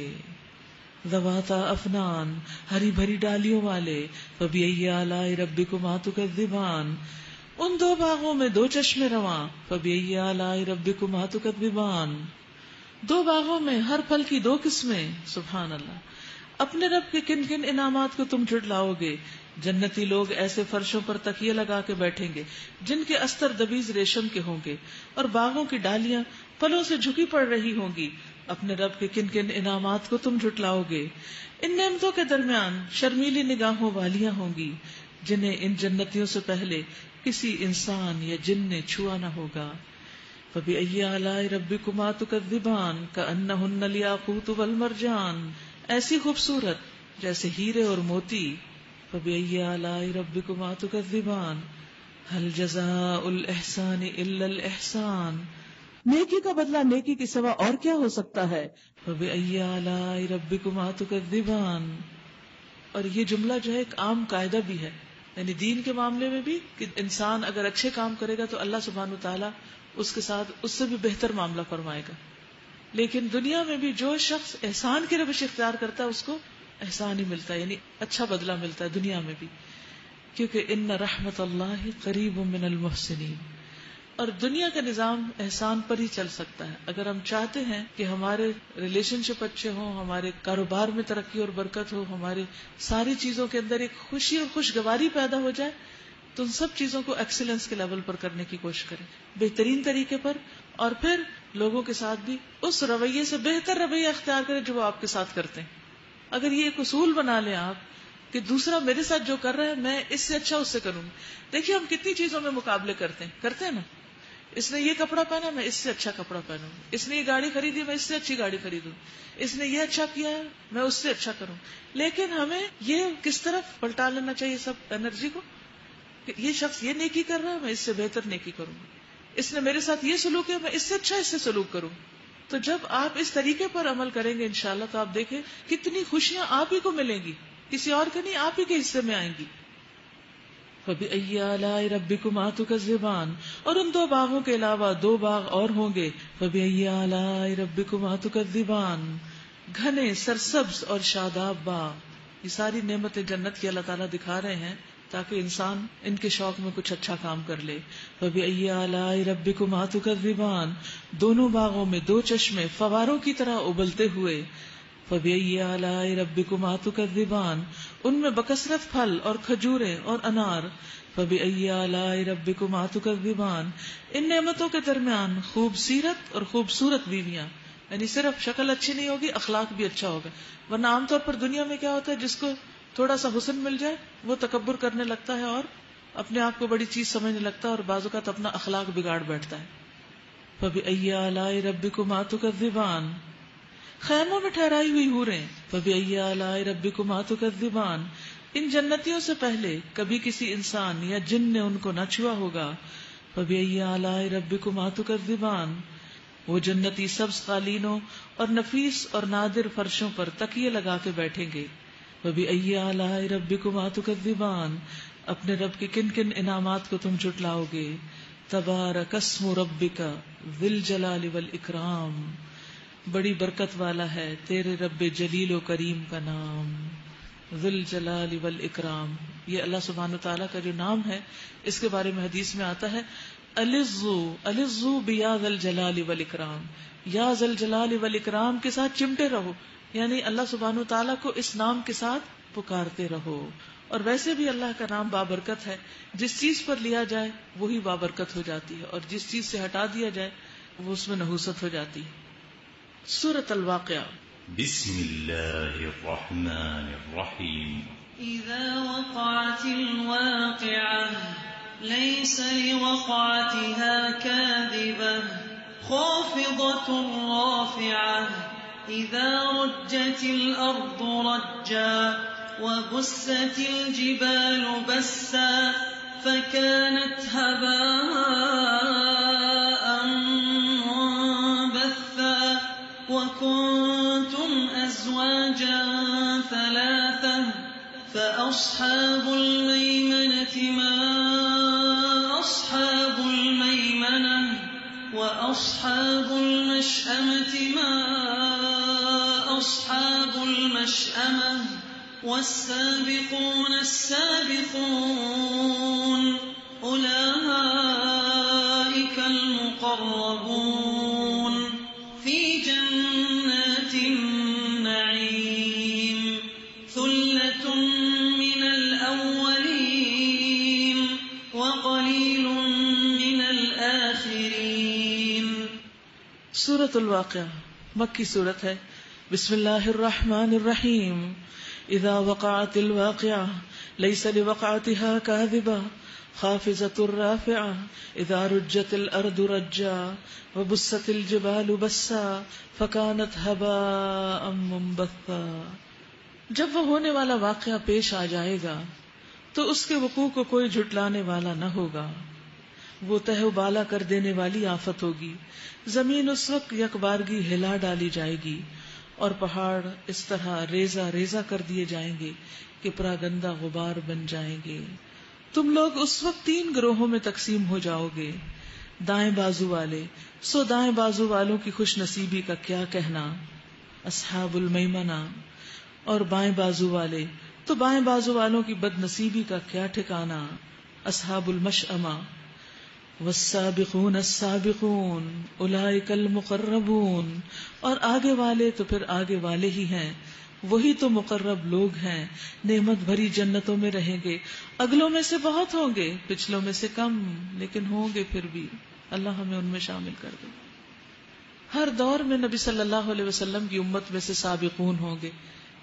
ذواتا افنان، ہری بھری ڈالیوں والے. فبأی آلاء ربکما تکذبان، ان دو باغوں میں دو چشمے رواں. فبأی آلاء ربکما تکذبان، دو باغوں میں ہر پھل کی دو قسمیں. سبحان اللہ. اپنے رب کے کن کن انعامات کو تم جھٹلاؤ گے. جنتی لوگ ایسے فرشوں پر تکیے لگا کے بیٹھیں گے جن کے استر دبیز ریشم کے ہوں گے اور باغوں کی ڈالیاں پھلوں سے جھکی پڑ رہی ہوں گی. اپنے رب کے کن کن انعامات کو تم جھٹلاؤ گے. ان نعمتوں کے درمیان شرمیلی نگاہوں والیاں ہوں گی جنہیں ان جنتیوں سے پہلے کسی انسان یا جن نے چھوا نہ ہوگا. فبأی آلاء ربکما تکذبان کأنہن الیاقوت والمرجان، ایسی خوبصورت جیسے ہیرے اور موتی. فبأی آلاء ربکما تکذبان هل جزاء الاحسان الا الاحسان، نیکی کا بدلہ نیکی کے سوا اور کیا ہو سکتا ہے. فبأی آلاء ربکما تکذبان. اور یہ جملہ جو ہے ایک عام قاعدہ بھی ہے، یعنی دین کے معاملے میں بھی کہ انسان اگر اچھے کام کرے گا تو اللہ سبحانہ وتعالی اس کے ساتھ اس سے بھی بہتر معاملہ فرمائے گا. لیکن دنیا میں بھی جو شخص احسان کی روش اختیار کرتا ہے اس کو احسان ہی ملتا ہے، یعنی اچھا بدلہ ملتا ہے دنیا میں بھی، کیونکہ ان رحمت اللہ قریب من المحسنین. اور دنیا کا نظام احسان پر ہی چل سکتا ہے. اگر ہم چاہتے ہیں کہ ہمارے ریلیشن شپ اچھے ہوں، ہمارے کاروبار میں ترقی اور برکت ہو، ہماری ساری چیزوں کے اندر ایک خوشی اور خوشگواری پیدا ہو جائے، تو ان سب چیزوں کو ایکسیلنس کے لیول پر کرنے کی کوشش کریں، بہترین طریقے پر. اور پھر لوگوں کے ساتھ بھی اس رویے سے بہتر رویہ اختیار کریں جو وہ آپ کے ساتھ کرتے ہیں. اگر یہ ایک اصول بنا لیں آپ کہ دوسرا میرے ساتھ جو کر رہا ہے میں اس سے اچھا اس سے کروں گی. دیکھیے ہم کتنی چیزوں میں مقابلے کرتے ہیں کرتے ہیں نا. اس نے یہ کپڑا پہنا میں اس سے اچھا کپڑا پہنوں, اس نے یہ گاڑی خریدی میں اس سے اچھی گاڑی خریدوں, اس نے یہ اچھا کیا ہے میں اس سے اچھا کروں. لیکن ہمیں یہ کس طرف پلٹا لینا چاہیے سب انرجی کو کہ یہ شخص یہ نیکی کر رہا ہے میں اس سے بہتر نیکی کروں گا, اس نے میرے ساتھ یہ سلوک ہے میں اس سے اچھا اس سے سلوک کروں. تو جب آپ اس طریقے پر عمل کریں گے انشاءاللہ تو آپ دیکھیں کتنی خوشیاں آپ ہی کو ملیں گی, کسی اور کے نہیں, آپ ہی کے حصے میں آئیں گی. فَبِأَيِّ آلَاءِ رَبِّكُمَا تُكَذِّبَانِ, اور ان دو باغوں کے علاوہ دو باغ اور ہوں گے. فَبِأَيِّ آلَاءِ رَبِّكُمَا تُكَذِّبَانِ, گھنے سرسبز اور شاداب باغ. یہ ساری نعمتیں جنت کی اللہ تعالیٰ دکھا رہے ہیں تاکہ انسان ان کے شوق میں کچھ اچھا کام کر لے. فَبِأَيِّ آلَاءِ رَبِّكُمَا تُكَذِّبَانِ, دونوں باغوں میں دو چشمے فواروں کی طرح ابلتے ہوئے. فَبِأَيِّ آلَاءِ رَبِّكُمَا تُكَذِّبَانِ, ان میں بکثرت پھل اور کھجوریں اور انار. فَبِأَيِّ آلَاءِ رَبِّكُمَا تُكَذِّبَانِ, ان نعمتوں کے درمیان خوب سیرت اور خوبصورت بیویاں, یعنی صرف شکل اچھی نہیں ہوگی اخلاق بھی اچھا ہوگا. ورنہ عام طور پر دنیا میں کیا ہوتا ہے جس کو تھوڑا سا حسن مل جائے وہ تکبر کرنے لگتا ہے اور اپنے آپ کو بڑی چیز سمجھنے لگتا ہے اور بعض اوقات اپنا اخلاق بگاڑ بیٹھتا ہے. فَبِأَيِّ آلَاءِ رَبِّكُمَا تُكَذِّبَانِ, خیموں میں ٹھہرائی ہوئی حوریں. فَبِأَيِّ آلَاءِ رَبِّكُمَا تُكَذِّبَانِ, ان جنتیوں سے پہلے کبھی کسی انسان یا جن نے ان کو نہ چھوا ہوگا. فَبِأَيِّ آلَاءِ رَبِّكُمَا تُكَذِّبَانِ, وہ جنتی سبز قالینوں اور نفیس اور نادر فرشوں پر تکیے لگا کے بیٹھیں گے. فَبِأَيِّ آلَاءِ رَبِّكُمَا تُكَذِّبَانِ, اپنے رب کے کن کن انعامات کو تم جھٹلاؤ گے. تبارک اسم ربک ذی الجلال والاکرام, بڑی برکت والا ہے تیرے رب جلیل و کریم کا نام. ذی الجلال والاکرام, یہ اللہ سبحانہ تعالیٰ کا جو نام ہے اس کے بارے میں حدیث میں آتا ہے الزو الزو بیا ذی الجلال والاکرام, یا ذی الجلال والاکرام کے ساتھ چمٹے رہو, یعنی اللہ سبحانہ تعالیٰ کو اس نام کے ساتھ پکارتے رہو. اور ویسے بھی اللہ کا نام بابرکت ہے, جس چیز پر لیا جائے وہی بابرکت ہو جاتی ہے اور جس چیز سے ہٹا دیا جائے وہ اس میں نحوست ہو جاتی ہے. سورۃ الواقعہ. بسم اللہ الرحمن الرحیم. إذا وقعت الواقعة ليس لوقعتها كاذبة خافضة رافعة إذا رجت الأرض رجا وبست الجبال بسا فكانت هباء منبثا وكنتم أزواجا ثلاثة فأصحاب الميمنة ما أصحاب الميمنة وأصحاب المشأمة ما أصحاب المشأمة والسابقون السابقون أولئك المقربون في جنات النعيم ثلة من الأولين وقليل من الآخرين. سورۃ الواقعہ مکی سورت ہے. بسم اللہ الرحمن الرحیم. اذا وقعت الواقعہ لیس لوقعتها کاذبہ خافضة رافعة اذا رجت الارض رجا وبست الجبال بسا فكانت هباء منبثا. جب وہ ہونے والا واقعہ پیش آ جائے گا تو اس کے وقوع کو کوئی جھٹلانے والا نہ ہوگا. وہ تہ و بالا کر دینے والی آفت ہوگی. زمین اس وقت یکبارگی ہلا ڈالی جائے گی اور پہاڑ اس طرح ریزہ ریزہ کر دیے جائیں گے کہ پراگندہ غبار بن جائیں گے. تم لوگ اس وقت تین گروہوں میں تقسیم ہو جاؤ گے. دائیں بازو والے, سو دائیں بازو والوں کی خوش نصیبی کا کیا کہنا, اصحاب المیمنہ. اور بائیں بازو والے تو بائیں بازو والوں کی بد نصیبی کا کیا ٹھکانا, اصحاب المشأمہ. والسابقون السابقون اولئک المقربون. اور آگے والے تو پھر آگے والے ہی ہیں, وہی تو مقرب لوگ ہیں. نعمت بھری جنتوں میں رہیں گے. اگلوں میں سے بہت ہوں گے, پچھلوں میں سے کم, لیکن ہوں گے پھر بھی. اللہ ہمیں ان میں شامل کر دے. ہر دور میں نبی صلی اللہ علیہ وسلم کی امت میں سے سابقون ہوں گے,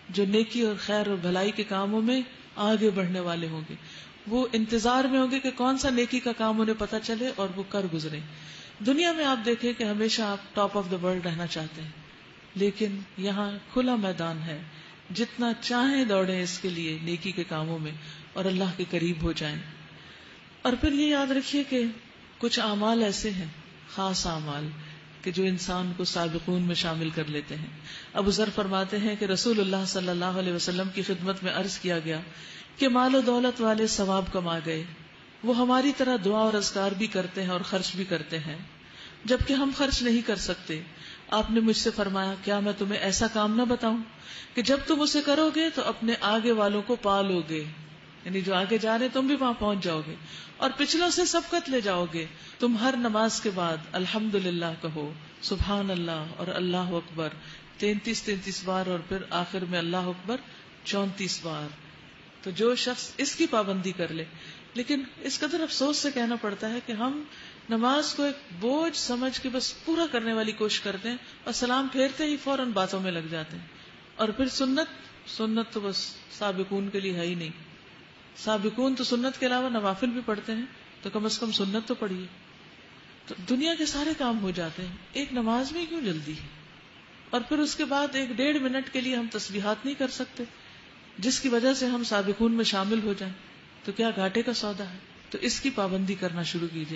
جو نیکی اور خیر اور بھلائی کے کاموں میں آگے بڑھنے والے ہوں گے. وہ انتظار میں ہوں گے کہ کون سا نیکی کا کام انہیں پتہ چلے اور وہ کر گزرے. دنیا میں آپ دیکھیں کہ ہمیشہ آپ ٹاپ آف دا ورلڈ رہنا چاہتے ہیں, لیکن یہاں کھلا میدان ہے, جتنا چاہیں دوڑیں اس کے لیے نیکی کے کاموں میں اور اللہ کے قریب ہو جائیں. اور پھر یہ یاد رکھیے کہ کچھ اعمال ایسے ہیں, خاص اعمال, کہ جو انسان کو سابقون میں شامل کر لیتے ہیں. ابو ذر فرماتے ہیں کہ رسول اللہ صلی اللہ علیہ وسلم کی خدمت میں عرض کیا گیا کہ مال و دولت والے ثواب کما گئے, وہ ہماری طرح دعا اور اذکار بھی کرتے ہیں اور خرچ بھی کرتے ہیں, جبکہ ہم خرچ نہیں کر سکتے. آپ نے مجھ سے فرمایا, کیا میں تمہیں ایسا کام نہ بتاؤں کہ جب تم اسے کرو گے تو اپنے آگے والوں کو پا لو گے, یعنی جو آگے جا رہے تم بھی وہاں پہنچ جاؤ گے اور پچھلوں سے سبقت لے جاؤ گے. تم ہر نماز کے بعد الحمدللہ کہو, سبحان اللہ اور اللہ اکبر تینتیس تینتیس بار, اور پھر آخر میں اللہ اکبر چونتیس بار. تو جو شخص اس کی پابندی کر لے, لیکن اس قدر افسوس سے کہنا پڑتا ہے کہ ہم نماز کو ایک بوجھ سمجھ کے بس پورا کرنے والی کوشش کرتے ہیں اور سلام پھیرتے ہی فوراً باتوں میں لگ جاتے ہیں. اور پھر سنت سنت تو بس سابقون کے لیے ہے ہی نہیں. سابقون تو سنت کے علاوہ نوافل بھی پڑھتے ہیں, تو کم از کم سنت تو پڑھیے. تو دنیا کے سارے کام ہو جاتے ہیں, ایک نماز میں کیوں جلدی ہے؟ اور پھر اس کے بعد ایک ڈیڑھ منٹ کے لیے ہم تسبیحات نہیں کر سکتے جس کی وجہ سے ہم سابقون میں شامل ہو جائیں, تو کیا گھاٹے کا سودا ہے؟ تو اس کی پابندی کرنا شروع کیجیے.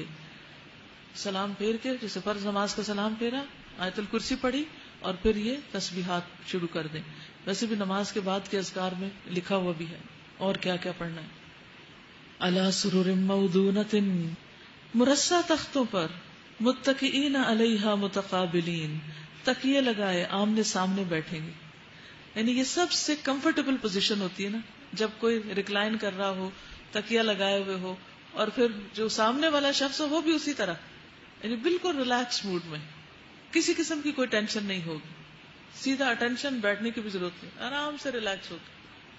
سلام پھیر کے, جیسے فرض نماز کا سلام پھیرا, آیت الکرسی پڑھی, اور پھر یہ تسبیحات شروع کر دیں. ویسے بھی نماز کے بعد کے اذکار میں لکھا ہوا بھی ہے اور کیا کیا پڑھنا ہے. علی سرر موضونۃ, مرصع تختوں پر, متکئین علیہا متقابلین, تکیے لگائے آمنے سامنے بیٹھیں گے. یعنی یہ سب سے کمفرٹیبل پوزیشن ہوتی ہے نا, جب کوئی ریکلائن کر رہا ہو, تکیہ لگائے ہوئے ہو, اور پھر جو سامنے والا شخص ہو وہ بھی اسی طرح, یعنی بالکل ریلیکس موڈ میں, کسی قسم کی کوئی ٹینشن نہیں ہوگی, سیدھا اٹینشن, بیٹھنے کی بھی ضرورت نہیں, آرام سے ریلیکس ہوگی.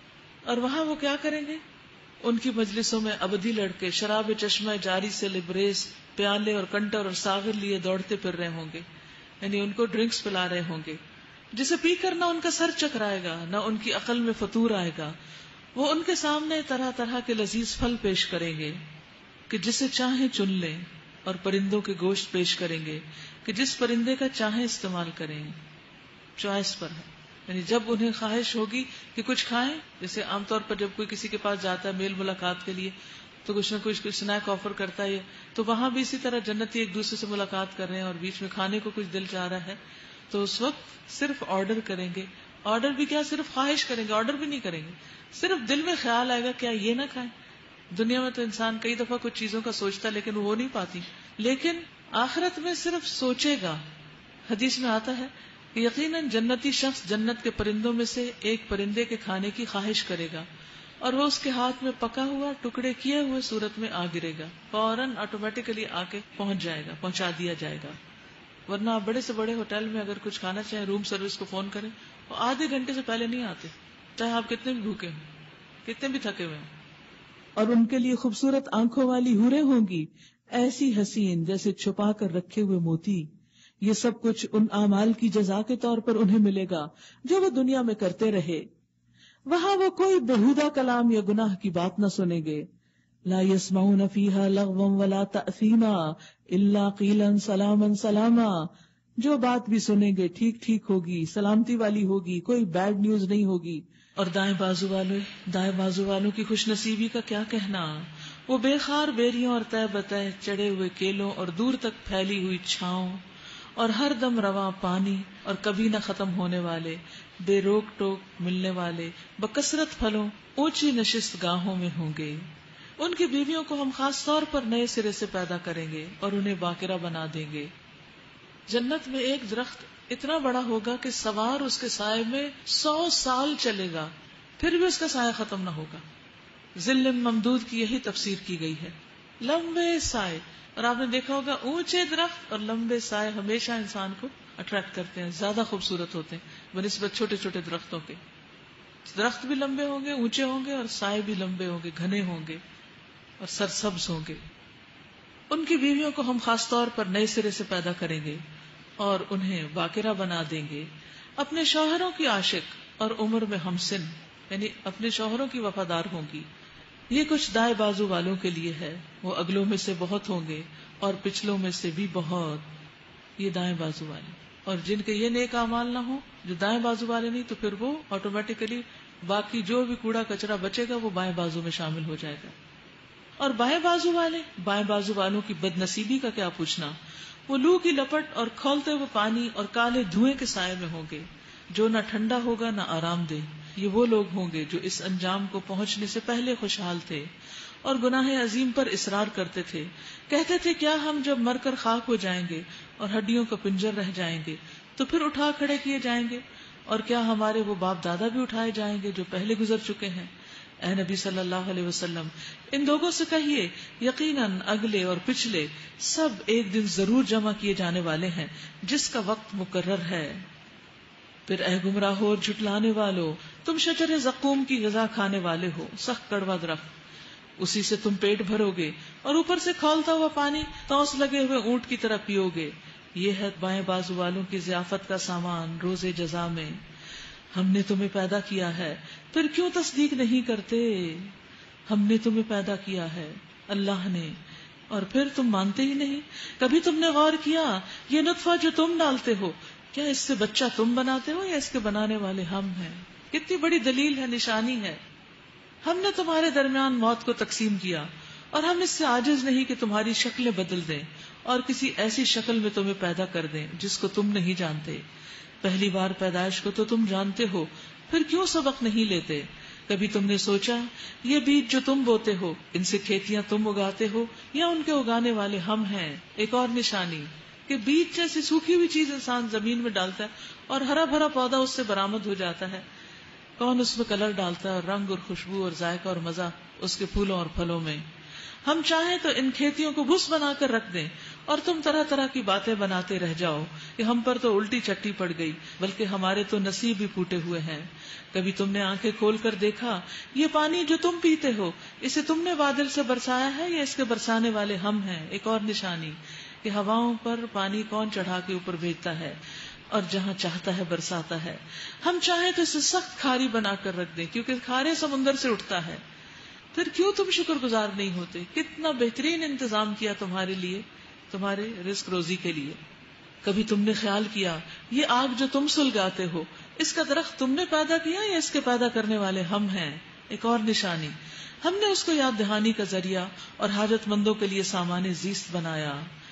اور وہاں وہ کیا کریں گے؟ ان کی مجلسوں میں ابدی لڑکے شراب چشمہ جاری سے لبریز پیالے اور کنٹر اور ساغر لیے دوڑتے پھر رہے ہوں گے, یعنی ان کو ڈرنکس پلا رہے ہوں گے, جسے پی کر نہ ان کا سر چکرائے گا نہ ان کی عقل میں فطور آئے گا. وہ ان کے سامنے طرح طرح کے لذیذ پھل پیش کریں گے کہ جسے چاہیں چن لیں, اور پرندوں کے گوشت پیش کریں گے کہ جس پرندے کا چاہیں استعمال کریں, چوائس پر ہے. یعنی جب انہیں خواہش ہوگی کہ کچھ کھائیں, جیسے عام طور پر جب کوئی کسی کے پاس جاتا ہے میل ملاقات کے لیے تو کچھ نہ کچھ کچھ اسنیک آفر کرتا ہے, تو وہاں بھی اسی طرح جنتی ایک دوسرے سے ملاقات کر رہے ہیں اور بیچ میں کھانے کو کچھ دل چاہ رہا ہے, تو اس وقت صرف آرڈر کریں گے. آرڈر بھی کیا, صرف خواہش کریں گے, آرڈر بھی نہیں کریں گے, صرف دل میں خیال آئے گا کیا یہ نہ کھائیں. دنیا میں تو انسان کئی دفعہ کچھ چیزوں کا سوچتا ہے لیکن وہ ہو نہیں پاتی, لیکن آخرت میں صرف سوچے گا. حدیث میں آتا ہے کہ یقیناً جنتی شخص جنت کے پرندوں میں سے ایک پرندے کے کھانے کی خواہش کرے گا اور وہ اس کے ہاتھ میں پکا ہوا ٹکڑے کیے ہوئے صورت میں آ گرے گا, فوراً آٹومیٹیکلی آ کے پہنچ جائے گا, پہنچا دیا جائے گا. ورنہ آپ بڑے سے بڑے ہوٹل میں اگر کچھ کھانا چاہیں, روم سروس کو فون کریں, وہ آدھے گھنٹے سے پہلے نہیں آتے, چاہے آپ کتنے بھی بھوکے ہوں, کتنے بھی تھکے ہوئے ہوں. اور ان کے لیے خوبصورت آنکھوں والی حوریں ہوں گی, ایسی حسین جیسے چھپا کر رکھے ہوئے موتی. یہ سب کچھ ان اعمال کی جزا کے طور پر انہیں ملے گا جو وہ دنیا میں کرتے رہے. وہاں وہ کوئی بےہودہ کلام یا گناہ کی بات نہ سنیں گے. لا يسمعون فيها لغوا ولا تأثیما الا قیلا سلاما سلاما. جو بات بھی سنیں گے ٹھیک ٹھیک ہوگی, سلامتی والی ہوگی, کوئی بیڈ نیوز نہیں ہوگی. اور دائیں بازو والے دائیں بازو والوں کی خوش نصیبی کا کیا کہنا, وہ بے خار بیریوں اور تہ بتہ چڑھے ہوئے کیلوں اور دور تک پھیلی ہوئی چھاؤں اور ہر دم رواں پانی اور کبھی نہ ختم ہونے والے بے روک ٹوک ملنے والے بکثرت پھلوں اونچی نشست گاہوں میں ہوں گے. ان کی بیویوں کو ہم خاص طور پر نئے سرے سے پیدا کریں گے اور انہیں باقرہ بنا دیں گے. جنت میں ایک درخت اتنا بڑا ہوگا کہ سوار اس کے سائے میں سو سال چلے گا, پھر بھی اس کا سایہ ختم نہ ہوگا. ظل ممدود کی یہی تفسیر کی گئی ہے, لمبے سائے. اور آپ نے دیکھا ہوگا اونچے درخت اور لمبے سائے ہمیشہ انسان کو اٹریکٹ کرتے ہیں, زیادہ خوبصورت ہوتے ہیں بنسبت چھوٹے چھوٹے درختوں کے. درخت بھی لمبے ہوں گے, اونچے ہوں گے, اور سائے بھی لمبے ہوں گے, گھنے ہوں گے اور سرسبز ہوں گے. ان کی بیویوں کو ہم خاص طور پر نئے سرے سے پیدا کریں گے اور انہیں باقرہ بنا دیں گے. اپنے شوہروں کی عاشق اور عمر میں ہم سن، یعنی اپنے شوہروں کی وفادار ہوں گی. یہ کچھ دائیں بازو والوں کے لیے ہے، وہ اگلوں میں سے بہت ہوں گے اور پچھلوں میں سے بھی بہت. یہ دائیں بازو والے. اور جن کے یہ نیک اعمال نہ ہو، جو دائیں بازو والے نہیں، تو پھر وہ آٹومیٹیکلی باقی جو بھی کوڑا کچرا بچے گا وہ بائیں بازو میں شامل ہو جائے گا. اور بائیں بازو والے، بائیں بازو والوں کی بد نصیبی کا کیا پوچھنا. وہ لو کی لپٹ اور کھولتے ہوئے پانی اور کالے دھوئیں کے سائے میں ہوں گے، جو نہ ٹھنڈا ہوگا نہ آرام دہ. یہ وہ لوگ ہوں گے جو اس انجام کو پہنچنے سے پہلے خوشحال تھے اور گناہ عظیم پر اصرار کرتے تھے. کہتے تھے کیا ہم جب مر کر خاک ہو جائیں گے اور ہڈیوں کا پنجر رہ جائیں گے تو پھر اٹھا کھڑے کیے جائیں گے، اور کیا ہمارے وہ باپ دادا بھی اٹھائے جائیں گے جو پہلے گزر چکے ہیں. اے نبی صلی اللہ علیہ وسلم، ان لوگوں سے کہیے یقیناً اگلے اور پچھلے سب ایک دن ضرور جمع کیے جانے والے ہیں جس کا وقت مقرر ہے. پھر اے گمراہو اور جھٹلانے والو، تم شجر زقوم کی غذا کھانے والے ہو، سخت کڑوا درخت، اسی سے تم پیٹ بھرو گے اور اوپر سے کھولتا ہوا پانی توس لگے ہوئے اونٹ کی طرح پیو گے. یہ ہے بائیں بازو والوں کی ضیافت کا سامان روز جزا میں. ہم نے تمہیں پیدا کیا ہے پھر کیوں تصدیق نہیں کرتے؟ ہم نے تمہیں پیدا کیا ہے، اللہ نے، اور پھر تم مانتے ہی نہیں. کبھی تم نے غور کیا یہ نطفہ جو تم ڈالتے ہو، کیا اس سے بچہ تم بناتے ہو یا اس کے بنانے والے ہم ہیں؟ کتنی بڑی دلیل ہے، نشانی ہے. ہم نے تمہارے درمیان موت کو تقسیم کیا اور ہم اس سے عاجز نہیں کہ تمہاری شکلیں بدل دیں اور کسی ایسی شکل میں تمہیں پیدا کر دیں جس کو تم نہیں جانتے. پہلی بار پیدائش کو تو تم جانتے ہو، پھر کیوں سبق نہیں لیتے؟ کبھی تم نے سوچا یہ بیج جو تم بوتے ہو، ان سے کھیتیاں تم اگاتے ہو یا ان کے اگانے والے ہم ہیں؟ ایک اور نشانی کہ بیج جیسی سوکھی ہوئی چیز انسان زمین میں ڈالتا ہے اور ہرا بھرا پودا اس سے برآمد ہو جاتا ہے. کون اس میں کلر ڈالتا ہے اور رنگ اور خوشبو اور ذائقہ اور مزہ اس کے پھولوں اور پھلوں میں. ہم چاہیں تو ان کھیتیوں کو بھس بنا کر رکھ دیں اور تم طرح طرح کی باتیں بناتے رہ جاؤ کہ ہم پر تو الٹی چٹی پڑ گئی، بلکہ ہمارے تو نصیب ہی پھوٹے ہوئے ہیں. کبھی تم نے آنکھیں کھول کر دیکھا یہ پانی جو تم پیتے ہو اسے تم نے بادل سے برسایا ہے یا اس کے برسانے والے ہم ہیں؟ ایک اور نشانی کہ ہواؤں پر پانی کون چڑھا کے اوپر بھیجتا ہے اور جہاں چاہتا ہے برساتا ہے. ہم چاہیں تو اسے سخت کھاری بنا کر رکھ دیں کیونکہ کھارے سمندر سے اٹھتا ہے. پھر کیوں تم شکر گزار نہیں ہوتے؟ کتنا بہترین انتظام کیا تمہارے لیے، تمہارے رزق روزی کے لیے. کبھی تم نے خیال کیا یہ آگ جو تم سلگاتے ہو اس کا درخت تم نے پیدا کیا یا اس کے پیدا کرنے والے ہم ہیں؟ ایک اور نشانی ہم نے اس کو یاد دہانی کا ذریعہ اور حاجت مندوں کے لیے سامان زیست بنایا.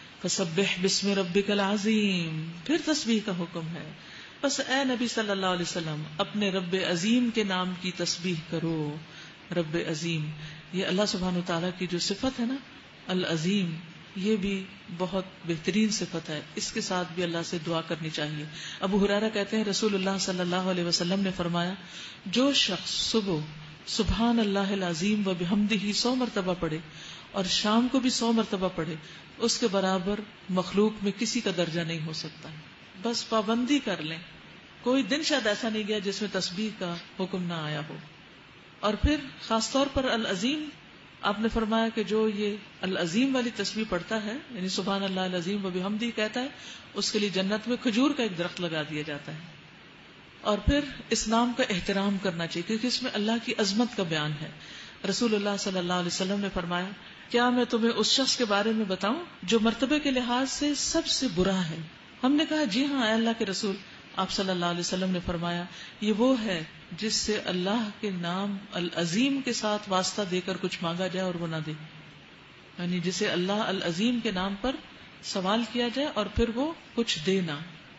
فسبح بسم ربک العظیم، پھر تسبیح کا حکم ہے. بس اے نبی صلی اللہ علیہ وسلم اپنے رب عظیم کے نام کی تسبیح کرو. رب عظیم یہ اللہ سبحانہ وتعالیٰ کی جو صفت ہے نا، العظیم، یہ بھی بہت بہترین صفت ہے. اس کے ساتھ بھی اللہ سے دعا کرنی چاہیے. ابو ہریرہ کہتے ہیں رسول اللہ صلی اللہ علیہ وسلم نے فرمایا جو شخص صبح سبحان اللہ العظیم و بحمدہ سو مرتبہ پڑھے اور شام کو بھی سو مرتبہ پڑھے اس کے برابر مخلوق میں کسی کا درجہ نہیں ہو سکتا. بس پابندی کر لیں. کوئی دن شاید ایسا نہیں گیا جس میں تسبیح کا حکم نہ آیا ہو. اور پھر خاص طور پر العظیم، آپ نے فرمایا کہ جو یہ العظیم والی تسبیح پڑھتا ہے، یعنی سبحان اللہ العظیم و بحمدہ کہتا ہے، اس کے لیے جنت میں کھجور کا ایک درخت لگا دیا جاتا ہے. اور پھر اس نام کا احترام کرنا چاہیے کیونکہ اس میں اللہ کی عظمت کا بیان ہے. رسول اللہ صلی اللہ علیہ وسلم نے فرمایا کیا میں تمہیں اس شخص کے بارے میں بتاؤں جو مرتبے کے لحاظ سے سب سے برا ہے؟ ہم نے کہا جی ہاں اے اللہ کے رسول. آپ صلی اللہ علیہ وسلم نے فرمایا یہ وہ ہے جس سے اللہ کے نام العظیم کے ساتھ واسطہ دے کر کچھ مانگا جائے اور وہ نہ دے، یعنی جسے اللہ العظیم کے نام پر سوال کیا جائے اور پھر وہ کچھ دے نہ.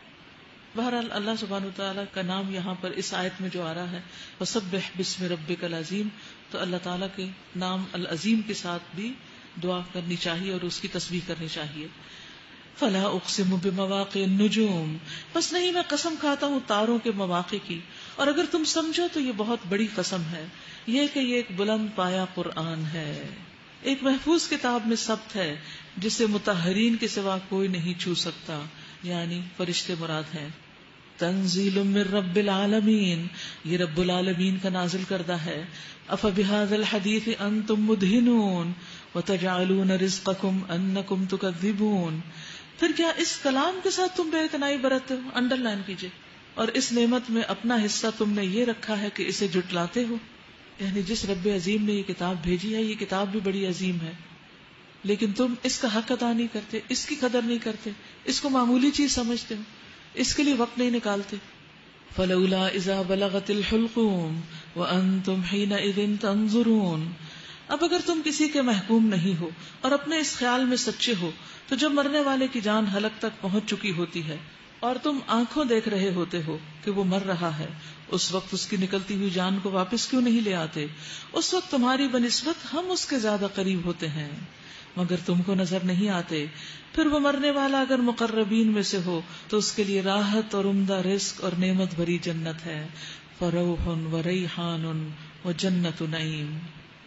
بہرحال اللہ سبحانہ وتعالیٰ کا نام یہاں پر اس آیت میں جو آ رہا ہے وسبح بسم ربک العظیم، تو اللہ تعالیٰ کے نام العظیم کے ساتھ بھی دعا کرنی چاہیے اور اس کی تسبیح کرنی چاہیے. فلا اقسم بمواقع النجوم، بس نہیں میں قسم کھاتا ہوں تاروں کے مواقع کی، اور اگر تم سمجھو تو یہ بہت بڑی قسم ہے، یہ کہ یہ ایک بلند پایا قرآن ہے، ایک محفوظ کتاب میں ثبت ہے جسے مطہرین کے سوا کوئی نہیں چھو سکتا، یعنی فرشتے مراد ہیں. تنزیل من رب العالمین، یہ رب العالمین کا نازل کردہ ہے. افبہذا الحدیث انتم مدہنون وتجعلون رزقکم انکم تکذبون، پھر کیا اس کلام کے ساتھ تم بے اعتنائی برتتے ہو؟ انڈر لائن کیجئے اور اس نعمت میں اپنا حصہ تم نے یہ رکھا ہے کہ اسے جھٹلاتے ہو. یعنی جس رب عظیم نے یہ کتاب بھیجی ہے، یہ کتاب بھی بڑی عظیم ہے، لیکن تم اس کا حق ادا نہیں کرتے، اس کی قدر نہیں کرتے، اس کو معمولی چیز سمجھتے ہو، اس کے لیے وقت نہیں نکالتے. فلولا اذا بلغت الحلقوم وانتم حينئذ تنظرون. اب اگر تم کسی کے محکوم نہیں ہو اور اپنے اس خیال میں سچے ہو تو جب مرنے والے کی جان حلق تک پہنچ چکی ہوتی ہے اور تم آنکھوں دیکھ رہے ہوتے ہو کہ وہ مر رہا ہے، اس وقت اس کی نکلتی ہوئی جان کو واپس کیوں نہیں لے آتے؟ اس وقت تمہاری بنسبت ہم اس کے زیادہ قریب ہوتے ہیں مگر تم کو نظر نہیں آتے. پھر وہ مرنے والا اگر مقربین میں سے ہو تو اس کے لیے راحت اور عمدہ رزق اور نعمت بھری جنت ہے. فروح و ریحان و جنت نعیم.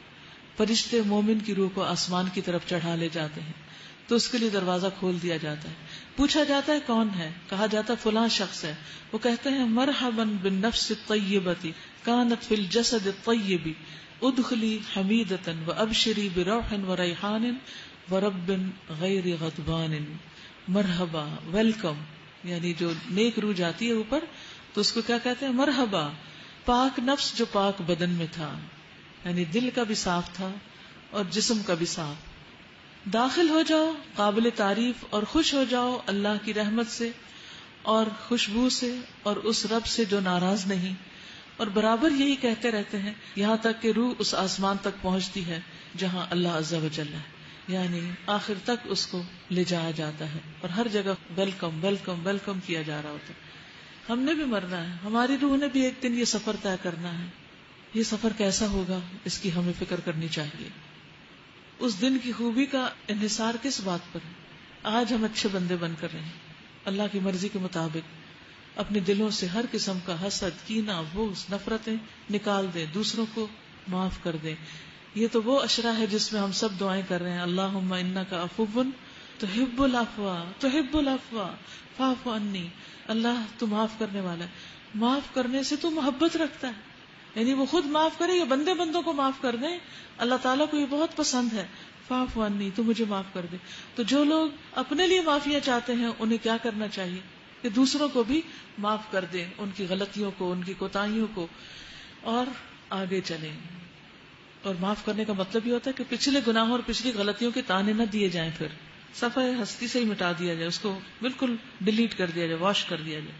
فرشتے مومن کی روح کو آسمان کی طرف چڑھا لے جاتے ہیں تو اس کے لیے دروازہ کھول دیا جاتا ہے. پوچھا جاتا ہے کون ہے؟ کہا جاتا ہے فلاں شخص ہے. وہ کہتے ہیں مرحبا بالنفس الطیبۃ کانت فی الجسد الطیب ادخلی حمیدۃ وابشری بروح وریحان ورب غیر غضبان. مرحبا، ویلکم، یعنی جو نیک روح جاتی ہے اوپر تو اس کو کیا کہتے ہیں؟ مرحبا. پاک نفس جو پاک بدن میں تھا، یعنی دل کا بھی صاف تھا اور جسم کا بھی صاف. داخل ہو جاؤ قابل تعریف اور خوش ہو جاؤ اللہ کی رحمت سے اور خوشبو سے اور اس رب سے جو ناراض نہیں. اور برابر یہی کہتے رہتے ہیں یہاں تک کہ روح اس آسمان تک پہنچتی ہے جہاں اللہ عز و جل ہے، یعنی آخر تک اس کو لے جایا جاتا ہے اور ہر جگہ ویلکم ویلکم ویلکم کیا جا رہا ہوتا ہے. ہم نے بھی مرنا ہے، ہماری روح نے بھی ایک دن یہ سفر طے کرنا ہے. یہ سفر کیسا ہوگا اس کی ہمیں فکر کرنی چاہیے. اس دن کی خوبی کا انحصار کس بات پر ہے؟ آج ہم اچھے بندے بن کر رہے ہیں، اللہ کی مرضی کے مطابق اپنے دلوں سے ہر قسم کا حسد، کینہ، بغض، نفرتیں نکال دیں، دوسروں کو معاف کر دیں. یہ تو وہ اشرا ہے جس میں ہم سب دعائیں کر رہے ہیں. اللہم انک عفو تحب العفو تحب العفو فاعف عنی. اللہ تو معاف کرنے والا ہے، معاف کرنے سے تو محبت رکھتا ہے. یعنی وہ خود معاف کرے یا بندے بندوں کو معاف کر دیں، اللہ تعالیٰ کو یہ بہت پسند ہے. فاعف عنی، تو مجھے معاف کر دے. تو جو لوگ اپنے لیے معافیاں چاہتے ہیں انہیں کیا کرنا چاہیے کہ دوسروں کو بھی معاف کر دیں، ان کی غلطیوں کو، ان کی کوتاہیوں کو، اور آگے چلیں. اور معاف کرنے کا مطلب یہ ہوتا ہے کہ پچھلے گناہوں اور پچھلی غلطیوں کے تانے نہ دیے جائیں، پھر صفحہ ہستی سے ہی مٹا دیا جائے، اس کو بالکل ڈیلیٹ کر دیا جائے، واش کر دیا جائے.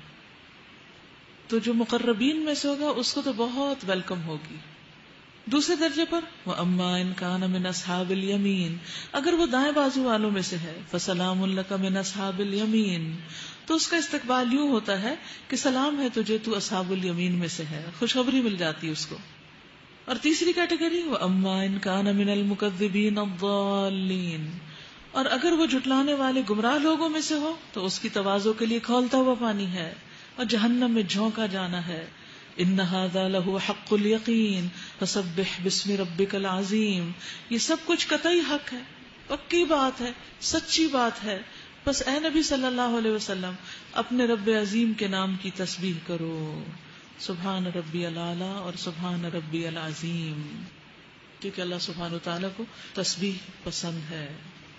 تو جو مقربین میں سے ہوگا اس کو تو بہت ویلکم ہوگی. دوسرے درجے پر وَأَمَّا إِن كَانَ مِنْ أَصْحَابِ الْيَمِينِ، اگر وہ دائیں بازو والوں میں سے ہے، فَسَلَامٌ لَكَ مِنْ أَصْحَابِ الْيَمِينِ، تو اس کا استقبال یوں ہوتا ہے کہ سلام ہے تجھے، تو اصحاب الیمین میں سے ہے، خوشخبری مل جاتی ہے اس کو. اور تیسری کیٹیگری وَأَمَّا إِن كَانَ مِنَ الْمُكَذِّبِينَ الضَّالِّينَ، اور اگر وہ جھٹلانے والے گمراہ لوگوں میں سے ہو تو اس کی تواضع کے لیے کھولتا ہوا پانی ہے اور جہنم میں جھونکا جانا ہے. ان هذا له حق اليقین فسبح باسم ربک العظیم، یہ سب کچھ قطعی حق ہے، پکی بات ہے، سچی بات ہے. بس اے نبی صلی اللہ علیہ وسلم اپنے رب عظیم کے نام کی تسبیح کرو، سبحان ربی الاعلی اور سبحان ربی العظیم، کیونکہ اللہ سبحانہ وتعالیٰ کو تسبیح پسند ہے.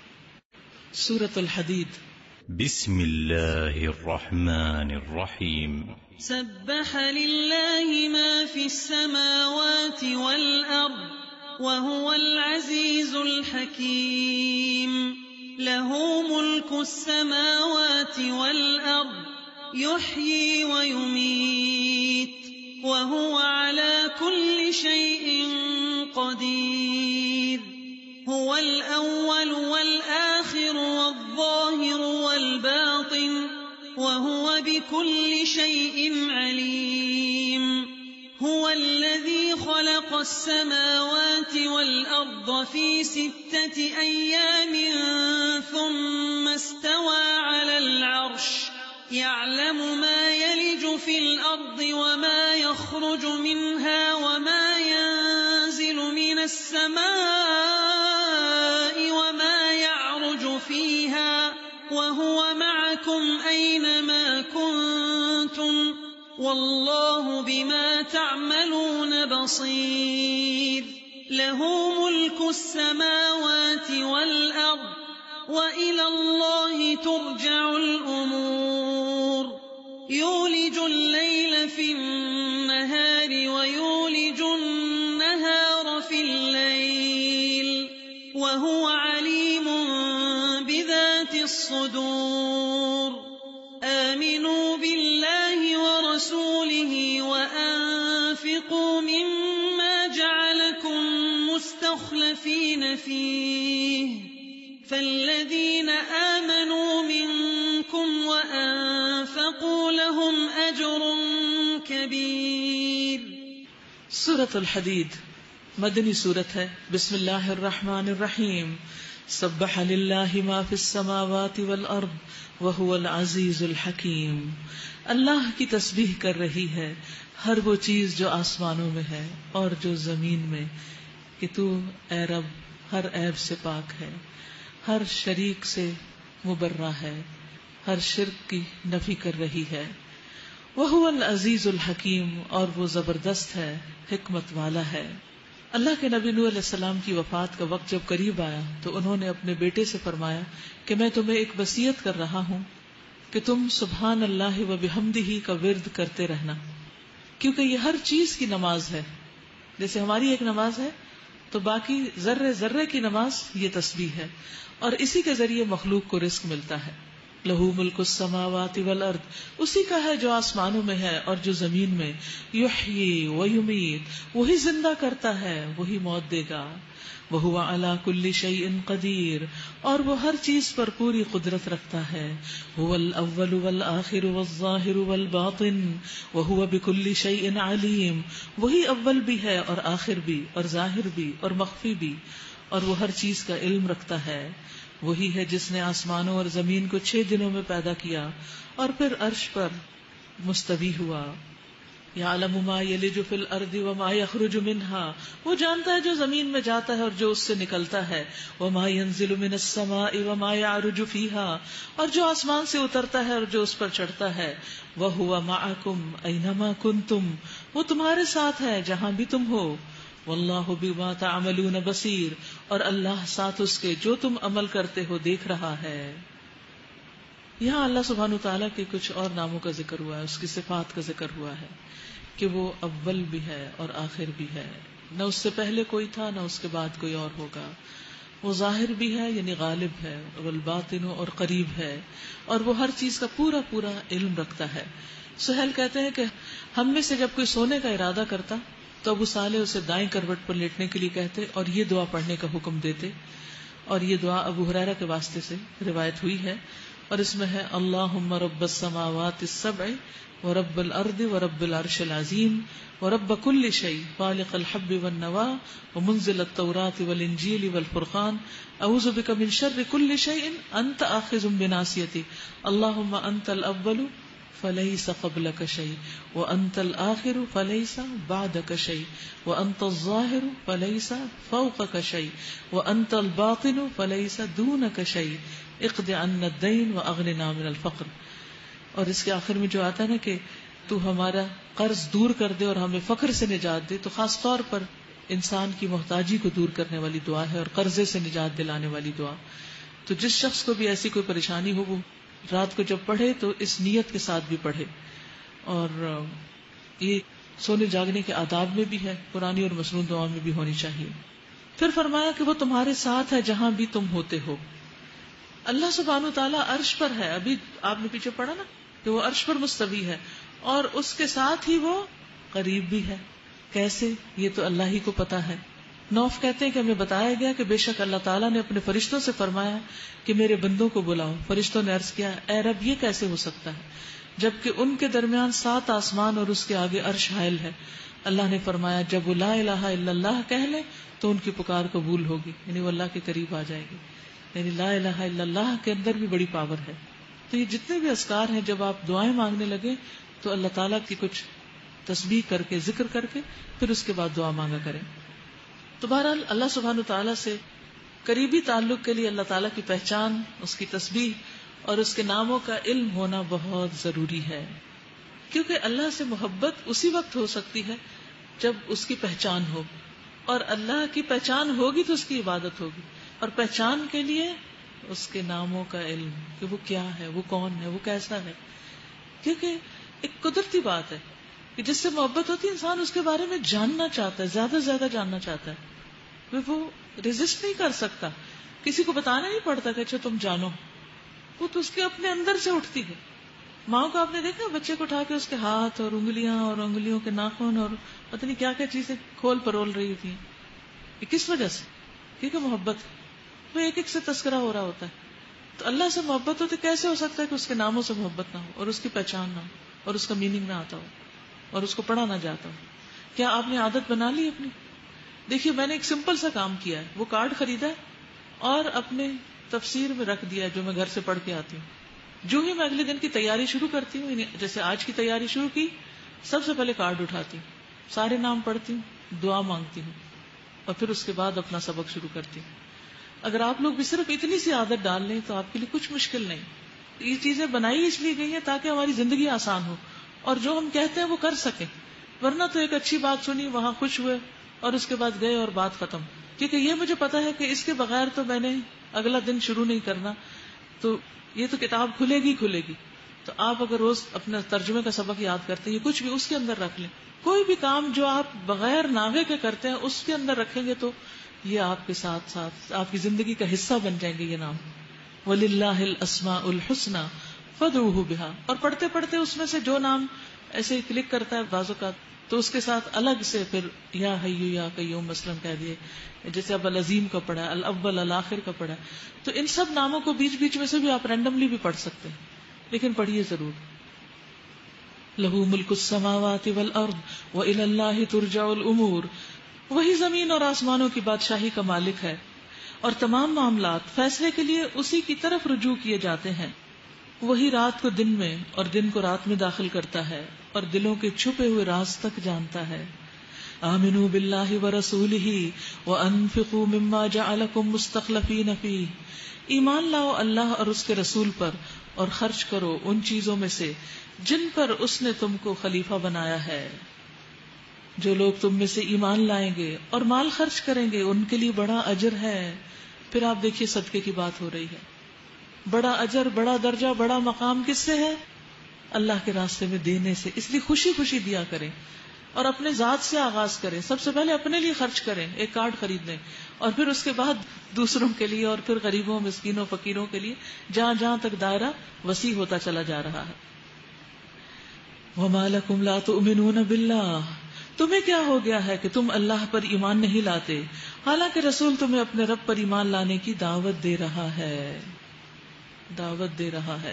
سورۃ الحدید. بسم اللہ الرحمن الرحیم. سبح للہ ما فی السماوات والارض وهو العزیز الحکیم. له ملک السماوات والارض یحیی ویمیت وهو على كل شيء قدیر. هو الأول والآخر والظاهر والباطن وهو بكل شيء عليم. هو الذي خلق السماوات والأرض في ستة أيام ثم استوى على العرش يعلم ما يلج في الأرض وما يخرج منها وما ينزل من السماء وما يعرج فيها وهو معكم أينما كنتم والله بما تعملون بصير. له ملك السماوات والأرض وإلى الله ترجع الأمور. يولج الليل في النهار ويولج النهار في الليل وهو عليم بذات الصدور آمنوا بالله ورسوله وأنفقوا مما جعلكم مستخلفين فيه فالذين آمنوا منكم وأنفقوا لهم أجر كبير. سورة الحدید مدنی سورت ہے. بسم اللہ الرحمن الرحیم. سبح للہ ما فی السماوات والارض وهو العزیز الحکیم. اللہ کی تسبیح کر رہی ہے ہر وہ چیز جو آسمانوں میں ہے اور جو زمین میں، کہ تو اے رب ہر عیب سے پاک ہے، ہر شریک سے مبرہ ہے، ہر شرک کی نفی کر رہی ہے. وَهُوَ الْعَزِيزُ الْحَكِيمُ، اور وہ زبردست ہے، حکمت والا ہے. اللہ کے نبی نوح علیہ السلام کی وفات کا وقت جب قریب آیا تو انہوں نے اپنے بیٹے سے فرمایا کہ میں تمہیں ایک وصیت کر رہا ہوں کہ تم سبحان اللہ و بحمدہ کا ورد کرتے رہنا، کیونکہ یہ ہر چیز کی نماز ہے. جیسے ہماری ایک نماز ہے تو باقی ذرے ذرے کی نماز یہ تسبیح ہے، اور اسی کے ذریعے مخلوق کو رزق ملتا ہے. لہو ملک السماوات والارض، اسی کا ہے جو آسمانوں میں ہے اور جو زمین میں. یحیی و یمیت، وہی زندہ کرتا ہے، وہی موت دے گا. وہو علی کل شیء قدیر، اور وہ ہر چیز پر پوری قدرت رکھتا ہے. هو الاول والآخر والظاہر والباطن وہو بکل شیء علیم، وہی اول بھی ہے اور آخر بھی اور ظاہر بھی اور مخفی بھی، اور وہ ہر چیز کا علم رکھتا ہے. وہی ہے جس نے آسمانوں اور زمین کو چھ دنوں میں پیدا کیا اور پھر عرش پر مستوی ہوا. یعلم ما یلج فی الارض وما یخرج منها، وہ جانتا ہے جو زمین میں جاتا ہے اور جو اس سے نکلتا ہے. وما ینزل من السماء وما یعرج فیها، اور جو آسمان سے اترتا ہے اور جو اس پر چڑھتا ہے. وہو معکم اینما کنتم، وہ تمہارے ساتھ ہے جہاں بھی تم ہو. واللہ بما تعملون بصیر، اور اللہ ساتھ اس کے جو تم عمل کرتے ہو دیکھ رہا ہے. یہاں اللہ سبحانہ وتعالیٰ کے کچھ اور ناموں کا ذکر ہوا ہے، اس کی صفات کا ذکر ہوا ہے کہ وہ اول بھی ہے اور آخر بھی ہے، نہ اس سے پہلے کوئی تھا نہ اس کے بعد کوئی اور ہوگا. وہ ظاہر بھی ہے یعنی غالب ہے، والباطن اور قریب ہے، اور وہ ہر چیز کا پورا پورا علم رکھتا ہے. سہیل کہتے ہیں کہ ہم میں سے جب کوئی سونے کا ارادہ کرتا تو ابو صالح اسے دائیں کروٹ پر لیٹنے کے لیے کہتے اور یہ دعا پڑھنے کا حکم دیتے، اور یہ دعا ابو ہریرہ کے واسطے سے روایت ہوئی ہے، اور اس میں ہے اللہم رب السماوات السبع ورب الارض ورب العرش العظیم ورب کل شیء خالق الحب والنوا ومنزل التوراة والانجیل والفرقان اعوذ بک من شر کل شیء انت آخذ بناصیتی اللہم انت الاول فلیس قبلک شیء وانت الآخر فلیس بعدک شیء وانت الظاہر فلیس فوقک شیء وانت الباطن فلیس دونک شیء اقض عنا الدین واغننا من الفقر. اور اس کے آخر میں جو آتا ہے نا کہ تو ہمارا قرض دور کر دے اور ہمیں فقر سے نجات دے، تو خاص طور پر انسان کی محتاجی کو دور کرنے والی دعا ہے اور قرضے سے نجات دلانے والی دعا. تو جس شخص کو بھی ایسی کوئی پریشانی ہو وہ رات کو جب پڑھے تو اس نیت کے ساتھ بھی پڑھے. اور یہ سونے جاگنے کے آداب میں بھی ہے، قرآنی اور مسنون دعا میں بھی ہونی چاہیے. پھر فرمایا کہ وہ تمہارے ساتھ ہے جہاں بھی تم ہوتے ہو. اللہ سبحانہ وتعالیٰ عرش پر ہے، ابھی آپ نے پیچھے پڑھا نا کہ وہ عرش پر مستوی ہے، اور اس کے ساتھ ہی وہ قریب بھی ہے. کیسے؟ یہ تو اللہ ہی کو پتا ہے. نوف کہتے ہیں کہ ہمیں بتایا گیا کہ بے شک اللہ تعالیٰ نے اپنے فرشتوں سے فرمایا کہ میرے بندوں کو بلاؤ. فرشتوں نے عرض کیا اے رب یہ کیسے ہو سکتا ہے جبکہ ان کے درمیان سات آسمان اور اس کے آگے عرش حائل ہے. اللہ نے فرمایا جب وہ لا الہ الا اللہ کہہ لے تو ان کی پکار قبول ہوگی، یعنی وہ اللہ کے قریب آ جائے گی. یعنی لا الہ الا اللہ کے اندر بھی بڑی پاور ہے. تو یہ جتنے بھی اذکار ہیں جب آپ دعائیں مانگنے لگے تو اللہ تعالیٰ کی کچھ تسبیح کر کے ذکر کر کے پھر اس کے بعد دعا مانگا کریں. تو بہرحال اللہ سبحانہ تعالیٰ سے قریبی تعلق کے لیے اللہ تعالیٰ کی پہچان، اس کی تسبیح اور اس کے ناموں کا علم ہونا بہت ضروری ہے، کیونکہ اللہ سے محبت اسی وقت ہو سکتی ہے جب اس کی پہچان ہو، اور اللہ کی پہچان ہوگی تو اس کی عبادت ہوگی، اور پہچان کے لیے اس کے ناموں کا علم کہ وہ کیا ہے، وہ کون ہے، وہ کیسا ہے. کیونکہ ایک قدرتی بات ہے کہ جس سے محبت ہوتی ہے انسان اس کے بارے میں جاننا چاہتا ہے، زیادہ سے زیادہ جاننا چاہتا ہے، وہ ریزسٹ نہیں کر سکتا. کسی کو بتانا نہیں پڑتا کہ اچھا تم جانو، وہ تو اس کے اپنے اندر سے اٹھتی ہے. ماں کو آپ نے دیکھا بچے کو اٹھا کے اس کے ہاتھ اور انگلیاں اور انگلیوں کے ناخن اور پتہ نہیں کیا کیا چیزیں کھول پرول رہی تھی. یہ کس وجہ سے؟ کیونکہ محبت. وہ ایک ایک سے تذکرہ ہو رہا ہوتا ہے. تو اللہ سے محبت ہوتی کیسے ہو سکتا ہے کہ اس کے ناموں سے محبت نہ ہو اور اس کی پہچان نہ ہو اور اس کا میننگ نہ آتا ہو اور اس کو پڑھا نہ جاتا ہو؟ کیا آپ نے عادت بنا لی اپنی؟ دیکھیے میں نے ایک سمپل سا کام کیا ہے، وہ کارڈ خریدا ہے اور اپنے تفسیر میں رکھ دیا ہے جو میں گھر سے پڑھ کے آتی ہوں. جو ہی میں اگلے دن کی تیاری شروع کرتی ہوں، جیسے آج کی تیاری شروع کی، سب سے پہلے کارڈ اٹھاتی ہوں، سارے نام پڑھتی ہوں، دعا مانگتی ہوں اور پھر اس کے بعد اپنا سبق شروع کرتی ہوں. اگر آپ لوگ بھی صرف اتنی سی عادت ڈال لیں تو آپ کے لیے کچھ مشکل نہیں. یہ چیزیں بنائی اس لیے گئی ہیں تاکہ ہماری زندگی آسان ہو اور جو ہم کہتے ہیں وہ کر سکیں. ورنہ تو ایک اچھی بات سنی، وہاں خوش ہوئے اور اس کے بعد گئے اور بات ختم. کیونکہ یہ مجھے پتا ہے کہ اس کے بغیر تو میں نے اگلا دن شروع نہیں کرنا، تو یہ تو کتاب کھلے گی کھلے گی. تو آپ اگر روز اپنے ترجمے کا سبق یاد کرتے ہیں، کچھ بھی اس کے اندر رکھ لیں. کوئی بھی کام جو آپ بغیر ناغے کے کرتے ہیں اس کے اندر رکھیں گے تو یہ آپ کے ساتھ ساتھ آپ کی زندگی کا حصہ بن جائیں گے. یہ نام وَلِلَّهِ الْأَسْمَاءُ الْحُسْنَى فَادْعُوهُ بِهَا. اور پڑھتے پڑھتے اس میں سے جو نام ایسے ہی کلک کرتا ہے بعض اوقات تو اس کے ساتھ الگ سے پھر یا حیو یا قیوم مثلاً کہہ دیے، جیسے اب العظیم کا پڑھا ہے، الاول الاخر کا پڑھا ہے. تو ان سب ناموں کو بیچ بیچ میں سے بھی آپ رینڈملی بھی پڑھ سکتے ہیں، لیکن پڑھیے ضرور. لہو ملک السماوات والارض وإلی اللہ ترجع الامور. وہی زمین اور آسمانوں کی بادشاہی کا مالک ہے اور تمام معاملات فیصلے کے لیے اسی کی طرف رجوع کیے جاتے ہیں. وہی رات کو دن میں اور دن کو رات میں داخل کرتا ہے اور دلوں کے چھپے ہوئے راز تک جانتا ہے. آمنوا باللہ ورسولہ وانفقوا مما جعلکم مستخلفین فیہ. ایمان لاؤ اللہ اور اس کے رسول پر اور خرچ کرو ان چیزوں میں سے جن پر اس نے تم کو خلیفہ بنایا ہے. جو لوگ تم میں سے ایمان لائیں گے اور مال خرچ کریں گے ان کے لیے بڑا اجر ہے. پھر آپ دیکھیے صدقے کی بات ہو رہی ہے. بڑا اجر، بڑا درجہ، بڑا مقام کس سے ہے؟ اللہ کے راستے میں دینے سے. اس لیے خوشی خوشی دیا کریں اور اپنے ذات سے آغاز کریں. سب سے پہلے اپنے لیے خرچ کریں، ایک کارڈ خرید لیں اور پھر اس کے بعد دوسروں کے لیے اور پھر غریبوں، مسکینوں، فقیروں کے لیے، جہاں جہاں تک دائرہ وسیع ہوتا چلا جا رہا ہے. وَمَا لَكُمْ لَا تُؤْمِنُونَ بِاللَّهِ. تمہیں کیا ہو گیا ہے کہ تم اللہ پر ایمان نہیں لاتے حالانکہ رسول تمہیں اپنے رب پر ایمان لانے کی دعوت دے رہا ہے دعوت دے رہا ہے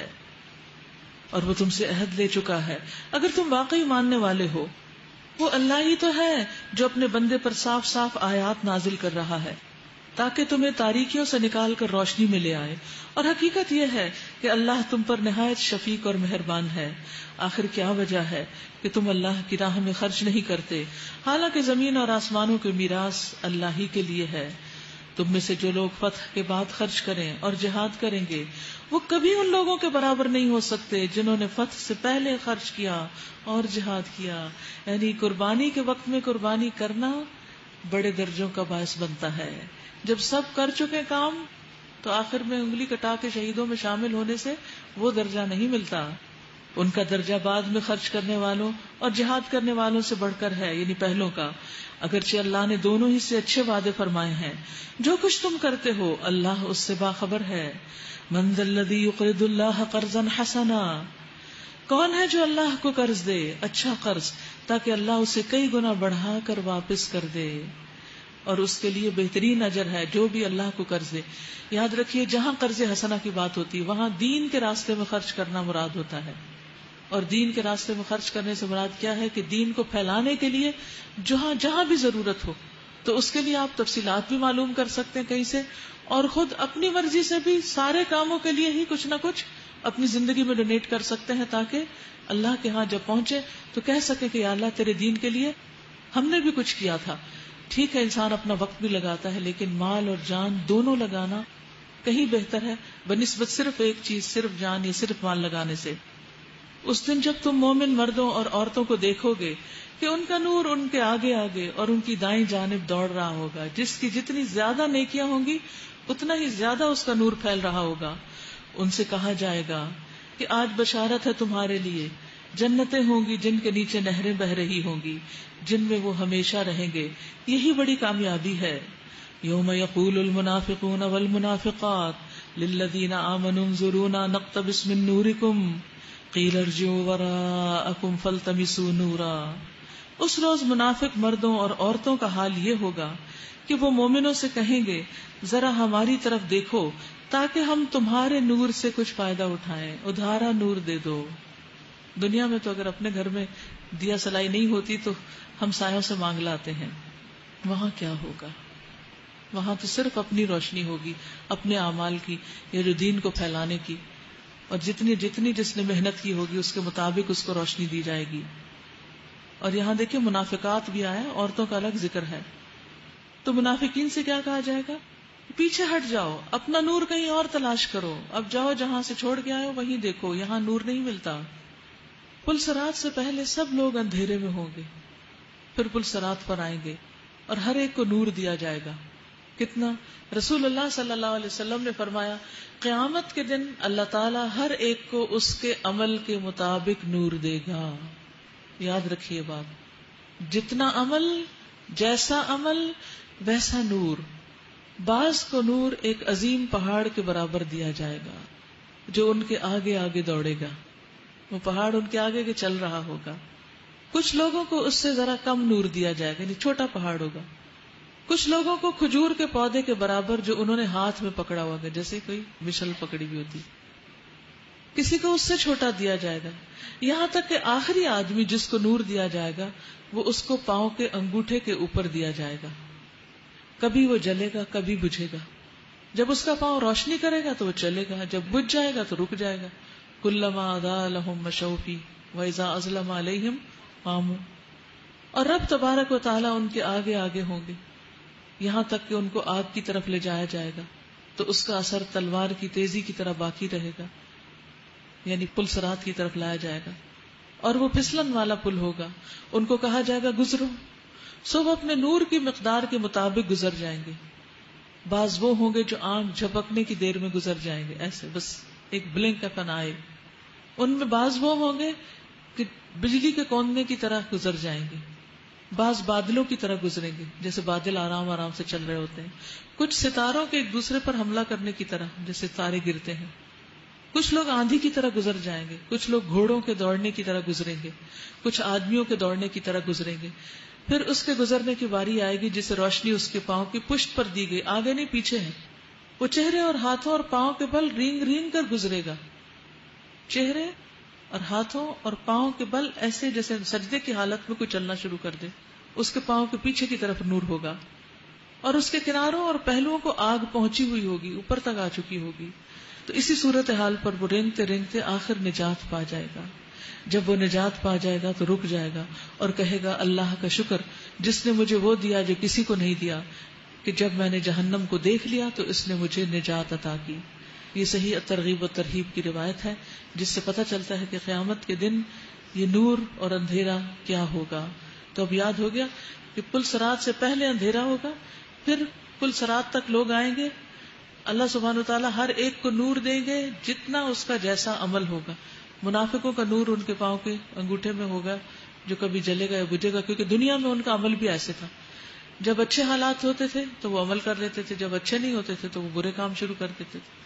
اور وہ تم سے عہد لے چکا ہے. اگر تم واقعی ماننے والے ہو، وہ اللہ ہی تو ہے جو اپنے بندے پر صاف صاف آیات نازل کر رہا ہے تاکہ تمہیں تاریکیوں سے نکال کر روشنی میں لے آئے. اور حقیقت یہ ہے کہ اللہ تم پر نہایت شفیق اور مہربان ہے. آخر کیا وجہ ہے کہ تم اللہ کی راہ میں خرچ نہیں کرتے حالانکہ زمین اور آسمانوں کے میراث اللہ ہی کے لیے ہے. تم میں سے جو لوگ فتح کے بعد خرچ کریں اور جہاد کریں گے وہ کبھی ان لوگوں کے برابر نہیں ہو سکتے جنہوں نے فتح سے پہلے خرچ کیا اور جہاد کیا. یعنی قربانی کے وقت میں قربانی کرنا بڑے درجوں کا باعث بنتا ہے. جب سب کر چکے کام تو آخر میں انگلی کٹا کے شہیدوں میں شامل ہونے سے وہ درجہ نہیں ملتا. ان کا درجہ بعد میں خرچ کرنے والوں اور جہاد کرنے والوں سے بڑھ کر ہے، یعنی پہلوں کا، اگرچہ اللہ نے دونوں ہی سے اچھے وعدے فرمائے ہیں. جو کچھ تم کرتے ہو اللہ اس سے باخبر ہے. من ذا الذی یقرض اللہ قرضا حسنا. کون ہے جو اللہ کو قرض دے اچھا قرض تاکہ اللہ اسے کئی گنا بڑھا کر واپس کر دے، اور اس کے لیے بہترین اجر ہے جو بھی اللہ کو قرض دے. یاد رکھیے جہاں قرض حسنہ کی بات ہوتی ہے وہاں دین کے راستے میں خرچ کرنا مراد ہوتا ہے. اور دین کے راستے میں خرچ کرنے سے مراد کیا ہے کہ دین کو پھیلانے کے لیے جہاں جہاں بھی ضرورت ہو تو اس کے لیے آپ تفصیلات بھی معلوم کر سکتے ہیں کہیں سے، اور خود اپنی مرضی سے بھی سارے کاموں کے لیے ہی کچھ نہ کچھ اپنی زندگی میں ڈونیٹ کر سکتے ہیں تاکہ اللہ کے ہاں جب پہنچے تو کہہ سکے کہ یا اللہ تیرے دین کے لیے ہم نے بھی کچھ کیا تھا. ٹھیک ہے انسان اپنا وقت بھی لگاتا ہے لیکن مال اور جان دونوں لگانا کہیں بہتر ہے بنسبت صرف ایک چیز، صرف جان یا صرف مال لگانے سے. اس دن جب تم مومن مردوں اور عورتوں کو دیکھو گے کہ ان کا نور ان کے آگے آگے اور ان کی دائیں جانب دوڑ رہا ہوگا، جس کی جتنی زیادہ نیکیاں ہوں گی اتنا ہی زیادہ اس کا نور پھیل رہا ہوگا. ان سے کہا جائے گا کہ آج بشارت ہے تمہارے لیے جنتیں ہوں گی جن کے نیچے نہریں بہ رہی ہوں گی، جن میں وہ ہمیشہ رہیں گے. یہی بڑی کامیابی ہے. یوم یقول المنافقون والمنافقات للذین آمنوا انظرونا نقتبس من نورکم قیل ارجعوا وراءکم فالتمسوا نورا. اس روز منافق مردوں اور عورتوں کا حال یہ ہوگا کہ وہ مومنوں سے کہیں گے ذرا ہماری طرف دیکھو تاکہ ہم تمہارے نور سے کچھ فائدہ اٹھائیں، ادھارا نور دے دو. دنیا میں تو اگر اپنے گھر میں دیا سلائی نہیں ہوتی تو ہم سایوں سے مانگ لاتے ہیں. وہاں کیا ہوگا؟ وہاں تو صرف اپنی روشنی ہوگی، اپنے اعمال کی یا جو دین کو پھیلانے کی، اور جتنی جتنی جس نے محنت کی ہوگی اس کے مطابق اس کو روشنی دی جائے گی. اور یہاں دیکھیں منافقات بھی آیا، عورتوں کا الگ ذکر ہے. تو منافقین سے کیا کہا جائے گا؟ پیچھے ہٹ جاؤ، اپنا نور کہیں اور تلاش کرو. اب جاؤ جہاں سے چھوڑ کے آئے ہو وہیں دیکھو، یہاں نور نہیں ملتا. پل صراط سے پہلے سب لوگ اندھیرے میں ہوں گے، پھر پل صراط پر آئیں گے اور ہر ایک کو نور دیا جائے گا. کتنا؟ رسول اللہ صلی اللہ علیہ وسلم نے فرمایا قیامت کے دن اللہ تعالیٰ ہر ایک کو اس کے عمل کے مطابق نور دے گا. یاد رکھیے بات، جتنا عمل، جیسا عمل ویسا نور. بعض کو نور ایک عظیم پہاڑ کے برابر دیا جائے گا جو ان کے آگے آگے دوڑے گا، وہ پہاڑ ان کے آگے کے چل رہا ہوگا. کچھ لوگوں کو اس سے ذرا کم نور دیا جائے گا، یعنی چھوٹا پہاڑ ہوگا. کچھ لوگوں کو کھجور کے پودے کے برابر جو انہوں نے ہاتھ میں پکڑا ہوگا، جیسے کوئی مشل پکڑی ہوئی ہوتی. کسی کو اس سے چھوٹا دیا جائے گا، یہاں تک کہ آخری آدمی جس کو نور دیا جائے گا وہ اس کو پاؤں کے انگوٹھے کے اوپر دیا جائے گا. کبھی وہ جلے گا، کبھی بجھے گا. جب اس کا پاؤں روشنی کرے گا تو وہ چلے گا، جب بجھ جائے گا تو رک جائے گا. کلما اضاء لهم مشوا فیہ واذا اظلم علیہم قاموا. اور رب تبارک و تعالیٰ ان کے آگے آگے ہوں گے یہاں تک کہ ان کو آگ کی طرف لے جایا جائے گا تو اس کا اثر تلوار کی تیزی کی طرح باقی رہے گا، یعنی پل صراط کی طرف لایا جائے گا. اور وہ پھسلن والا پل ہوگا. ان کو کہا جائے گا گزرو. سو وہ اپنے نور کی مقدار کے مطابق گزر جائیں گے. بعض وہ ہوں گے جو آنکھ جھپکنے کی دیر میں گزر جائیں گے، ایسے بس ایک بلنک کا فن آئے. ان میں بعض وہ ہوں گے کہ بجلی کے کوندنے کی طرح گزر جائیں گے. بعض بادلوں کی طرح گزریں گے، جیسے بادل آرام آرام سے چل رہے ہوتے ہیں. کچھ ستاروں کے ایک دوسرے پر حملہ کرنے کی طرح جیسے تارے گرتے ہیں. کچھ لوگ آندھی کی طرح گزر جائیں گے، کچھ لوگ گھوڑوں کے دوڑنے کی طرح گزریں گے، کچھ آدمیوں کے دوڑنے کی طرح گزریں گے. پھر اس کے گزرنے کی باری آئے گی جسے روشنی اس کے پاؤں کی پشت پر دی گئی، آگے نہیں پیچھے ہے. وہ چہرے اور ہاتھوں اور پاؤں کے بل رینگ رینگ کر گزرے گا. چہرے اور ہاتھوں اور پاؤں کے بل ایسے جیسے سجدے کی حالت میں کوئی چلنا شروع کر دے. اس کے پاؤں کے پیچھے کی طرف نور ہوگا اور اس کے کناروں اور پہلوؤں کو آگ پہنچی ہوئی ہوگی، اوپر تک آ چکی ہوگی. تو اسی صورتحال پر وہ رینگتے رینگتے آخر نجات پا جائے گا. جب وہ نجات پا جائے گا تو رک جائے گا اور کہے گا اللہ کا شکر جس نے مجھے وہ دیا جو کسی کو نہیں دیا، کہ جب میں نے جہنم کو دیکھ لیا تو اس نے مجھے نجات عطا کی. یہ صحیح ترغیب و ترہیب کی روایت ہے جس سے پتہ چلتا ہے کہ قیامت کے دن یہ نور اور اندھیرا کیا ہوگا. تو اب یاد ہو گیا کہ پل صراط سے پہلے اندھیرا ہوگا، پھر پل صراط تک لوگ آئیں گے. اللہ سبحانہ وتعالیٰ ہر ایک کو نور دیں گے جتنا اس کا جیسا عمل ہوگا. منافقوں کا نور ان کے پاؤں کے انگوٹھے میں ہوگا جو کبھی جلے گا یا بجھے گا، کیونکہ دنیا میں ان کا عمل بھی ایسے تھا. جب اچھے حالات ہوتے تھے تو وہ عمل کر لیتے تھے، جب اچھے نہیں ہوتے تھے تو وہ برے کام شروع کر دیتے تھے.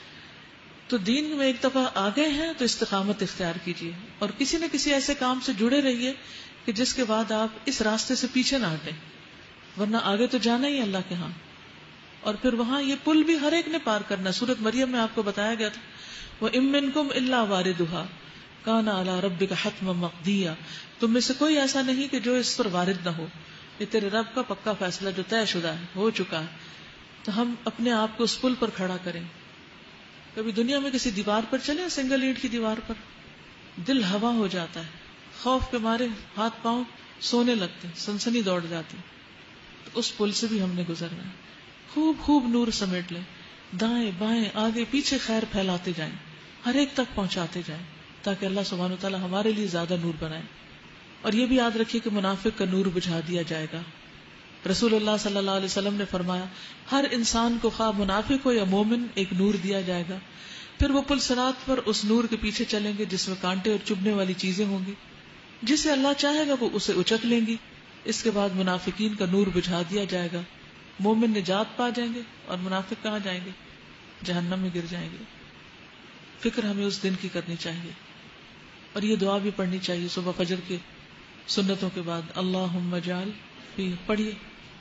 تو دین میں ایک دفعہ آ گئے ہیں تو استقامت اختیار کیجیے اور کسی نہ کسی ایسے کام سے جڑے رہیے کہ جس کے بعد آپ اس راستے سے پیچھے نہ ہٹیں، ورنہ آگے تو جانا ہی اللہ کے ہاں. اور پھر وہاں یہ پل بھی ہر ایک نے پار کرنا. سورۃ مریم میں آپ کو بتایا گیا تھا وَإِن مِّنكُمْ إِلَّا وَارِدُهَا كَانَ عَلَى رَبِّكَ حَتْمًا مَقْضِيًّا. تم میں سے کوئی ایسا نہیں کہ جو اس پر وارد نہ ہو، یہ تیرے رب کا پکا فیصلہ جو طے شدہ ہے، ہو چکا ہے. تو ہم اپنے آپ کو اس پل پر کھڑا کریں. کبھی دنیا میں کسی دیوار پر چلے، سنگل اینٹ کی دیوار پر، دل ہوا ہو جاتا ہے، خوف کے مارے ہاتھ پاؤں سونے لگتے، سنسنی دوڑ جاتی. تو اس پل سے بھی ہم نے گزرنا ہے. خوب خوب نور سمیٹ لیں، دائیں بائیں آگے پیچھے خیر پھیلاتے جائیں، ہر ایک تک پہنچاتے جائیں تاکہ اللہ سبحانہ وتعالیٰ ہمارے لیے زیادہ نور بنائے. اور یہ بھی یاد رکھیے کہ منافق کا نور بجھا دیا جائے گا. رسول اللہ صلی اللہ علیہ وسلم نے فرمایا ہر انسان کو خواہ منافق ہو یا مومن ایک نور دیا جائے گا. پھر وہ پل صراط پر اس نور کے پیچھے چلیں گے جس میں کانٹے اور چبھنے والی چیزیں ہوں گی. جسے اللہ چاہے گا وہ اسے اچک لیں گی. اس کے بعد منافقین کا نور بجھا دیا جائے گا. مومن نجات پا جائیں گے اور منافق کہاں جائیں گے؟ جہنم میں گر جائیں گے. فکر ہمیں اس دن کی کرنی چاہیے اور یہ دعا بھی پڑھنی چاہیے صبح فجر کے سنتوں کے بعد. اللہم اجعل فی، پڑھیے.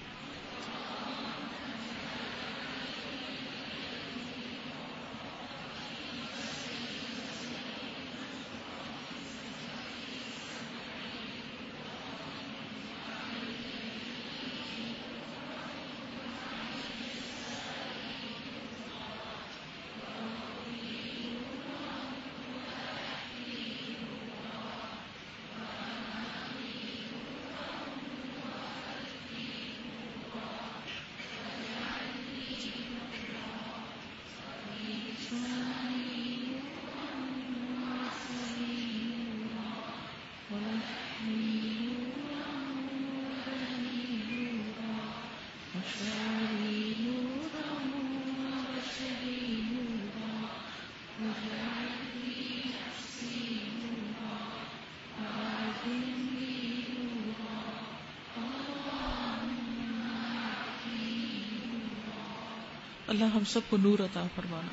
اللہ ہم سب کو نور عطا فرمانا.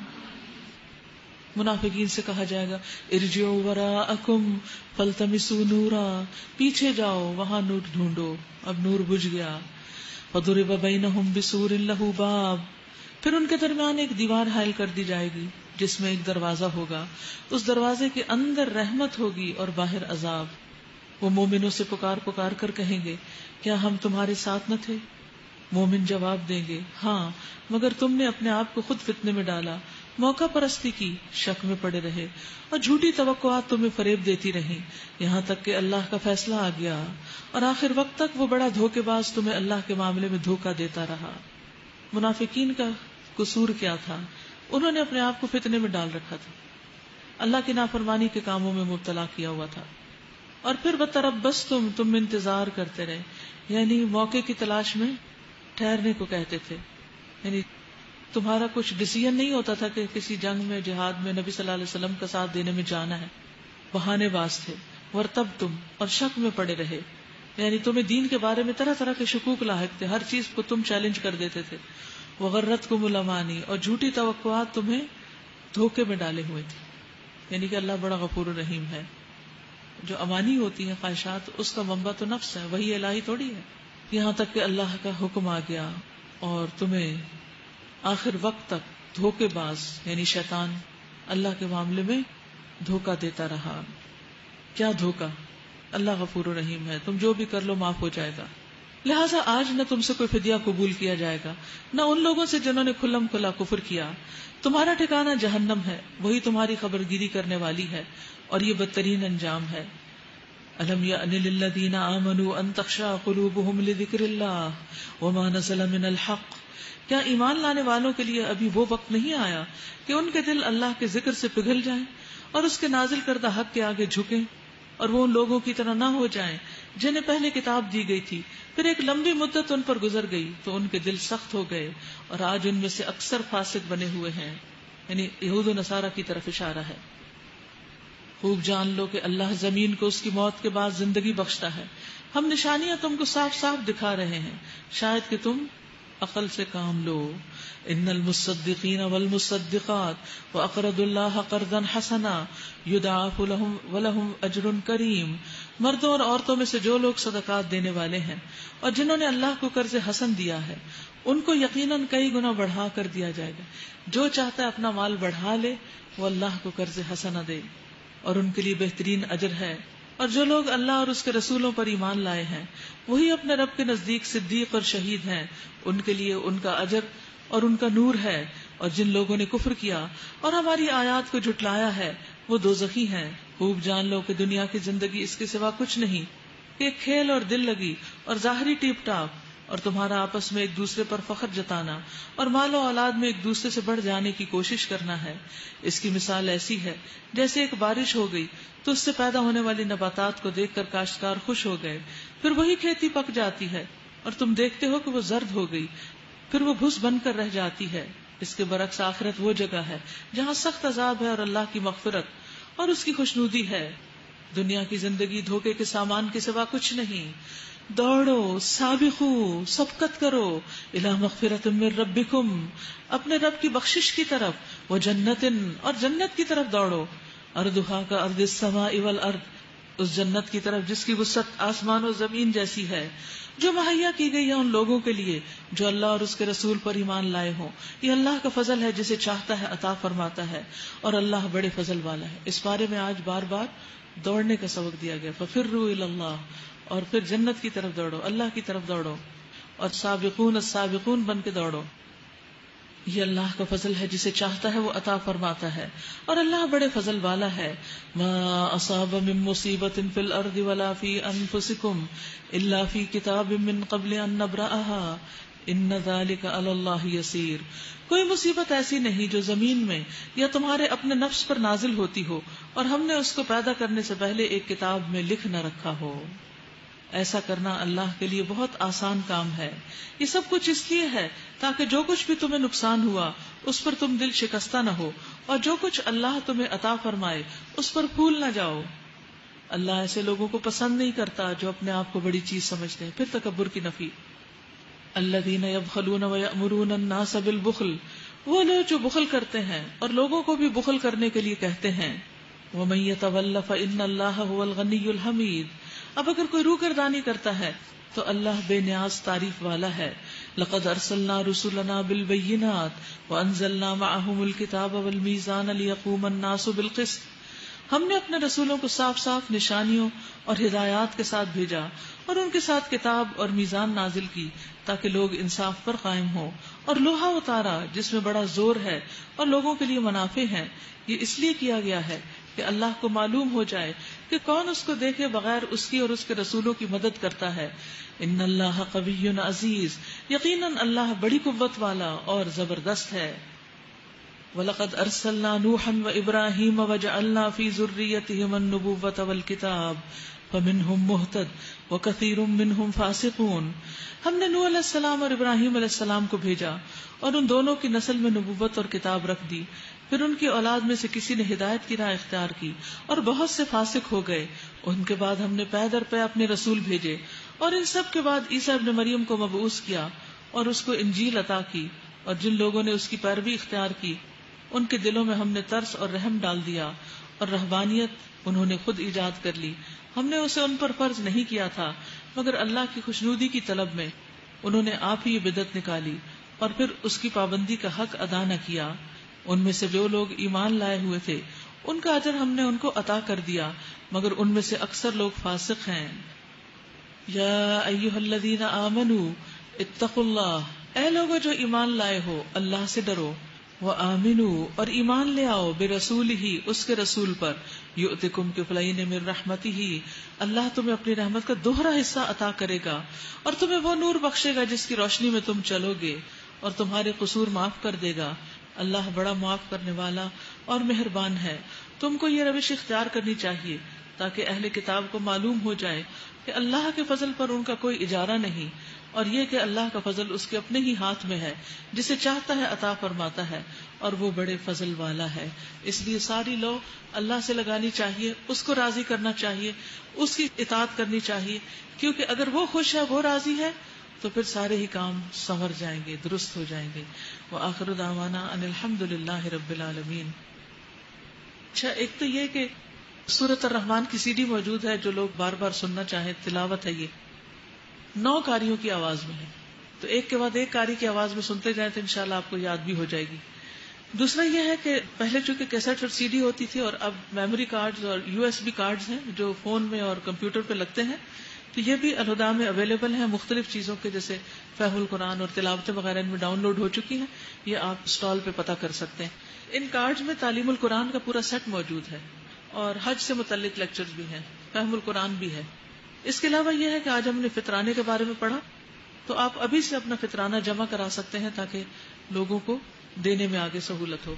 منافقین سے کہا جائے گا ارجعوا وراءکم فالتمسوا نورا، پیچھے جاؤ وہاں نور ڈھونڈو. اب نور بجھ گیا. فضرب بینہم بسور لہ باب، پھر ان کے درمیان ایک دیوار حائل کر دی جائے گی جس میں ایک دروازہ ہوگا. اس دروازے کے اندر رحمت ہوگی اور باہر عذاب. وہ مومنوں سے پکار پکار کر کہیں گے کیا ہم تمہارے ساتھ نہ تھے؟ مومن جواب دیں گے ہاں، مگر تم نے اپنے آپ کو خود فتنے میں ڈالا، موقع پرستی کی، شک میں پڑے رہے اور جھوٹی توقعات تمہیں فریب دیتی رہیں یہاں تک کہ اللہ کا فیصلہ آ گیا اور آخر وقت تک وہ بڑا دھوکے باز تمہیں اللہ کے معاملے میں دھوکہ دیتا رہا. منافقین کا قصور کیا تھا؟ انہوں نے اپنے آپ کو فتنے میں ڈال رکھا تھا، اللہ کی نافرمانی کے کاموں میں مبتلا کیا ہوا تھا. اور پھر بتربصتم، تم انتظار کرتے رہے، یعنی موقع کی تلاش میں ٹھہرنے کو کہتے تھے. یعنی تمہارا کچھ ڈیسیژن نہیں ہوتا تھا کہ کسی جنگ میں، جہاد میں نبی صلی اللہ علیہ وسلم کا ساتھ دینے میں جانا ہے. بہانے باز تھے. ورتبتم، اور شک میں پڑے رہے، یعنی تمہیں دین کے بارے میں طرح طرح کے شکوک لاحق تھے، ہر چیز کو تم چیلنج کر دیتے تھے. وغرتکم الامانی، اور جھوٹی توقعات تمہیں دھوکے میں ڈالے ہوئے تھے. یعنی کہ اللہ بڑا غفور الرحیم ہے. جو امانی ہوتی ہیں خواہشات، اس کا منبع تو نفس ہے، وہی الہی تھوڑی ہے. یہاں تک کہ اللہ کا حکم آ گیا اور تمہیں آخر وقت تک دھوکے باز یعنی شیطان اللہ کے معاملے میں دھوکا دیتا رہا. کیا دھوکا؟ اللہ غفور الرحیم ہے، تم جو بھی کر لو معاف ہو جائے گا. لہٰذا آج نہ تم سے کوئی فدیہ قبول کیا جائے گا، نہ ان لوگوں سے جنہوں نے کھلم کھلا کفر کیا. تمہارا ٹھکانہ جہنم ہے، وہی تمہاری خبرگیری کرنے والی ہے اور یہ بدترین انجام ہے. الم یأن للذین آمنوا ان تخشع قلوبهم لذکر اللہ وما نزل من الحق، کیا ایمان لانے والوں کے لیے ابھی وہ وقت نہیں آیا کہ ان کے دل اللہ کے ذکر سے پگھل جائیں اور اس کے نازل کردہ حق کے آگے جھکیں اور وہ ان لوگوں کی طرح نہ ہو جائیں جنہیں پہلے کتاب دی گئی تھی، پھر ایک لمبی مدت ان پر گزر گئی تو ان کے دل سخت ہو گئے اور آج ان میں سے اکثر فاسق بنے ہوئے ہیں. یعنی یہود و نصارہ کی طرف اشارہ ہے. خوب جان لو کہ اللہ زمین کو اس کی موت کے بعد زندگی بخشتا ہے. ہم نشانیاں تم کو صاف صاف دکھا رہے ہیں، شاید کہ تم عقل سے کام لو. ان المصدقین والمصدقات واقرضوا اللہ قرضا حسنا یضاعف لهم ولهم اجر کریم. مردوں اور عورتوں میں سے جو لوگ صدقات دینے والے ہیں اور جنہوں نے اللہ کو قرض حسن دیا ہے، ان کو یقیناً کئی گنا بڑھا کر دیا جائے گا. جو چاہتا ہے اپنا مال بڑھا لے، وہ اللہ کو قرض حسنہ دے اور ان کے لیے بہترین اجر ہے. اور جو لوگ اللہ اور اس کے رسولوں پر ایمان لائے ہیں، وہی اپنے رب کے نزدیک صدیق اور شہید ہیں، ان کے لیے ان کا اجر اور ان کا نور ہے. اور جن لوگوں نے کفر کیا اور ہماری آیات کو جھٹلایا ہے، وہ دوزخی ہیں. خوب جان لو کہ دنیا کی زندگی اس کے سوا کچھ نہیں، ایک کھیل اور دل لگی اور ظاہری ٹیپ ٹاپ، اور تمہارا آپس میں ایک دوسرے پر فخر جتانا اور مال و اولاد میں ایک دوسرے سے بڑھ جانے کی کوشش کرنا ہے. اس کی مثال ایسی ہے جیسے ایک بارش ہو گئی تو اس سے پیدا ہونے والی نباتات کو دیکھ کر کاشتکار خوش ہو گئے، پھر وہی کھیتی پک جاتی ہے اور تم دیکھتے ہو کہ وہ زرد ہو گئی، پھر وہ بھس بن کر رہ جاتی ہے اس کے برعکس آخرت وہ جگہ ہے جہاں سخت عذاب ہے اور اللہ کی مغفرت اور اس کی خوشنودی ہے. دنیا کی زندگی دھوکے کے سامان کے سوا کچھ نہیں. دوڑو، سابقو، سبقت کرو الی مغفرۃ من ربکم، اپنے رب کی بخشش کی طرف، و جنت، اور جنت کی طرف دوڑو، ارضھا کارض السماء والارض، اس جنت کی طرف جس کی وسعت آسمان و زمین جیسی ہے، جو مہیا کی گئی ہے ان لوگوں کے لیے جو اللہ اور اس کے رسول پر ایمان لائے ہوں. یہ اللہ کا فضل ہے، جسے چاہتا ہے عطا فرماتا ہے، اور اللہ بڑے فضل والا ہے. اس بارے میں آج بار بار دوڑنے کا سبق دیا گیا. ففروا الی اللہ، اور پھر جنت کی طرف دوڑو، اللہ کی طرف دوڑو، اور سابقون السابقون بن کے دوڑو. یہ اللہ کا فضل ہے، جسے چاہتا ہے وہ عطا فرماتا ہے، اور اللہ بڑے فضل والا ہے. ما اصاب من مصیبت فی الارض ولا فی انفسکم الا فی کتاب من قبل ان نبرأها ان ذلک علی اللہ یسیر. کوئی مصیبت ایسی نہیں جو زمین میں یا تمہارے اپنے نفس پر نازل ہوتی ہو اور ہم نے اس کو پیدا کرنے سے پہلے ایک کتاب میں لکھ نہ رکھا ہو. ایسا کرنا اللہ کے لیے بہت آسان کام ہے. یہ سب کچھ اس لیے ہے تاکہ جو کچھ بھی تمہیں نقصان ہوا اس پر تم دل شکستہ نہ ہو، اور جو کچھ اللہ تمہیں عطا فرمائے اس پر پھول نہ جاؤ. اللہ ایسے لوگوں کو پسند نہیں کرتا جو اپنے آپ کو بڑی چیز سمجھتے ہیں. پھر تکبر کی نفی. الذین یبخلون ویأمرون الناس بالبخل، وہ لوگ جو بخل کرتے ہیں اور لوگوں کو بھی بخل کرنے کے لیے کہتے ہیں. ومن یتول فإن اللہ هو الغنی الحمید، اب اگر کوئی روگردانی کرتا ہے تو اللہ بے نیاز تعریف والا ہے. لقد ارسلنا رسلنا بالبینات وانزلنا معهم الکتاب والمیزان لیقوم الناس بالقسط، ہم نے اپنے رسولوں کو صاف صاف نشانیوں اور ہدایات کے ساتھ بھیجا اور ان کے ساتھ کتاب اور میزان نازل کی تاکہ لوگ انصاف پر قائم ہوں، اور لوہا اتارا جس میں بڑا زور ہے اور لوگوں کے لیے منافع ہیں. یہ اس لیے کیا گیا ہے کہ اللہ کو معلوم ہو جائے کہ کون اس کو دیکھے بغیر اس کی اور اس کے رسولوں کی مدد کرتا ہے. ان اللہ قوی عزیز، یقیناً اللہ بڑی قوت والا اور زبردست ہے. وَلَقَدْ أَرْسَلْنَا نُوحًا وَإِبْرَاهِيمَ وَجَعَلْنَا فِي ذُرِّيَّتِهِمَا النُّبُوَّةَ وَالْكِتَابَ فَمِنْهُمْ مُهْتَدٍ وَكَثِيرٌ مِّنْهُمْ فَاسِقُونَ. ہم نے نوح علیہ السلام اور ابراہیم علیہ السلام کو بھیجا اور ان دونوں کی نسل میں نبوت اور کتاب رکھ دی. پھر ان کی اولاد میں سے کسی نے ہدایت کی راہ اختیار کی اور بہت سے فاسق ہو گئے. ان کے بعد ہم نے پے در پے اپنے رسول بھیجے، اور ان سب کے بعد عیسیٰ ابن مریم کو مبعوث کیا اور اس کو انجیل عطا کی. اور جن لوگوں نے اس کی پیروی اختیار کی ان کے دلوں میں ہم نے ترس اور رحم ڈال دیا، اور رہبانیت انہوں نے خود ایجاد کر لی. ہم نے اسے ان پر فرض نہیں کیا تھا مگر اللہ کی خوشنودی کی طلب میں انہوں نے آپ ہی یہ بدعت نکالی اور پھر اس کی پابندی کا حق ادا نہ کیا. ان میں سے جو لوگ ایمان لائے ہوئے تھے ان کا اجر ہم نے ان کو عطا کر دیا، مگر ان میں سے اکثر لوگ فاسق ہیں. یا ایھا الذین آمنوا اتقوا اللہ، اے لوگو جو ایمان لائے ہو اللہ سے ڈرو. وآمنوا، اور ایمان لے آؤ، برسولہ، اس کے رسول پر. یؤتکم کفلین من رحمتہ، اللہ تمہیں اپنی رحمت کا دوہرا حصہ عطا کرے گا اور تمہیں وہ نور بخشے گا جس کی روشنی میں تم چلو گے، اور تمہارے قصور معاف کر دے گا. اللہ بڑا معاف کرنے والا اور مہربان ہے. تم کو یہ روش اختیار کرنی چاہیے تاکہ اہل کتاب کو معلوم ہو جائے کہ اللہ کے فضل پر ان کا کوئی اجارہ نہیں، اور یہ کہ اللہ کا فضل اس کے اپنے ہی ہاتھ میں ہے، جسے چاہتا ہے عطا فرماتا ہے، اور وہ بڑے فضل والا ہے. اس لیے ساری لو اللہ سے لگانی چاہیے، اس کو راضی کرنا چاہیے، اس کی اطاعت کرنی چاہیے، کیونکہ اگر وہ خوش ہے، وہ راضی ہے، تو پھر سارے ہی کام سنور جائیں گے، درست ہو جائیں گے. وآخر دعوانا ان الحمد للہ رب العالمین. اچھا، ایک تو یہ کہ سورۃ الرحمن کی سی ڈی موجود ہے، جو لوگ بار بار سننا چاہیں، تلاوت ہے، یہ نو قاریوں کی آواز میں ہے، تو ایک کے بعد ایک قاری کی آواز میں سنتے جائیں تو انشاءاللہ آپ کو یاد بھی ہو جائے گی. دوسرا یہ ہے کہ پہلے چونکہ کیسٹ اور سی ڈی ہوتی تھی، اور اب میموری کارڈز اور یو ایس بی کارڈز ہیں جو فون میں اور کمپیوٹر پہ لگتے ہیں، تو یہ بھی الہدا میں اویلیبل ہیں مختلف چیزوں کے، جیسے فہم القرآن اور تلاوتیں وغیرہ ان میں ڈاؤن لوڈ ہو چکی ہیں. یہ آپ اسٹال پہ پتہ کر سکتے ہیں. ان کارڈز میں تعلیم القرآن کا پورا سیٹ موجود ہے، اور حج سے متعلق لیکچرز بھی ہیں، فہم القرآن بھی ہے. اس کے علاوہ یہ ہے کہ آج ہم نے فطرانے کے بارے میں پڑھا، تو آپ ابھی سے اپنا فطرانہ جمع کرا سکتے ہیں تاکہ لوگوں کو دینے میں آگے سہولت ہو.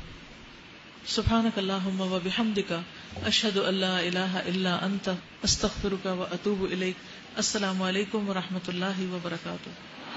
سبحانک اللہم و بحمدک، اشہد ان لا الہ الا انت، استغفرک و اتوب الیک. السلام علیکم و رحمۃ اللہ وبرکاتہ.